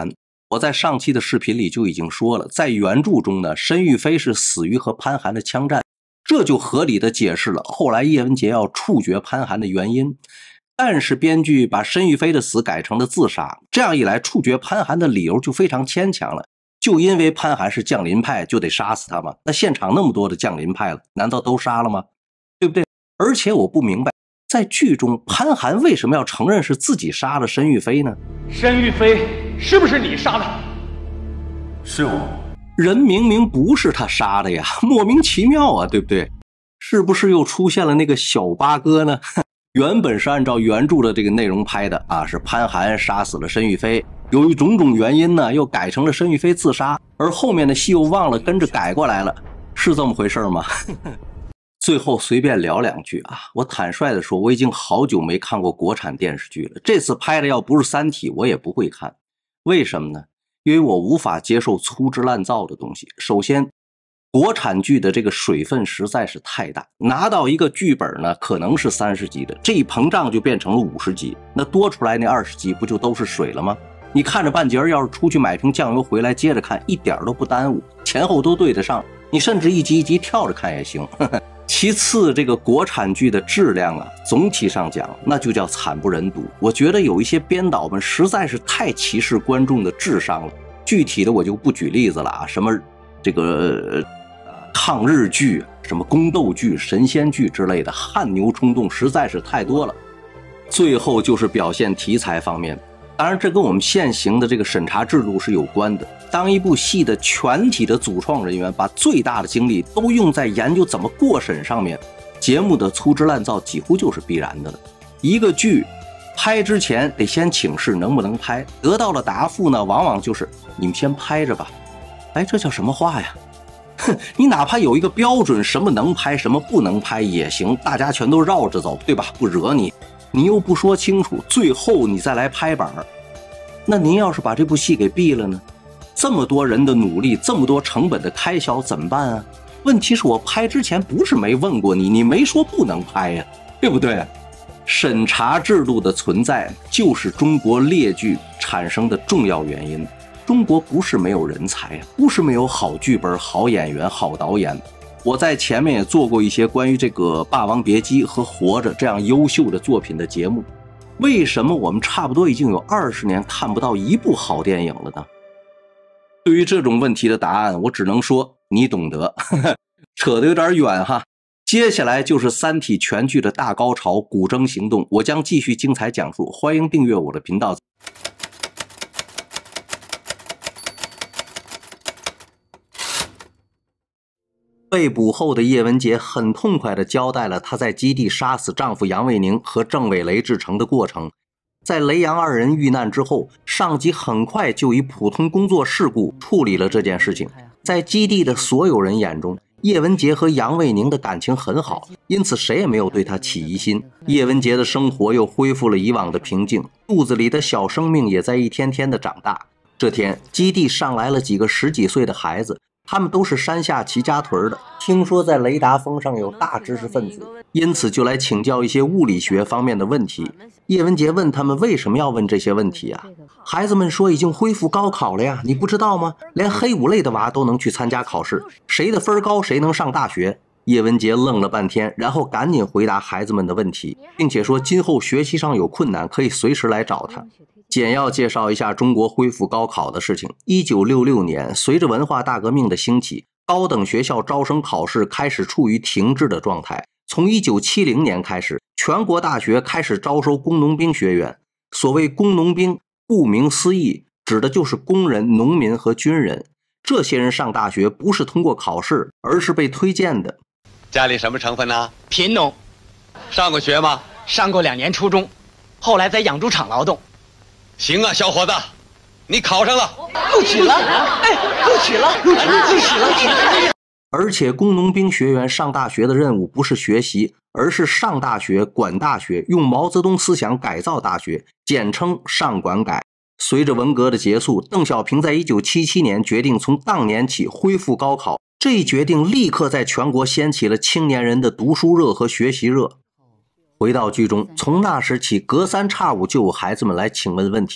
我在上期的视频里就已经说了，在原著中呢，申玉飞是死于和潘寒的枪战，这就合理的解释了后来叶文洁要处决潘寒的原因。但是编剧把申玉飞的死改成了自杀，这样一来处决潘寒的理由就非常牵强了。就因为潘寒是降临派就得杀死他吗？那现场那么多的降临派了，难道都杀了吗？对不对？而且我不明白，在剧中潘寒为什么要承认是自己杀了申玉飞呢？ 申玉飞是不是你杀的？ 是我。 人明明不是他杀的呀，莫名其妙啊，对不对？是不是又出现了那个小八哥呢？原本是按照原著的这个内容拍的啊，是潘寒杀死了申玉飞，由于种种原因呢，又改成了申玉飞自杀，而后面的戏又忘了跟着改过来了，是这么回事吗？最后随便聊两句啊，我坦率的说，我已经好久没看过国产电视剧了，这次拍的要不是三体我也不会看。为什么呢？因为我无法接受粗制滥造的东西。首先国产剧的这个水分实在是太大，拿到一个剧本呢可能是30集的，这一膨胀就变成了50集，那多出来那20集不就都是水了吗？你看着半截要是出去买瓶酱油回来接着看，一点都不耽误，前后都对得上，你甚至一集一集跳着看也行。其次这个国产剧的质量啊，总体上讲那就叫惨不忍睹。我觉得有一些编导们实在是太歧视观众的智商了，具体的我就不举例子了啊，什么这个抗日剧、什么宫斗剧、神仙剧之类的，汗牛充栋实在是太多了。最后就是表现题材方面，当然这跟我们现行的这个审查制度是有关的。当一部戏的全体的组创人员把最大的精力都用在研究怎么过审上面，节目的粗制滥造几乎就是必然的了。一个剧拍之前得先请示能不能拍，得到了答复呢，往往就是你们先拍着吧。哎，这叫什么话呀？你哪怕有一个标准，什么能拍什么不能拍也行，大家全都绕着走，对吧？不惹你，你又不说清楚，最后你再来拍板，那您要是把这部戏给毙了呢？这么多人的努力，这么多成本的开销怎么办啊？问题是我拍之前不是没问过你，你没说不能拍呀，对不对？审查制度的存在就是中国劣剧产生的重要原因。中国不是没有人才啊，不是没有好剧本、好演员、好导演。我在前面也做过一些关于这个《霸王别姬》和《活着》这样优秀的作品的节目。为什么我们差不多已经有20年看不到一部好电影了呢？对于这种问题的答案，我只能说你懂得。扯得有点远哈。接下来就是《三体》全剧的大高潮——古筝行动，我将继续精彩讲述，欢迎订阅我的频道。被捕后的叶文洁很痛快地交代了她在基地杀死丈夫杨卫宁和郑伟雷制成的过程。在雷杨二人遇难之后，上级很快就以普通工作事故处理了这件事情。在基地的所有人眼中，叶文洁和杨卫宁的感情很好，因此谁也没有对她起疑心。叶文洁的生活又恢复了以往的平静，肚子里的小生命也在一天天的长大。这天，基地上来了几个10几岁的孩子，他们都是山下齐家屯的，听说在雷达峰上有大知识分子，因此就来请教一些物理学方面的问题。叶文洁问他们为什么要问这些问题啊？孩子们说已经恢复高考了呀，你不知道吗？连黑五类的娃都能去参加考试，谁的分高谁能上大学。叶文洁愣了半天，然后赶紧回答孩子们的问题，并且说今后学习上有困难可以随时来找他。简要介绍一下中国恢复高考的事情。1966年，随着文化大革命的兴起，高等学校招生考试开始处于停滞的状态。从1970年开始，全国大学开始招收工农兵学员。所谓工农兵，顾名思义，指的就是工人、农民和军人。这些人上大学不是通过考试，而是被推荐的。 家里什么成分呢？ 贫农。 上过学吗？ 上过2年初中，后来在养猪场劳动。 行啊，小伙子，你考上了， 录取了，哎，录取了，录取了。 而且工农兵学员上大学的任务不是学习，而是上大学、管大学，用毛泽东思想改造大学，简称上管改。随着文革的结束，邓小平在1977年决定从当年起恢复高考，这一决定立刻在全国掀起了青年人的读书热和学习热。回到剧中，从那时起隔3差5就有孩子们来请问问题，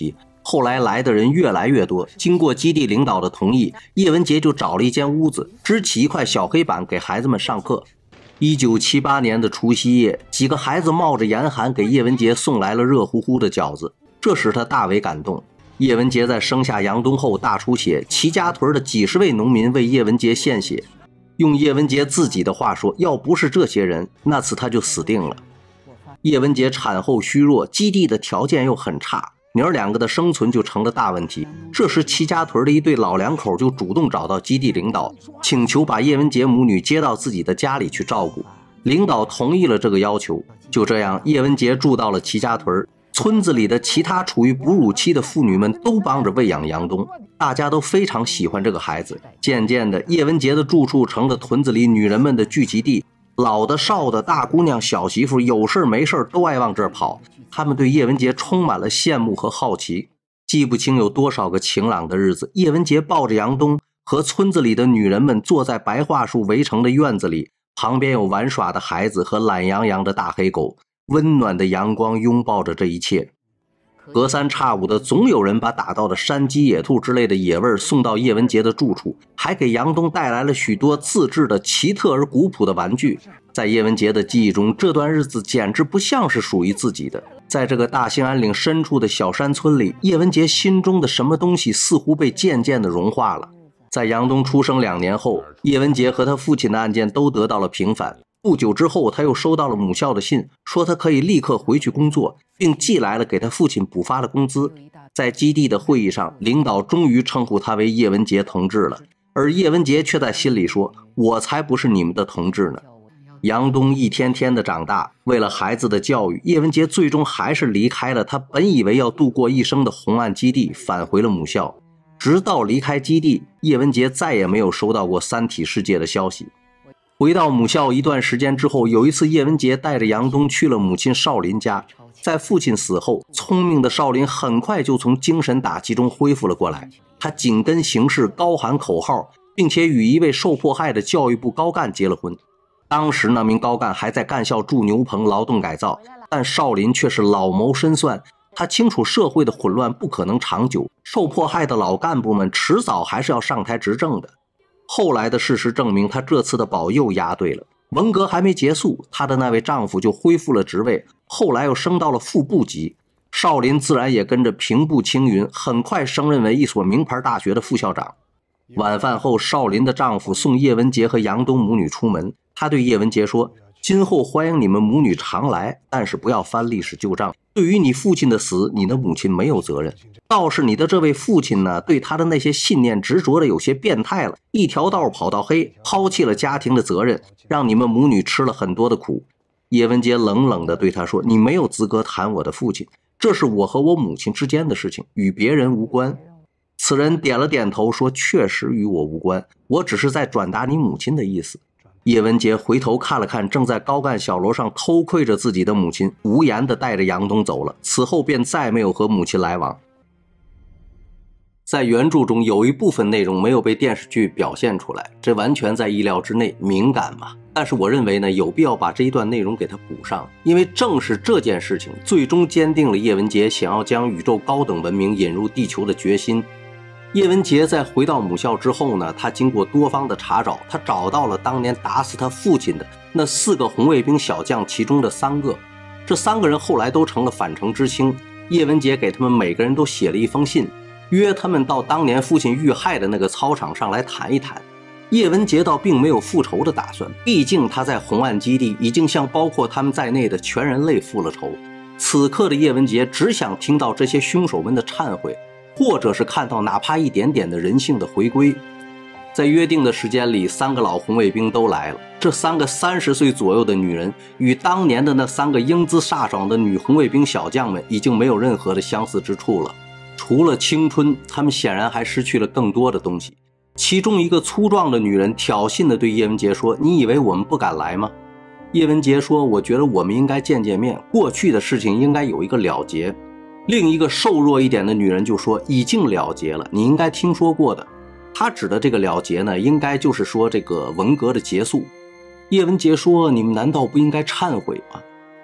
后来来的人越来越多，经过基地领导的同意，叶文洁就找了一间屋子，支起一块小黑板给孩子们上课。1978年的除夕夜，几个孩子冒着严寒给叶文洁送来了热乎乎的饺子，这使他大为感动。叶文洁在生下杨东后大出血，齐家屯的几十位农民为叶文洁献血。用叶文洁自己的话说，要不是这些人，那次他就死定了。叶文洁产后虚弱，基地的条件又很差，娘儿两个的生存就成了大问题。这时齐家屯的一对老两口就主动找到基地领导，请求把叶文洁母女接到自己的家里去照顾。领导同意了这个要求。就这样，叶文洁住到了齐家屯，村子里的其他处于哺乳期的妇女们都帮着喂养杨东，大家都非常喜欢这个孩子。渐渐的，叶文洁的住处成了屯子里女人们的聚集地，老的少的大姑娘小媳妇有事没事都爱往这儿跑，他们对叶文洁充满了羡慕和好奇。记不清有多少个晴朗的日子，叶文洁抱着杨东和村子里的女人们坐在白桦树围成的院子里，旁边有玩耍的孩子和懒洋洋的大黑狗，温暖的阳光拥抱着这一切。隔三差五的总有人把打到的山鸡野兔之类的野味送到叶文洁的住处，还给杨东带来了许多自制的奇特而古朴的玩具。在叶文洁的记忆中，这段日子简直不像是属于自己的。在这个大兴安岭深处的小山村里，叶文洁心中的什么东西似乎被渐渐的融化了。在杨东出生2年后，叶文洁和他父亲的案件都得到了平反。不久之后，他又收到了母校的信，说他可以立刻回去工作，并寄来了给他父亲补发的工资。在基地的会议上，领导终于称呼他为叶文洁同志了，而叶文洁却在心里说：“我才不是你们的同志呢。”杨东一天天的长大，为了孩子的教育，叶文洁最终还是离开了他本以为要度过一生的红岸基地，返回了母校。直到离开基地，叶文洁再也没有收到过三体世界的消息。回到母校一段时间之后，有一次叶文洁带着杨东去了母亲少林家。在父亲死后，聪明的少林很快就从精神打击中恢复了过来。他紧跟形势，高喊口号，并且与一位受迫害的教育部高干结了婚。当时那名高干还在干校住牛棚劳动改造，但少林却是老谋深算，他清楚社会的混乱不可能长久，受迫害的老干部们迟早还是要上台执政的。后来的事实证明，他这次的宝又押对了。文革还没结束，她的那位丈夫就恢复了职位，后来又升到了副部级。少林自然也跟着平步青云，很快升任为一所名牌大学的副校长。晚饭后，少林的丈夫送叶文洁和杨东母女出门，他对叶文洁说：“今后欢迎你们母女常来，但是不要翻历史旧账。对于你父亲的死，你的母亲没有责任。倒是你的这位父亲呢，对他的那些信念执着的有些变态了，一条道跑到黑，抛弃了家庭的责任，让你们母女吃了很多的苦。”叶文洁冷冷地对他说：“你没有资格谈我的父亲，这是我和我母亲之间的事情，与别人无关。”此人点了点头说：“确实与我无关，我只是在转达你母亲的意思。”叶文洁回头看了看正在高干小楼上偷窥着自己的母亲，无言地带着杨东走了，此后便再没有和母亲来往。在原著中有一部分内容没有被电视剧表现出来，这完全在意料之内，敏感嘛。但是我认为呢，有必要把这一段内容给它补上，因为正是这件事情最终坚定了叶文洁想要将宇宙高等文明引入地球的决心。叶文洁在回到母校之后呢，他经过多方的查找，他找到了当年打死他父亲的那4个红卫兵小将其中的3个，这3个人后来都成了反城知青。叶文洁给他们每个人都写了一封信，约他们到当年父亲遇害的那个操场上来谈一谈。叶文洁倒并没有复仇的打算，毕竟他在红岸基地已经向包括他们在内的全人类复了仇。此刻的叶文洁只想听到这些凶手们的忏悔，或者是看到哪怕一点点的人性的回归。在约定的时间里，3个老红卫兵都来了。这3个30岁左右的女人与当年的那3个英姿飒爽的女红卫兵小将们已经没有任何的相似之处了，除了青春，她们显然还失去了更多的东西。其中一个粗壮的女人挑衅地对叶文洁说：“你以为我们不敢来吗？”叶文洁说：“我觉得我们应该见见面，过去的事情应该有一个了结。”另一个瘦弱一点的女人就说：“已经了结了，你应该听说过的。”她指的这个了结呢，应该就是说这个文革的结束。叶文洁说：“你们难道不应该忏悔吗？”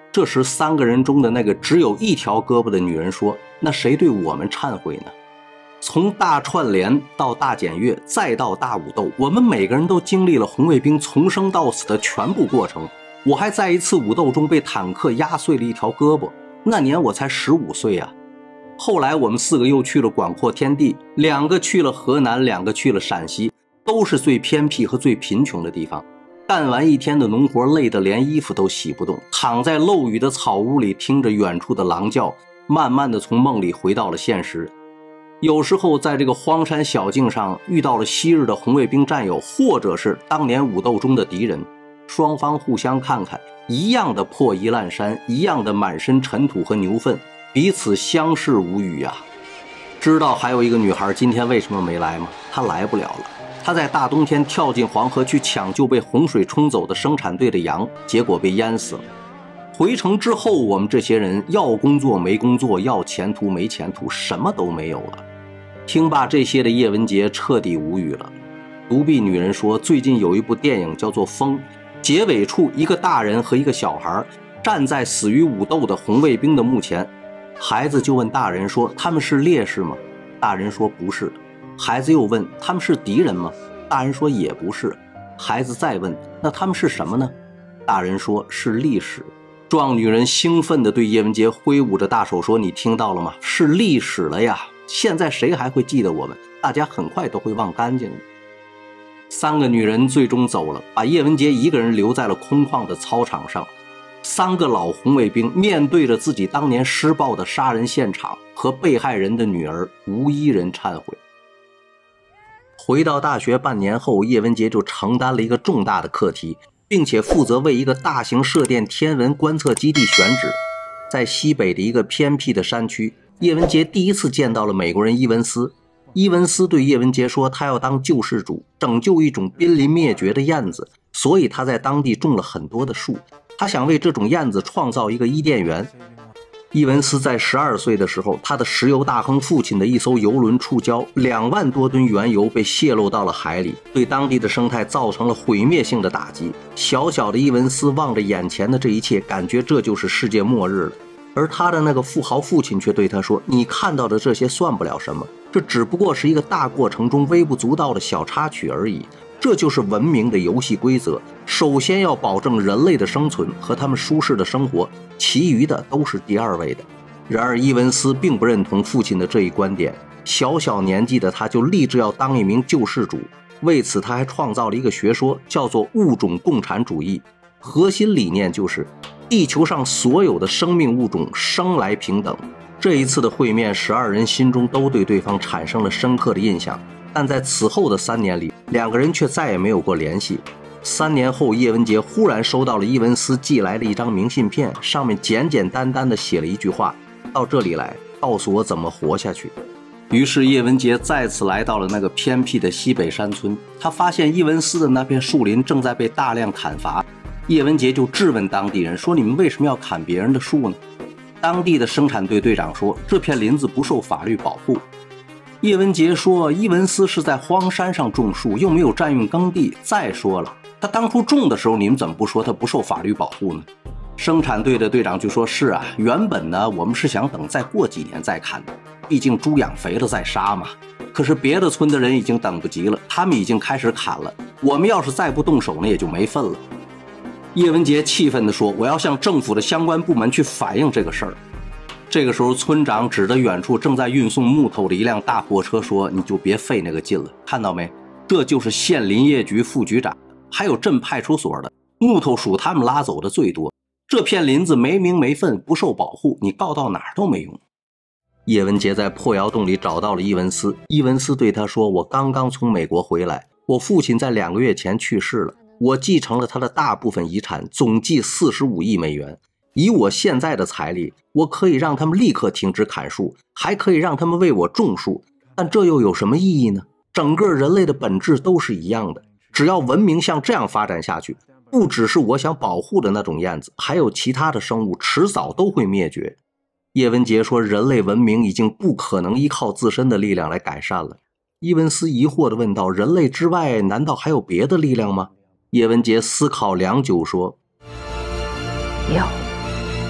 这时3个人中的那个只有一条胳膊的女人说，那谁对我们忏悔呢？从大串联到大检阅再到大武斗，我们每个人都经历了红卫兵从生到死的全部过程。我还在一次武斗中被坦克压碎了一条胳膊，那年我才15岁啊。后来我们4个又去了广阔天地，2个去了河南，2个去了陕西，都是最偏僻和最贫穷的地方。干完一天的农活，累得连衣服都洗不动，躺在漏雨的草屋里，听着远处的狼叫，慢慢的从梦里回到了现实。有时候在这个荒山小径上遇到了昔日的红卫兵战友，或者是当年武斗中的敌人，双方互相看看，一样的破衣烂衫，一样的满身尘土和牛粪，彼此相视无语啊。知道还有一个女孩今天为什么没来吗？她来不了了。她在大冬天跳进黄河去抢救被洪水冲走的生产队的羊，结果被淹死了。回城之后，我们这些人要工作没工作，要前途没前途，什么都没有了。听罢这些的叶文洁彻底无语了。独臂女人说，最近有一部电影叫做《风》，结尾处一个大人和一个小孩站在死于武斗的红卫兵的墓前，孩子就问大人说，他们是烈士吗？大人说不是。孩子又问，他们是敌人吗？大人说也不是。孩子再问，那他们是什么呢？大人说是历史。壮女人兴奋地对叶文洁挥舞着大手说，你听到了吗？是历史了呀，现在谁还会记得我们？大家很快都会忘干净的。3个女人最终走了，把叶文洁一个人留在了空旷的操场上。3个老红卫兵面对着自己当年施暴的杀人现场和被害人的女儿，无一人忏悔。回到大学半年后，叶文洁就承担了一个重大的课题，并且负责为一个大型射电天文观测基地选址。在西北的一个偏僻的山区，叶文洁第一次见到了美国人伊文斯。伊文斯对叶文洁说，他要当救世主，拯救一种濒临灭绝的燕子，所以他在当地种了很多的树，他想为这种燕子创造一个伊甸园。伊文斯在12岁的时候，他的石油大亨父亲的一艘油轮触礁，2万多吨原油被泄露到了海里，对当地的生态造成了毁灭性的打击。小小的伊文斯望着眼前的这一切，感觉这就是世界末日了。而他的那个富豪父亲却对他说，你看到的这些算不了什么，这只不过是一个大过程中微不足道的小插曲而已。这就是文明的游戏规则，首先要保证人类的生存和他们舒适的生活，其余的都是第2位的。然而伊文斯并不认同父亲的这一观点，小小年纪的他就立志要当一名救世主。为此他还创造了一个学说，叫做物种共产主义，核心理念就是地球上所有的生命物种生来平等。这一次的会面，12人心中都对对方产生了深刻的印象，但在此后的3年里，2个人却再也没有过联系。3年后，叶文洁忽然收到了伊文斯寄来的一张明信片，上面简简单单地写了一句话，到这里来，告诉我怎么活下去。于是叶文洁再次来到了那个偏僻的西北山村，他发现伊文斯的那片树林正在被大量砍伐。叶文洁就质问当地人说，你们为什么要砍别人的树呢？当地的生产队队长说，这片林子不受法律保护。叶文洁说，伊文斯是在荒山上种树，又没有占用耕地，再说了，他当初种的时候，你们怎么不说他不受法律保护呢？生产队的队长就说，是啊，原本呢我们是想等再过几年再砍的，毕竟猪养肥了再杀嘛。可是别的村的人已经等不及了，他们已经开始砍了，我们要是再不动手呢，也就没份了。叶文洁气愤地说，我要向政府的相关部门去反映这个事儿。这个时候村长指着远处正在运送木头的一辆大货车说，你就别费那个劲了，看到没，这就是县林业局副局长还有镇派出所的，木头属他们拉走的最多，这片林子没名没分，不受保护，你告到哪儿都没用。叶文洁在破窑洞里找到了伊文斯，伊文斯对他说，我刚刚从美国回来，我父亲在2个月前去世了，我继承了他的大部分遗产，总计45亿美元。以我现在的财力，我可以让他们立刻停止砍树，还可以让他们为我种树，但这又有什么意义呢？整个人类的本质都是一样的，只要文明像这样发展下去，不只是我想保护的那种燕子，还有其他的生物迟早都会灭绝。叶文洁说，人类文明已经不可能依靠自身的力量来改善了。伊文斯疑惑地问道，人类之外难道还有别的力量吗？叶文洁思考良久说， 有，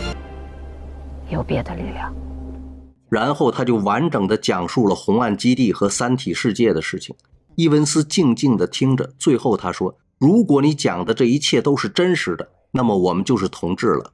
有别的力量。 然后他就完整的讲述了红岸基地和三体世界的事情。伊文斯静静地听着，最后他说：“如果你讲的这一切都是真实的，那么我们就是同志了。”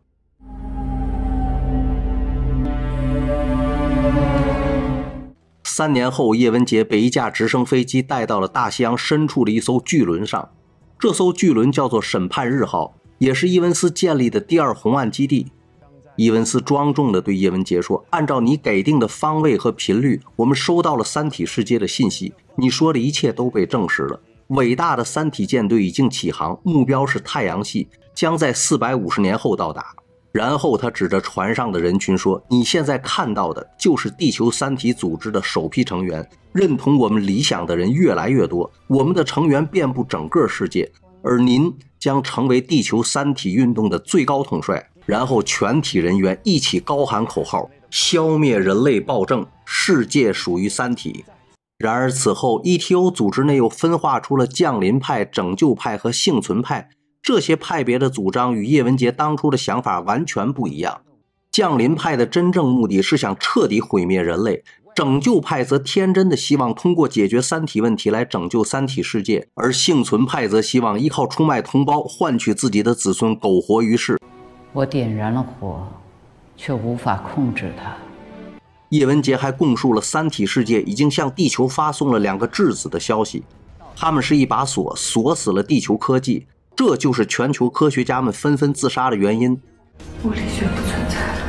3年后，叶文洁被一架直升飞机带到了大西洋深处的一艘巨轮上。这艘巨轮叫做审判日号，也是伊文斯建立的第2红岸基地。伊文斯庄重地对叶文洁说：“按照你给定的方位和频率，我们收到了三体世界的信息。你说的一切都被证实了。伟大的三体舰队已经起航，目标是太阳系，将在450年后到达。”然后他指着船上的人群说：“你现在看到的就是地球三体组织的首批成员，认同我们理想的人越来越多，我们的成员遍布整个世界，而您将成为地球三体运动的最高统帅。”然后全体人员一起高喊口号：“消灭人类暴政，世界属于三体。”然而此后 ETO 组织内又分化出了降临派、拯救派和幸存派。这些派别的主张与叶文洁当初的想法完全不一样。降临派的真正目的是想彻底毁灭人类，拯救派则天真的希望通过解决三体问题来拯救三体世界，而幸存派则希望依靠出卖同胞换取自己的子孙苟活于世。 我点燃了火，却无法控制它。 叶文洁还供述了三体世界已经向地球发送了2个质子的消息，它们是一把锁，锁死了地球科技。这就是全球科学家们纷纷自杀的原因。 物理学不存在了。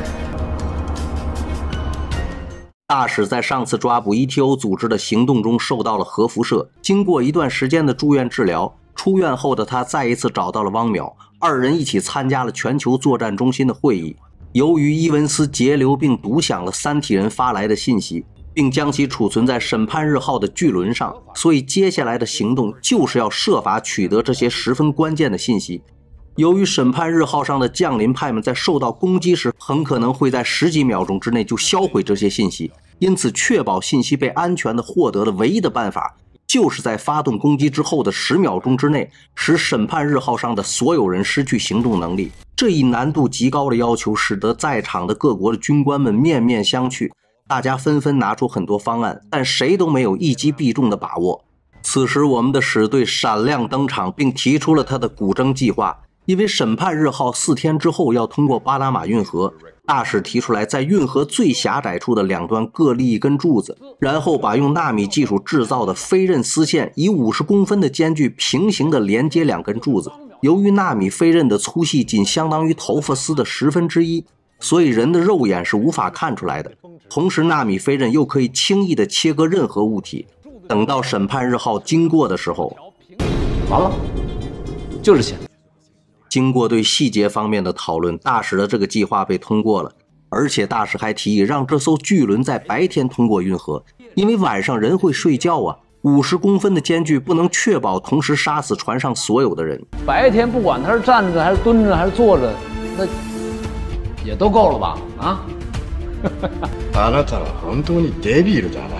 大使在上次抓捕 ETO 组织的行动中受到了核辐射，经过一段时间的住院治疗，出院后的他再一次找到了汪淼，2人一起参加了全球作战中心的会议。由于伊文斯截留并读响了三体人发来的信息，并将其储存在审判日号的巨轮上，所以接下来的行动就是要设法取得这些十分关键的信息。由于审判日号上的降临派们在受到攻击时很可能会在10几秒钟之内就销毁这些信息，因此确保信息被安全地获得的唯一的办法，就是在发动攻击之后的10秒钟之内，使审判日号上的所有人失去行动能力。这一难度极高的要求使得在场的各国的军官们面面相觑，大家纷纷拿出很多方案，但谁都没有一击必中的把握。此时我们的使队闪亮登场，并提出了他的古筝计划。因为审判日号4天之后要通过巴拿马运河，大使提出来在运河最狭窄处的2端各立一根柱子，然后把用纳米技术制造的飞刃丝线以50公分的间距平行地连接2根柱子。由于纳米飞刃的粗细仅相当于头发丝的1/10，所以人的肉眼是无法看出来的。同时纳米飞刃又可以轻易地切割任何物体。等到审判日号经过的时候， 完了，就是钱。 经过对细节方面的讨论，大使的这个计划被通过了，而且大使还提议让这艘巨轮在白天通过运河，因为晚上人会睡觉啊。50公分的间距不能确保同时杀死船上所有的人。 白天不管他是站着还是蹲着还是坐着，那也都够了吧？啊？ あなたは本当にデビルだな。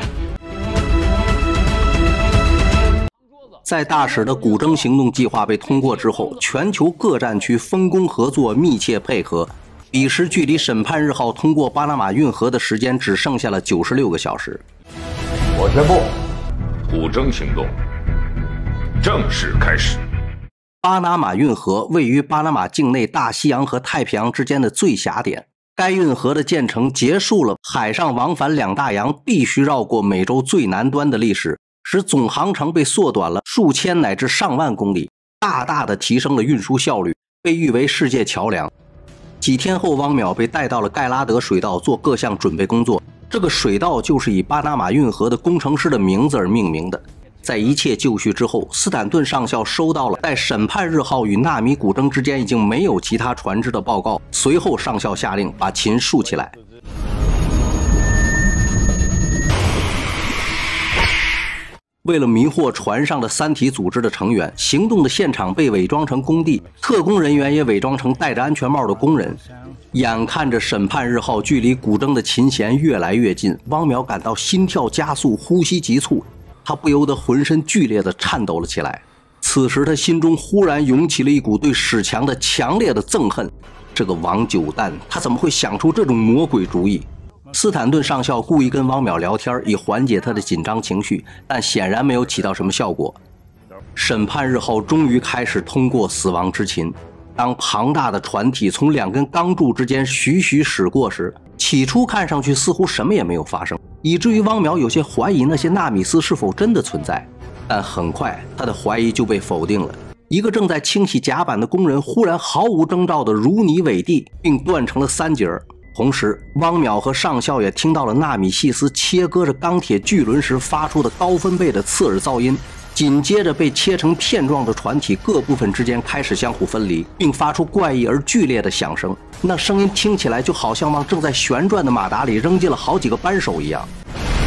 在大使的古筝行动计划被通过之后，全球各战区分工合作，密切配合。彼时距离审判日号通过巴拿马运河的时间只剩下了96个小时。 我宣布，古筝行动正式开始。 巴拿马运河位于巴拿马境内大西洋和太平洋之间的最狭点。该运河的建成结束了海上往返2大洋必须绕过美洲最南端的历史，使总航程被缩短了数千乃至上万公里，大大的提升了运输效率，被誉为世界桥梁。几天后，汪淼被带到了盖拉德水道做各项准备工作。这个水道就是以巴拿马运河的工程师的名字而命名的。在一切就绪之后，斯坦顿上校收到了在审判日号与纳米古筝之间已经没有其他船只的报告，随后上校下令把琴竖起来。为了迷惑船上的三体组织的成员，行动的现场被伪装成工地，特工人员也伪装成戴着安全帽的工人。眼看着审判日号距离古筝的琴弦越来越近，汪淼感到心跳加速，呼吸急促，他不由得浑身剧烈地颤抖了起来。 此时他心中忽然涌起了一股对史强的强烈的憎恨。这个王九蛋，他怎么会想出这种魔鬼主意？斯坦顿上校故意跟汪淼聊天，以缓解他的紧张情绪，但显然没有起到什么效果。审判日后终于开始通过死亡之琴。当庞大的船体从2根钢柱之间徐徐驶过时，起初看上去似乎什么也没有发生，以至于汪淼有些怀疑那些纳米丝是否真的存在。但很快他的怀疑就被否定了。一个正在清洗甲板的工人忽然毫无征兆地如泥尾地，并断成了3截。同时，汪淼和上校也听到了纳米细丝切割着钢铁巨轮时发出的高分贝的刺耳噪音。紧接着，被切成片状的船体各部分之间开始相互分离，并发出怪异而剧烈的响声。那声音听起来就好像往正在旋转的马达里扔进了好几个扳手一样。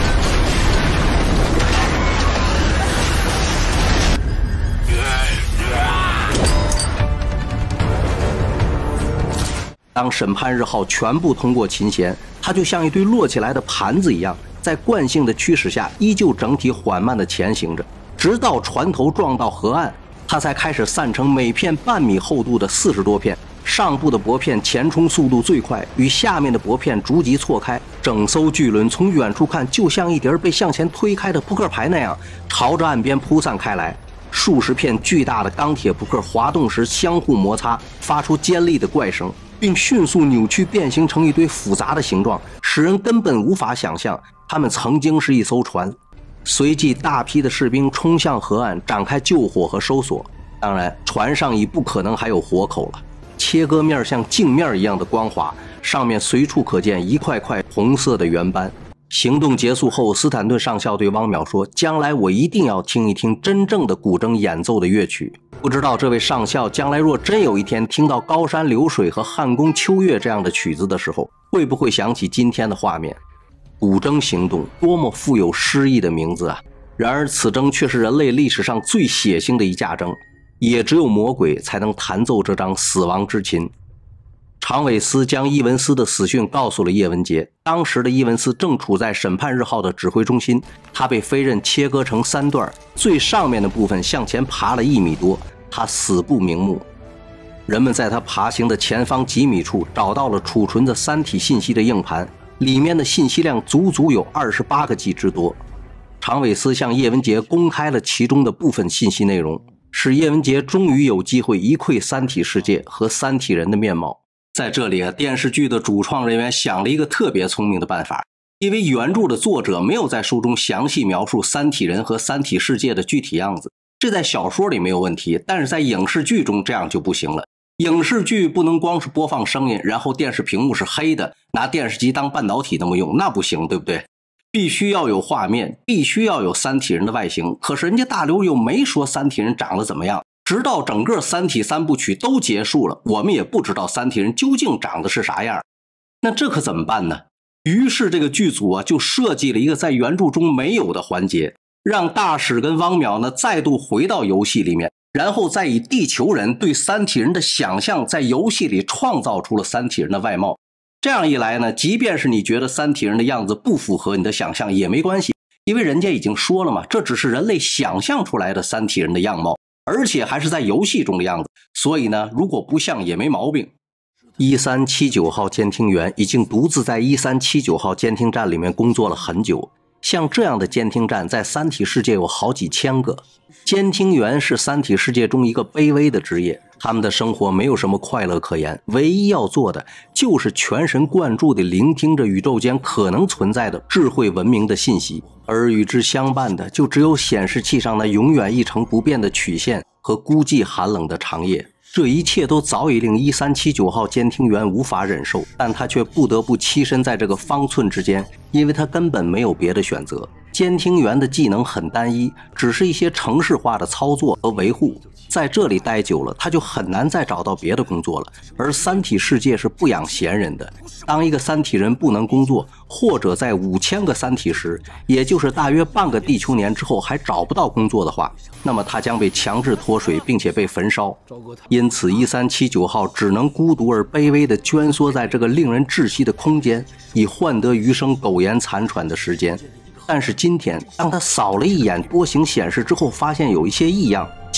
当审判日号全部通过琴弦，它就像一堆摞起来的盘子一样，在惯性的驱使下，依旧整体缓慢地前行着，直到船头撞到河岸，它才开始散成每片半米厚度的40多片。上部的薄片前冲速度最快，与下面的薄片逐级错开，整艘巨轮从远处看就像一叠被向前推开的扑克牌那样，朝着岸边铺散开来。数十片巨大的钢铁扑克滑动时相互摩擦，发出尖利的怪声，并迅速扭曲变形成一堆复杂的形状，使人根本无法想象它们曾经是一艘船。随即大批的士兵冲向河岸，展开救火和搜索。当然，船上已不可能还有活口了。切割面像镜面一样的光滑，上面随处可见一块块红色的圆斑。行动结束后，斯坦顿上校对汪淼说：“将来我一定要听一听真正的古筝演奏的乐曲。”不知道这位上校将来若真有一天听到高山流水和汉宫秋月这样的曲子的时候，会不会想起今天的画面？古筝行动，多么富有诗意的名字啊！然而此筝却是人类历史上最血腥的一架筝，也只有魔鬼才能弹奏这张死亡之琴。常韦斯将伊文斯的死讯告诉了叶文洁。当时的伊文斯正处在审判日号的指挥中心，他被飞刃切割成3段，最上面的部分向前爬了1米多，他死不瞑目。人们在他爬行的前方几米处找到了储存着3体信息的硬盘，里面的信息量足足有28个 G 之多。常韦斯向叶文洁公开了其中的部分信息内容，使叶文洁终于有机会一窥3体世界和3体人的面貌。在这里电视剧的主创人员想了一个特别聪明的办法，因为原著的作者没有在书中详细描述3体人和3体世界的具体样子，这在小说里没有问题，但是在影视剧中这样就不行了。影视剧不能光是播放声音，然后电视屏幕是黑的，拿电视机当半导体那么用，那不行，对不对？必须要有画面，必须要有3体人的外形，可是人家大刘又没说3体人长得怎么样。直到整个3体3部曲都结束了，我们也不知道3体人究竟长得是啥样。那这可怎么办呢？于是这个剧组就设计了一个在原著中没有的环节，让大使跟汪淼呢再度回到游戏里面，然后再以地球人对3体人的想象，在游戏里创造出了3体人的外貌。这样一来呢，即便是你觉得3体人的样子不符合你的想象也没关系，因为人家已经说了嘛，这只是人类想象出来的3体人的样貌，而且还是在游戏中的样子，所以呢，如果不像也没毛病。1379号监听员已经独自在1379号监听站里面工作了很久，像这样的监听站在3体世界有好几千个。监听员是3体世界中一个卑微的职业，他们的生活没有什么快乐可言，唯一要做的就是全神贯注地聆听着宇宙间可能存在的智慧文明的信息，而与之相伴的就只有显示器上那永远一成不变的曲线和孤寂寒冷的长夜。这一切都早已令1379号监听员无法忍受，但他却不得不栖身在这个方寸之间，因为他根本没有别的选择。监听员的技能很单一，只是一些程式化的操作和维护，在这里待久了，他就很难再找到别的工作了。而3体世界是不养闲人的，当一个3体人不能工作，或者在5000个3体时，也就是大约半个地球年之后还找不到工作的话，那么他将被强制脱水并且被焚烧。因此1379号只能孤独而卑微地蜷缩在这个令人窒息的空间，以换得余生苟延残喘的时间。但是今天当他扫了一眼多形显示之后，发现有一些异样，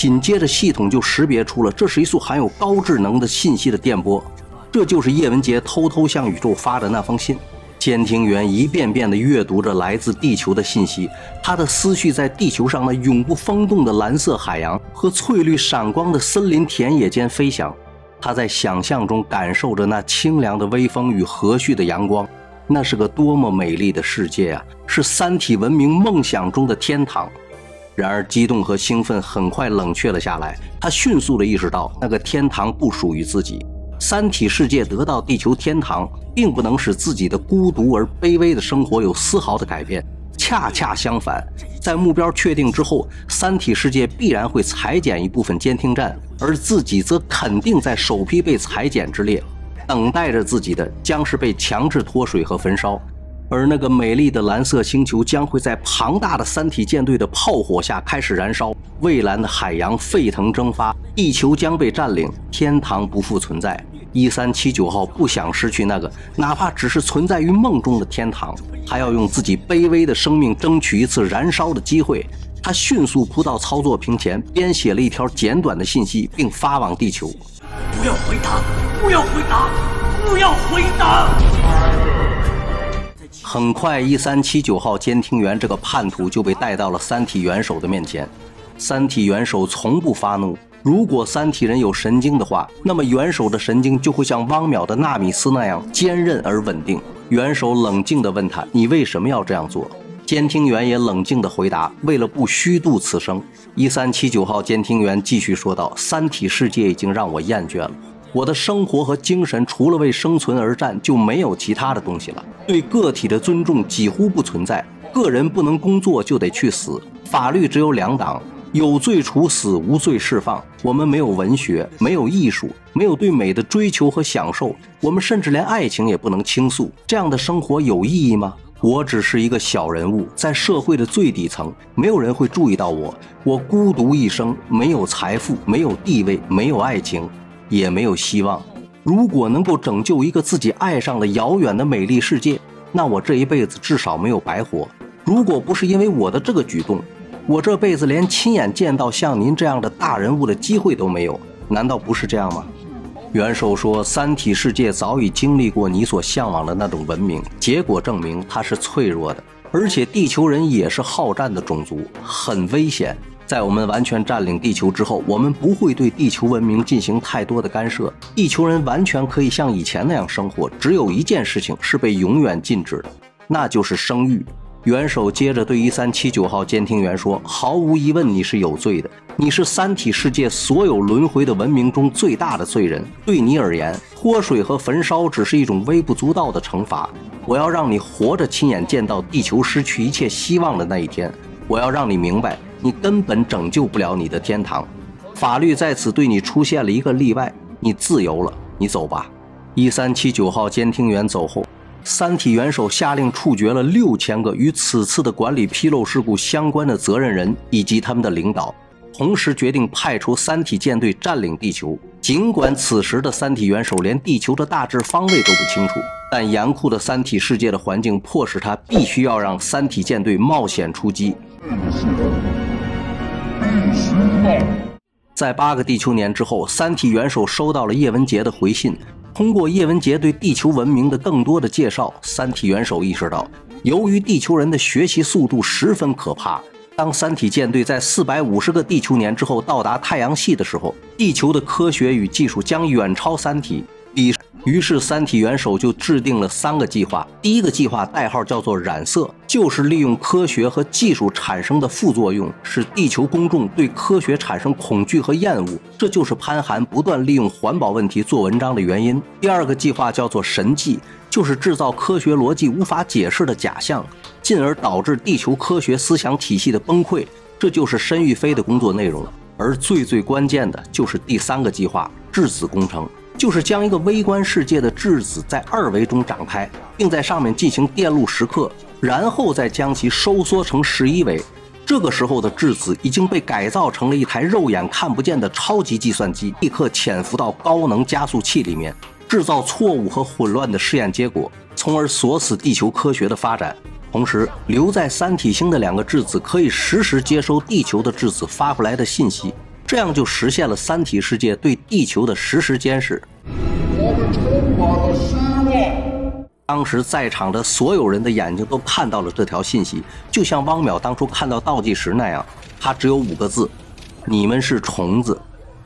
紧接着系统就识别出了这是一束含有高智能的信息的电波，这就是叶文洁偷偷向宇宙发的那封信。监听员一遍遍地阅读着来自地球的信息，他的思绪在地球上那永不风动的蓝色海洋和翠绿闪光的森林田野间飞翔。他在想象中感受着那清凉的微风与和煦的阳光，那是个多么美丽的世界啊，是三体文明梦想中的天堂。然而激动和兴奋很快冷却了下来，他迅速地意识到那个天堂不属于自己。三体世界得到地球天堂，并不能使自己的孤独而卑微的生活有丝毫的改变，恰恰相反，在目标确定之后，三体世界必然会裁减一部分监听站，而自己则肯定在首批被裁减之列。等待着自己的将是被强制脱水和焚烧，而那个美丽的蓝色星球将会在庞大的三体舰队的炮火下开始燃烧，蔚蓝的海洋沸腾蒸发，地球将被占领，天堂不复存在。1379号不想失去那个哪怕只是存在于梦中的天堂，还要用自己卑微的生命争取一次燃烧的机会。他迅速扑到操作屏前，编写了一条简短的信息，并发往地球。 不要回答，不要回答，不要回答！ 很快，1379号监听员这个叛徒就被带到了三体元首的面前。三体元首从不发怒，如果三体人有神经的话，那么元首的神经就会像汪淼的纳米丝那样坚韧而稳定。元首冷静地问他：“你为什么要这样做？”监听员也冷静地回答：“为了不虚度此生。”1379号监听员继续说道：“三体世界已经让我厌倦了，我的生活和精神除了为生存而战，就没有其他的东西了。对个体的尊重几乎不存在，个人不能工作就得去死，法律只有两党，有罪处死，无罪释放。我们没有文学，没有艺术，没有对美的追求和享受，我们甚至连爱情也不能倾诉。这样的生活有意义吗？我只是一个小人物，在社会的最底层，没有人会注意到我。我孤独一生，没有财富，没有地位，没有爱情，也没有希望。如果能够拯救一个自己爱上的遥远的美丽世界，那我这一辈子至少没有白活。如果不是因为我的这个举动，我这辈子连亲眼见到像您这样的大人物的机会都没有，难道不是这样吗？元首说，三体世界早已经历过你所向往的那种文明，结果证明它是脆弱的，而且地球人也是好战的种族，很危险。在我们完全占领地球之后，我们不会对地球文明进行太多的干涉，地球人完全可以像以前那样生活，只有一件事情是被永远禁止的，那就是生育。元首接着对1379号监听员说，毫无疑问你是有罪的，你是三体世界所有轮回的文明中最大的罪人，对你而言，脱水和焚烧只是一种微不足道的惩罚。我要让你活着亲眼见到地球失去一切希望的那一天，我要让你明白，你根本拯救不了你的天堂。法律在此对你出现了一个例外，你自由了，你走吧。1379号监听员走后，三体元首下令处决了6000个与此次的管理纰漏事故相关的责任人以及他们的领导，同时决定派出三体舰队占领地球。尽管此时的三体元首连地球的大致方位都不清楚，但严酷的三体世界的环境迫使他必须要让三体舰队冒险出击。在8个地球年之后，三体元首收到了叶文洁的回信。通过叶文洁对地球文明的更多的介绍，三体元首意识到，由于地球人的学习速度十分可怕，当三体舰队在450个地球年之后到达太阳系的时候，地球的科学与技术将远超三体。于是三体元首就制定了3个计划。第一个计划代号叫做染色，就是利用科学和技术产生的副作用，使地球公众对科学产生恐惧和厌恶，这就是潘寒不断利用环保问题做文章的原因。第二个计划叫做神迹，就是制造科学逻辑无法解释的假象，进而导致地球科学思想体系的崩溃，这就是申玉飞的工作内容。而最关键的就是第3个计划，质子工程，就是将一个微观世界的质子在2维中展开，并在上面进行电路蚀刻，然后再将其收缩成11维。这个时候的质子已经被改造成了一台肉眼看不见的超级计算机，立刻潜伏到高能加速器里面，制造错误和混乱的试验结果，从而锁死地球科学的发展。同时，留在三体星的2个质子可以实时接收地球的质子发过来的信息， 这样就实现了三体世界对地球的实时监视。 我们充满了希望。 当时在场的所有人的眼睛都看到了这条信息，就像汪淼当初看到倒计时那样，它只有5个字：你们是虫子。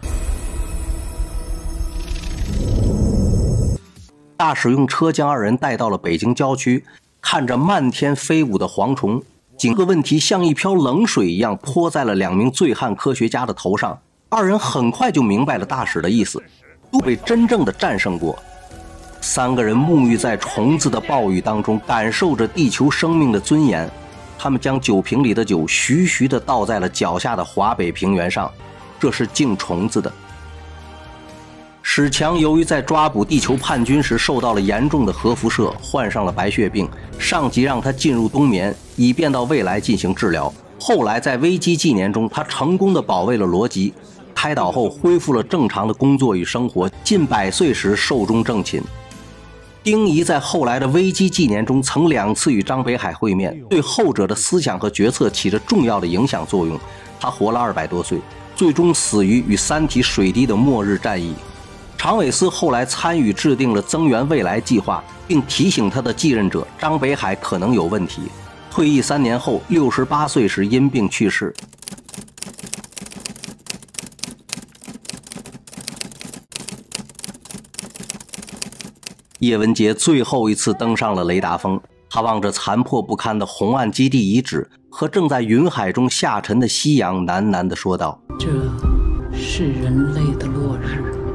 大使用车将2人带到了北京郊区，看着漫天飞舞的蝗虫，几个问题像一瓢冷水一样泼在了2名醉汉科学家的头上。2人很快就明白了大使的意思，都被真正的战胜过。3个人沐浴在虫子的暴雨当中，感受着地球生命的尊严。他们将酒瓶里的酒徐徐地倒在了脚下的华北平原上，这是敬虫子的。史强由于在抓捕地球叛军时受到了严重的核辐射，患上了白血病，上级让他进入冬眠，以便到未来进行治疗。后来在危机纪年中，他成功地保卫了罗辑，开导后恢复了正常的工作与生活，近100岁时寿终正寝。丁仪在后来的危机纪年中曾2次与张北海会面，对后者的思想和决策起着重要的影响作用。他活了200多岁，最终死于与三体水滴的末日战役。常伟思后来参与制定了增援未来计划，并提醒他的继任者张北海可能有问题。退役3年后，68岁时因病去世。叶文洁最后一次登上了雷达峰，他望着残破不堪的红岸基地遗址和正在云海中下沉的夕阳，喃喃地说道：“ 这是人类的落日。”